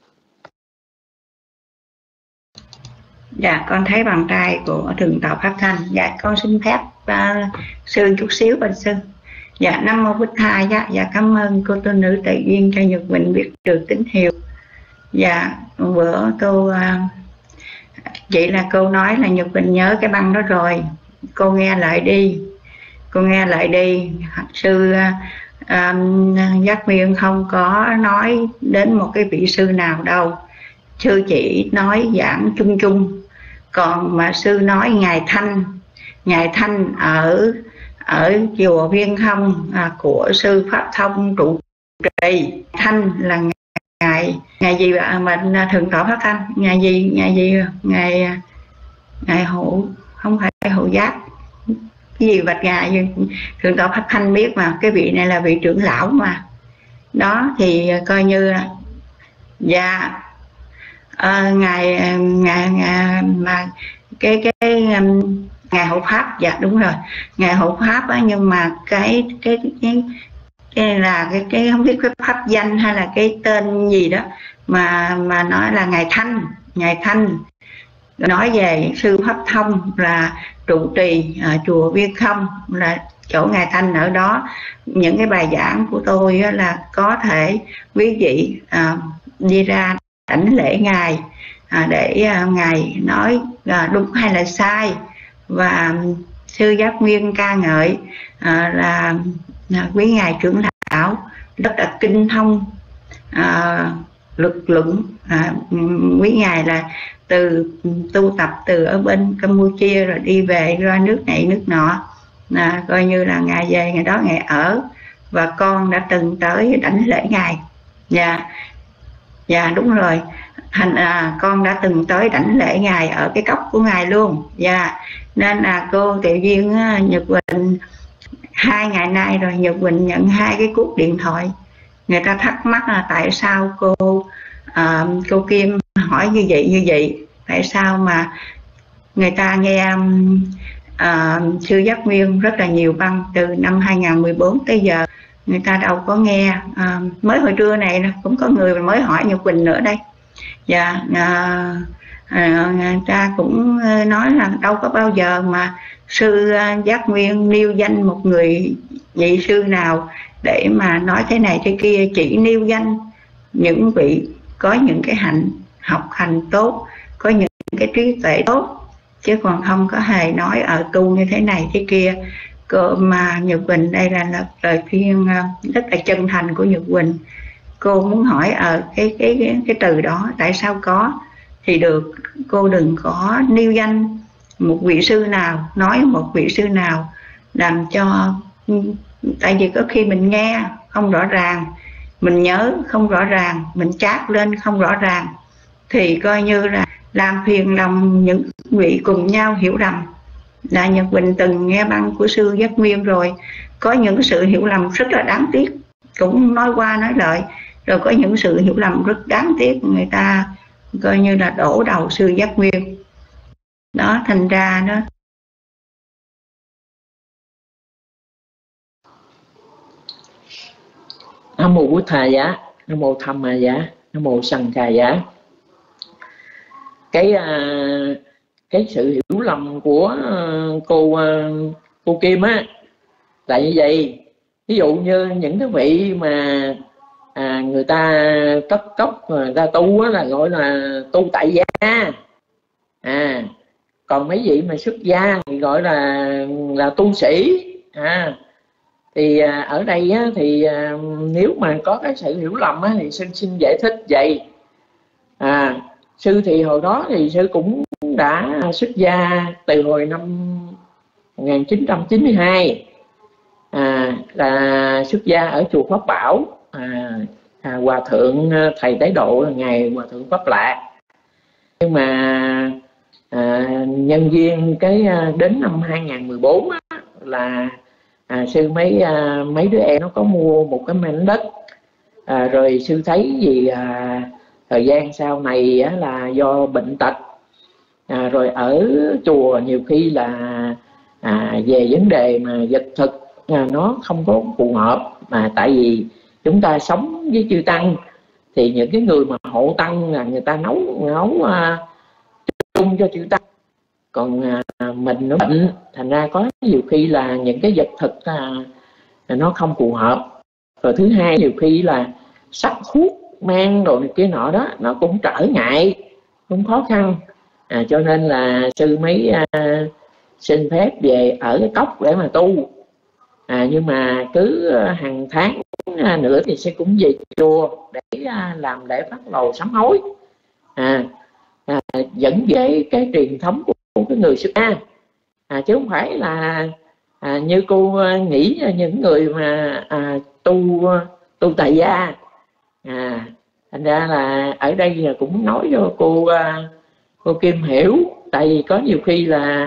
Dạ con thấy bàn tay của Thượng tọa Pháp Thanh. Dạ con xin phép sư chút xíu bên sư. Dạ Nam Mô Bích Thai. Dạ cảm ơn cô tu nữ Tề Duyên cho Nhật Quỳnh biết được tín hiệu. Dạ bữa cô chị là cô nói là Nhật Quỳnh nhớ cái băng đó rồi, cô nghe lại đi. Sư Giác Nguyên không có nói đến một cái vị sư nào đâu, sư chỉ nói giảng chung chung. Còn mà sư nói ngài Thanh ở chùa Viên Không của sư Pháp Thông trụ trì. Thanh là ngày gì mà Thượng tọa Pháp Thanh, ngày hộ, không phải hộ giác, cái gì bạch ngài Thượng tọa Pháp Thanh biết mà, cái vị này là vị trưởng lão mà đó. Thì coi như dạ ngài mà cái ngài hộ pháp. Dạ đúng rồi, ngài hộ pháp á. Nhưng mà cái là cái không biết cái pháp danh hay là cái tên gì đó mà nói là ngài Thanh nói về sư Pháp Thông là trụ trì chùa Viên Không, là chỗ ngài Thanh ở đó. Những cái bài giảng của tôi là có thể quý vị đi ra đảnh lễ ngài, để ngài nói đúng hay là sai. Và sư Giác Nguyên ca ngợi là quý ngài trưởng lão rất là kinh thông lực luận. Quý ngài là từ tu tập từ ở bên Campuchia rồi đi về ra nước này nước nọ, coi như là ngài về ngày đó ngài ở, và con đã từng tới đảnh lễ ngài. Dạ đúng rồi, con đã từng tới đảnh lễ ngài ở cái cốc của ngài luôn. Nên là cô Tiểu Duyên Nhật Quỳnh 2 ngày nay rồi, Nhật Quỳnh nhận 2 cái cuộc điện thoại. Người ta thắc mắc là tại sao cô Kim hỏi như vậy, tại sao mà người ta nghe sư Giác Nguyên rất là nhiều băng từ năm 2014 tới giờ, người ta đâu có nghe. Mới hồi trưa này cũng có người mới hỏi Nhật Quỳnh nữa đây. Người ta cũng nói là đâu có bao giờ mà sư Giác Nguyên nêu danh một người vị sư nào để mà nói thế này thế kia, chỉ nêu danh những vị có những cái học hành tốt, có những cái trí tuệ tốt, chứ còn không có hề nói ở tu như thế này thế kia. Mà Nhật Quỳnh đây là lời khuyên rất là chân thành của Nhật Quỳnh. Cô muốn hỏi ở cái từ đó tại sao có thì được, cô đừng có nêu danh một vị sư nào, nói một vị sư nào, làm cho, tại vì có khi mình nghe không rõ ràng, mình nhớ không rõ ràng, mình chát lên không rõ ràng, thì coi như là làm phiền lòng những vị cùng nhau hiểu lầm. Là Nhật Quỳnh từng nghe băng của sư Giác Nguyên rồi, có những sự hiểu lầm rất là đáng tiếc, cũng nói qua nói lại, rồi có những sự hiểu lầm rất đáng tiếc, người ta coi như là đổ đầu sư Giác Nguyên đó. Thành ra đó, Nam mô Bụt Thà Giá, Nam mô Tham Ma Giá, Nam mô Sanh Kha Giá. Cái sự hiểu lầm của cô Kim á là như vậy. Ví dụ như những cái vị mà người ta cốc người ta tu á là gọi là tu tại gia, còn mấy vị mà xuất gia thì gọi là tu sĩ. Thì ở đây á, thì nếu mà có cái sự hiểu lầm á, thì xin giải thích vậy. Sư thì hồi đó thì sư cũng đã xuất gia từ hồi năm 1992, là xuất gia ở chùa Pháp Bảo. Hòa thượng thầy Tế Độ là ngài Hòa thượng Pháp Lạc. Nhưng mà nhân duyên cái đến năm 2014 á, là sư mấy đứa em nó có mua một cái mảnh đất, rồi sư thấy gì thời gian sau này á, là do bệnh tật, rồi ở chùa nhiều khi là về vấn đề mà vật thực nó không có phù hợp, mà tại vì chúng ta sống với chư tăng thì những cái người mà hộ tăng là người ta nấu chung cho chư tăng, còn mình nó bệnh, thành ra có nhiều khi là những cái vật thực nó không phù hợp. Rồi thứ hai, nhiều khi là sắc thuốc mang đồ này kia nọ đó, nó cũng trở ngại, cũng khó khăn. Cho nên là sư mới xin phép về ở cái cốc để mà tu. Nhưng mà cứ hàng tháng nữa thì sẽ cũng về chùa để làm lễ phát lầu sám hối, dẫn với cái truyền thống của cái người xuất gia, chứ không phải là như cô nghĩ những người mà tu tại gia. Thành ra là ở đây là cũng nói cho cô Kim hiểu, tại vì có nhiều khi là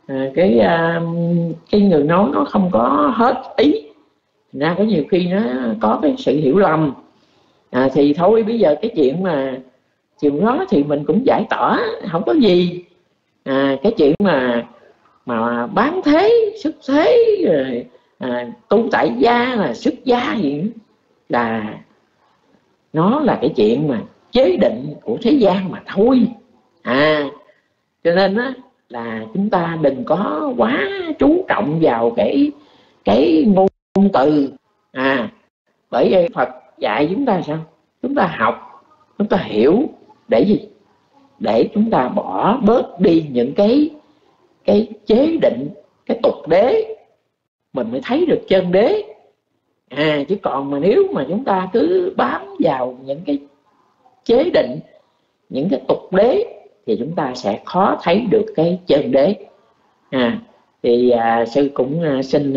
cái người nói nó không có hết ý, thành ra có nhiều khi nó có cái sự hiểu lầm. Thì thôi bây giờ cái chuyện mà chuyện đó thì mình cũng giải tỏa, không có gì. Cái chuyện mà bán thế xuất thế rồi tu tại gia là xuất gia gì là nó là cái chuyện mà chế định của thế gian mà thôi. Cho nên á là chúng ta đừng có quá chú trọng vào cái ngôn từ. Bởi vì Phật dạy chúng ta sao? Chúng ta học, chúng ta hiểu để gì? để chúng ta bỏ bớt đi những cái chế định, cái tục đế, mình mới thấy được chân đế. Chứ còn mà nếu mà chúng ta cứ bám vào những cái chế định, những cái tục đế thì chúng ta sẽ khó thấy được cái chân đế. Thì sư cũng xin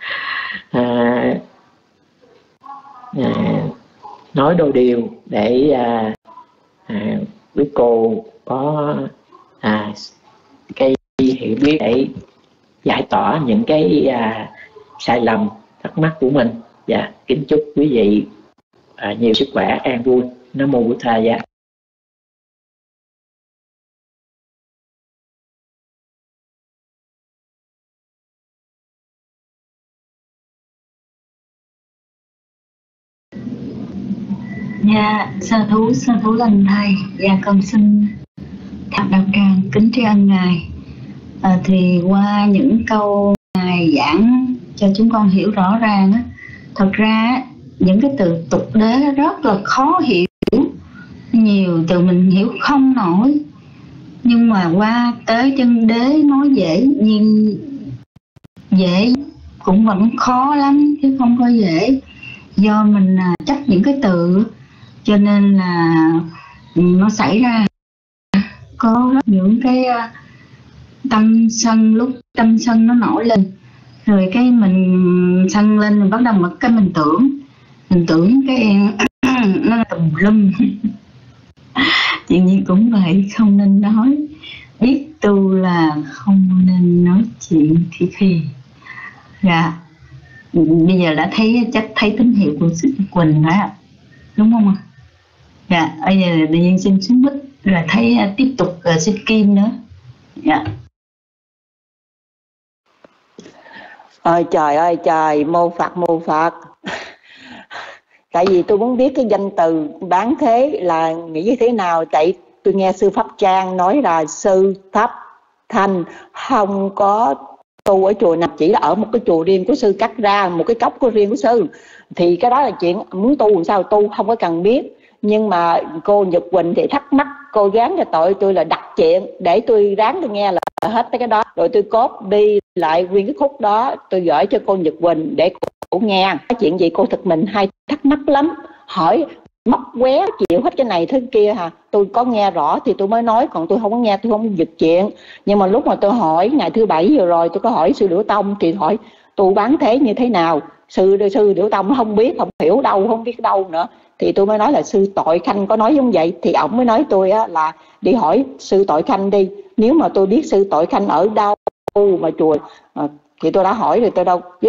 nói đôi điều để quý cô có cái hiểu biết để giải tỏa những cái sai lầm thắc mắc của mình. Dạ, kính chúc quý vị nhiều sức khỏe, an vui. Nam mô Bổn Thầy. Dạ. Dạ, sa thú lành thầy. Dạ, con xin thật đạo tràng kính tri ân ngài. Thì qua những câu ngài giảng cho chúng con hiểu rõ ràng á, thật ra những cái từ tục đế rất là khó hiểu, nhiều từ mình hiểu không nổi, nhưng mà qua tới chân đế nói dễ, nhưng dễ cũng vẫn khó lắm chứ không có dễ, do mình chấp những cái từ cho nên là nó xảy ra có rất những cái tâm sân, lúc tâm sân nó nổi lên rồi cái mình sân lên rồi bắt đầu mà cái mình tưởng cái nó là tùm lum. Chuyện gì cũng vậy, không nên nói, biết tu là không nên nói chuyện khi. Dạ, bây giờ đã thấy, chắc thấy tín hiệu của sư Quỳnh phải không? Đúng không ạ? Dạ, bây giờ tự nhiên xin xuống mic rồi thấy tiếp tục xin Kim nữa. Dạ. Ôi trời ơi trời, mô Phật. Tại vì tôi muốn biết cái danh từ bán thế là nghĩ như thế nào. Tại tôi nghe sư Pháp Trang nói là sư Pháp Thanh không có tu ở chùa nào, chỉ là ở một cái chùa riêng của sư cắt ra, một cái cốc của riêng của sư. Thì cái đó là chuyện muốn tu làm sao tu, không có cần biết. Nhưng mà cô Nhật Quỳnh thì thắc mắc, cô gán cho tội tôi là đặt chuyện để tôi ráng tôi nghe là hết cái đó, rồi tôi copy lại nguyên cái khúc đó tôi gửi cho cô Nhật Quỳnh để cô nghe. Cái chuyện gì cô thực mình hay thắc mắc lắm, hỏi móc qué chịu hết cái này thứ kia hả. Tôi có nghe rõ thì tôi mới nói, còn tôi không có nghe tôi không giật chuyện. Nhưng mà lúc mà tôi hỏi ngày thứ Bảy vừa rồi, tôi có hỏi sư Liễu Tông thì hỏi tu bán thế như thế nào. Sư Liễu Tông không biết, không hiểu đâu, không biết đâu nữa. Thì tôi mới nói là sư Tội Khanh có nói giống vậy. Thì ổng mới nói tôi á, là đi hỏi sư Tội Khanh đi. Nếu mà tôi biết sư Tội Khanh ở đâu mà chùa thì tôi đã hỏi rồi, tôi đâu. Với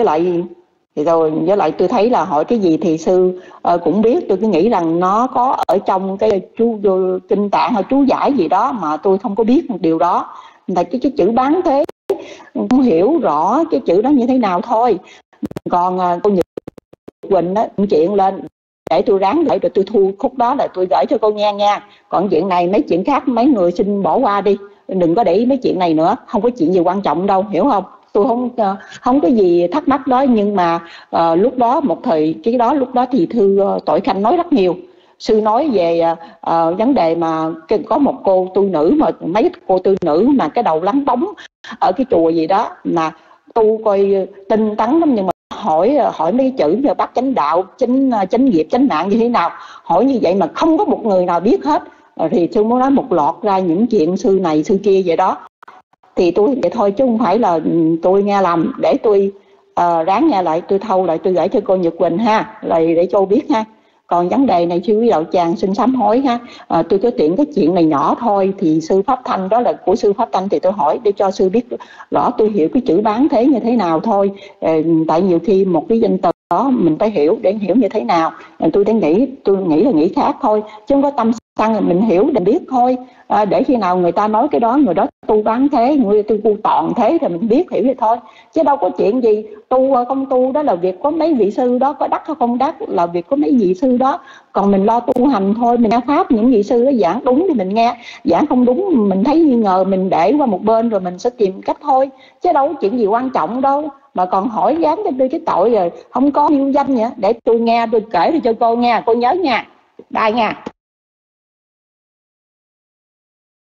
lại tôi thấy là hỏi cái gì thì sư cũng biết. Tôi cứ nghĩ rằng nó có ở trong cái kinh tạng hay chú giải gì đó mà tôi không có biết một điều đó. Là cái chữ bán thế không hiểu rõ cái chữ đó như thế nào thôi. Còn cô Nhật Quỳnh đó chuyện lên để tôi ráng lại rồi tôi thu khúc đó là tôi gửi cho cô nghe nha. Còn chuyện này mấy chuyện khác mấy người xin bỏ qua đi, đừng có để ý mấy chuyện này nữa, không có chuyện gì quan trọng đâu, hiểu không? Tôi không có gì thắc mắc đó. Nhưng mà lúc đó một thời cái đó lúc đó thì thư Tội Khanh nói rất nhiều. Sư nói về vấn đề mà có một cô tu nữ, mà mấy cô tu nữ mà cái đầu lắng bóng ở cái chùa gì đó mà tu coi tinh tấn lắm, nhưng mà hỏi mấy chữ như bát chánh đạo, chánh nghiệp, chánh mạng như thế nào, hỏi như vậy mà không có một người nào biết hết. Thì sư muốn nói một loạt ra những chuyện sư này sư kia vậy đó. Thì tôi vậy thôi chứ không phải là tôi nghe lầm, để tôi ráng nghe lại, tôi thâu lại, tôi gửi cho cô Nhật Quỳnh ha, lại để cho cô biết ha. Còn vấn đề này sư quý đạo tràng xin sám hối ha. Tôi có tiện cái chuyện này nhỏ thôi, thì sư Pháp Thanh đó là của sư Pháp Thanh thì tôi hỏi để cho sư biết rõ tôi hiểu cái chữ bán thế như thế nào thôi. Tại nhiều khi một cái danh từ đó mình phải hiểu để hiểu như thế nào. Tôi nghĩ là nghĩ khác thôi, chứ không có tâm sân mình hiểu để biết thôi. Để khi nào người ta nói cái đó, người đó tu bán thế, người tu toàn thế thì mình biết hiểu vậy thôi, chứ đâu có chuyện gì. Tu không tu đó là việc có mấy vị sư đó, có đắc hay không đắc là việc có mấy vị sư đó. Còn mình lo tu hành thôi, mình nghe pháp những vị sư đó giảng đúng thì mình nghe, giảng không đúng mình thấy nghi ngờ mình để qua một bên rồi mình sẽ tìm cách thôi, chứ đâu có chuyện gì quan trọng đâu. Mà còn hỏi dám cho tôi cái tội rồi không có yêu danh vậy. Để tôi nghe, tôi kể cho cô nghe, cô nhớ nha. Bye nha.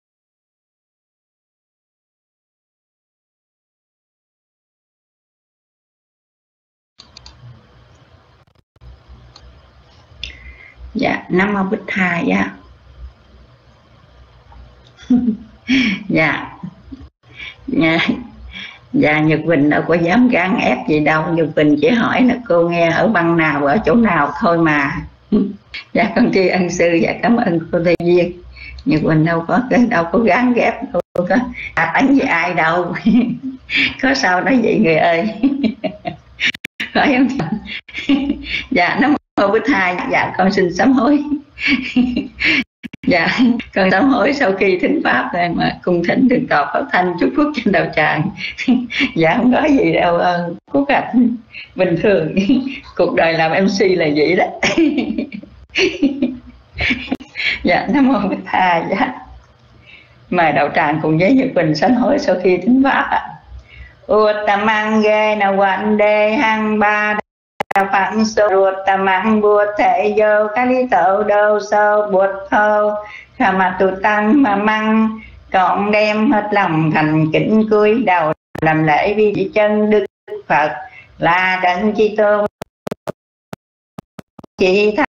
Dạ, Nam Mô Bích Thầy. Dạ. Dạ. Dạ, Nhật Bình đâu có dám gán ép gì đâu. Nhật Bình chỉ hỏi là cô nghe ở băng nào, ở chỗ nào thôi mà. Dạ, con tri ân sư. Dạ, cảm ơn cô Thầy Duyên. Nhật Bình đâu có gán ghép, đâu có đánh với ai đâu. Có sao nói vậy người ơi. Phải không? Dạ, Nam Mô Bích Thầy. Dạ, con xin sám hối. Dạ, con sám hối sau khi thính pháp này mà cùng thỉnh được tọa pháp thanh chúc phúc trên đạo tràng. Dạ, không có gì đâu. Quốc Hạnh bình thường. Cuộc đời làm MC là vậy đó. Dạ, Nam Mô Bích Thầy. Dạ, mời đạo tràng cùng với Nhật Bình sám hối sau khi thính pháp ạ. Uttamang ghê na quan đê hăng ba phạn sô Uttamang bùa thể dô cá lý tổ đô sâu bụt thô khả mà tụ tăng mà măng cộng đem hết lòng thành kính cúi đầu làm lễ vi chỉ chân Đức Phật là đấng chi tôn chỉ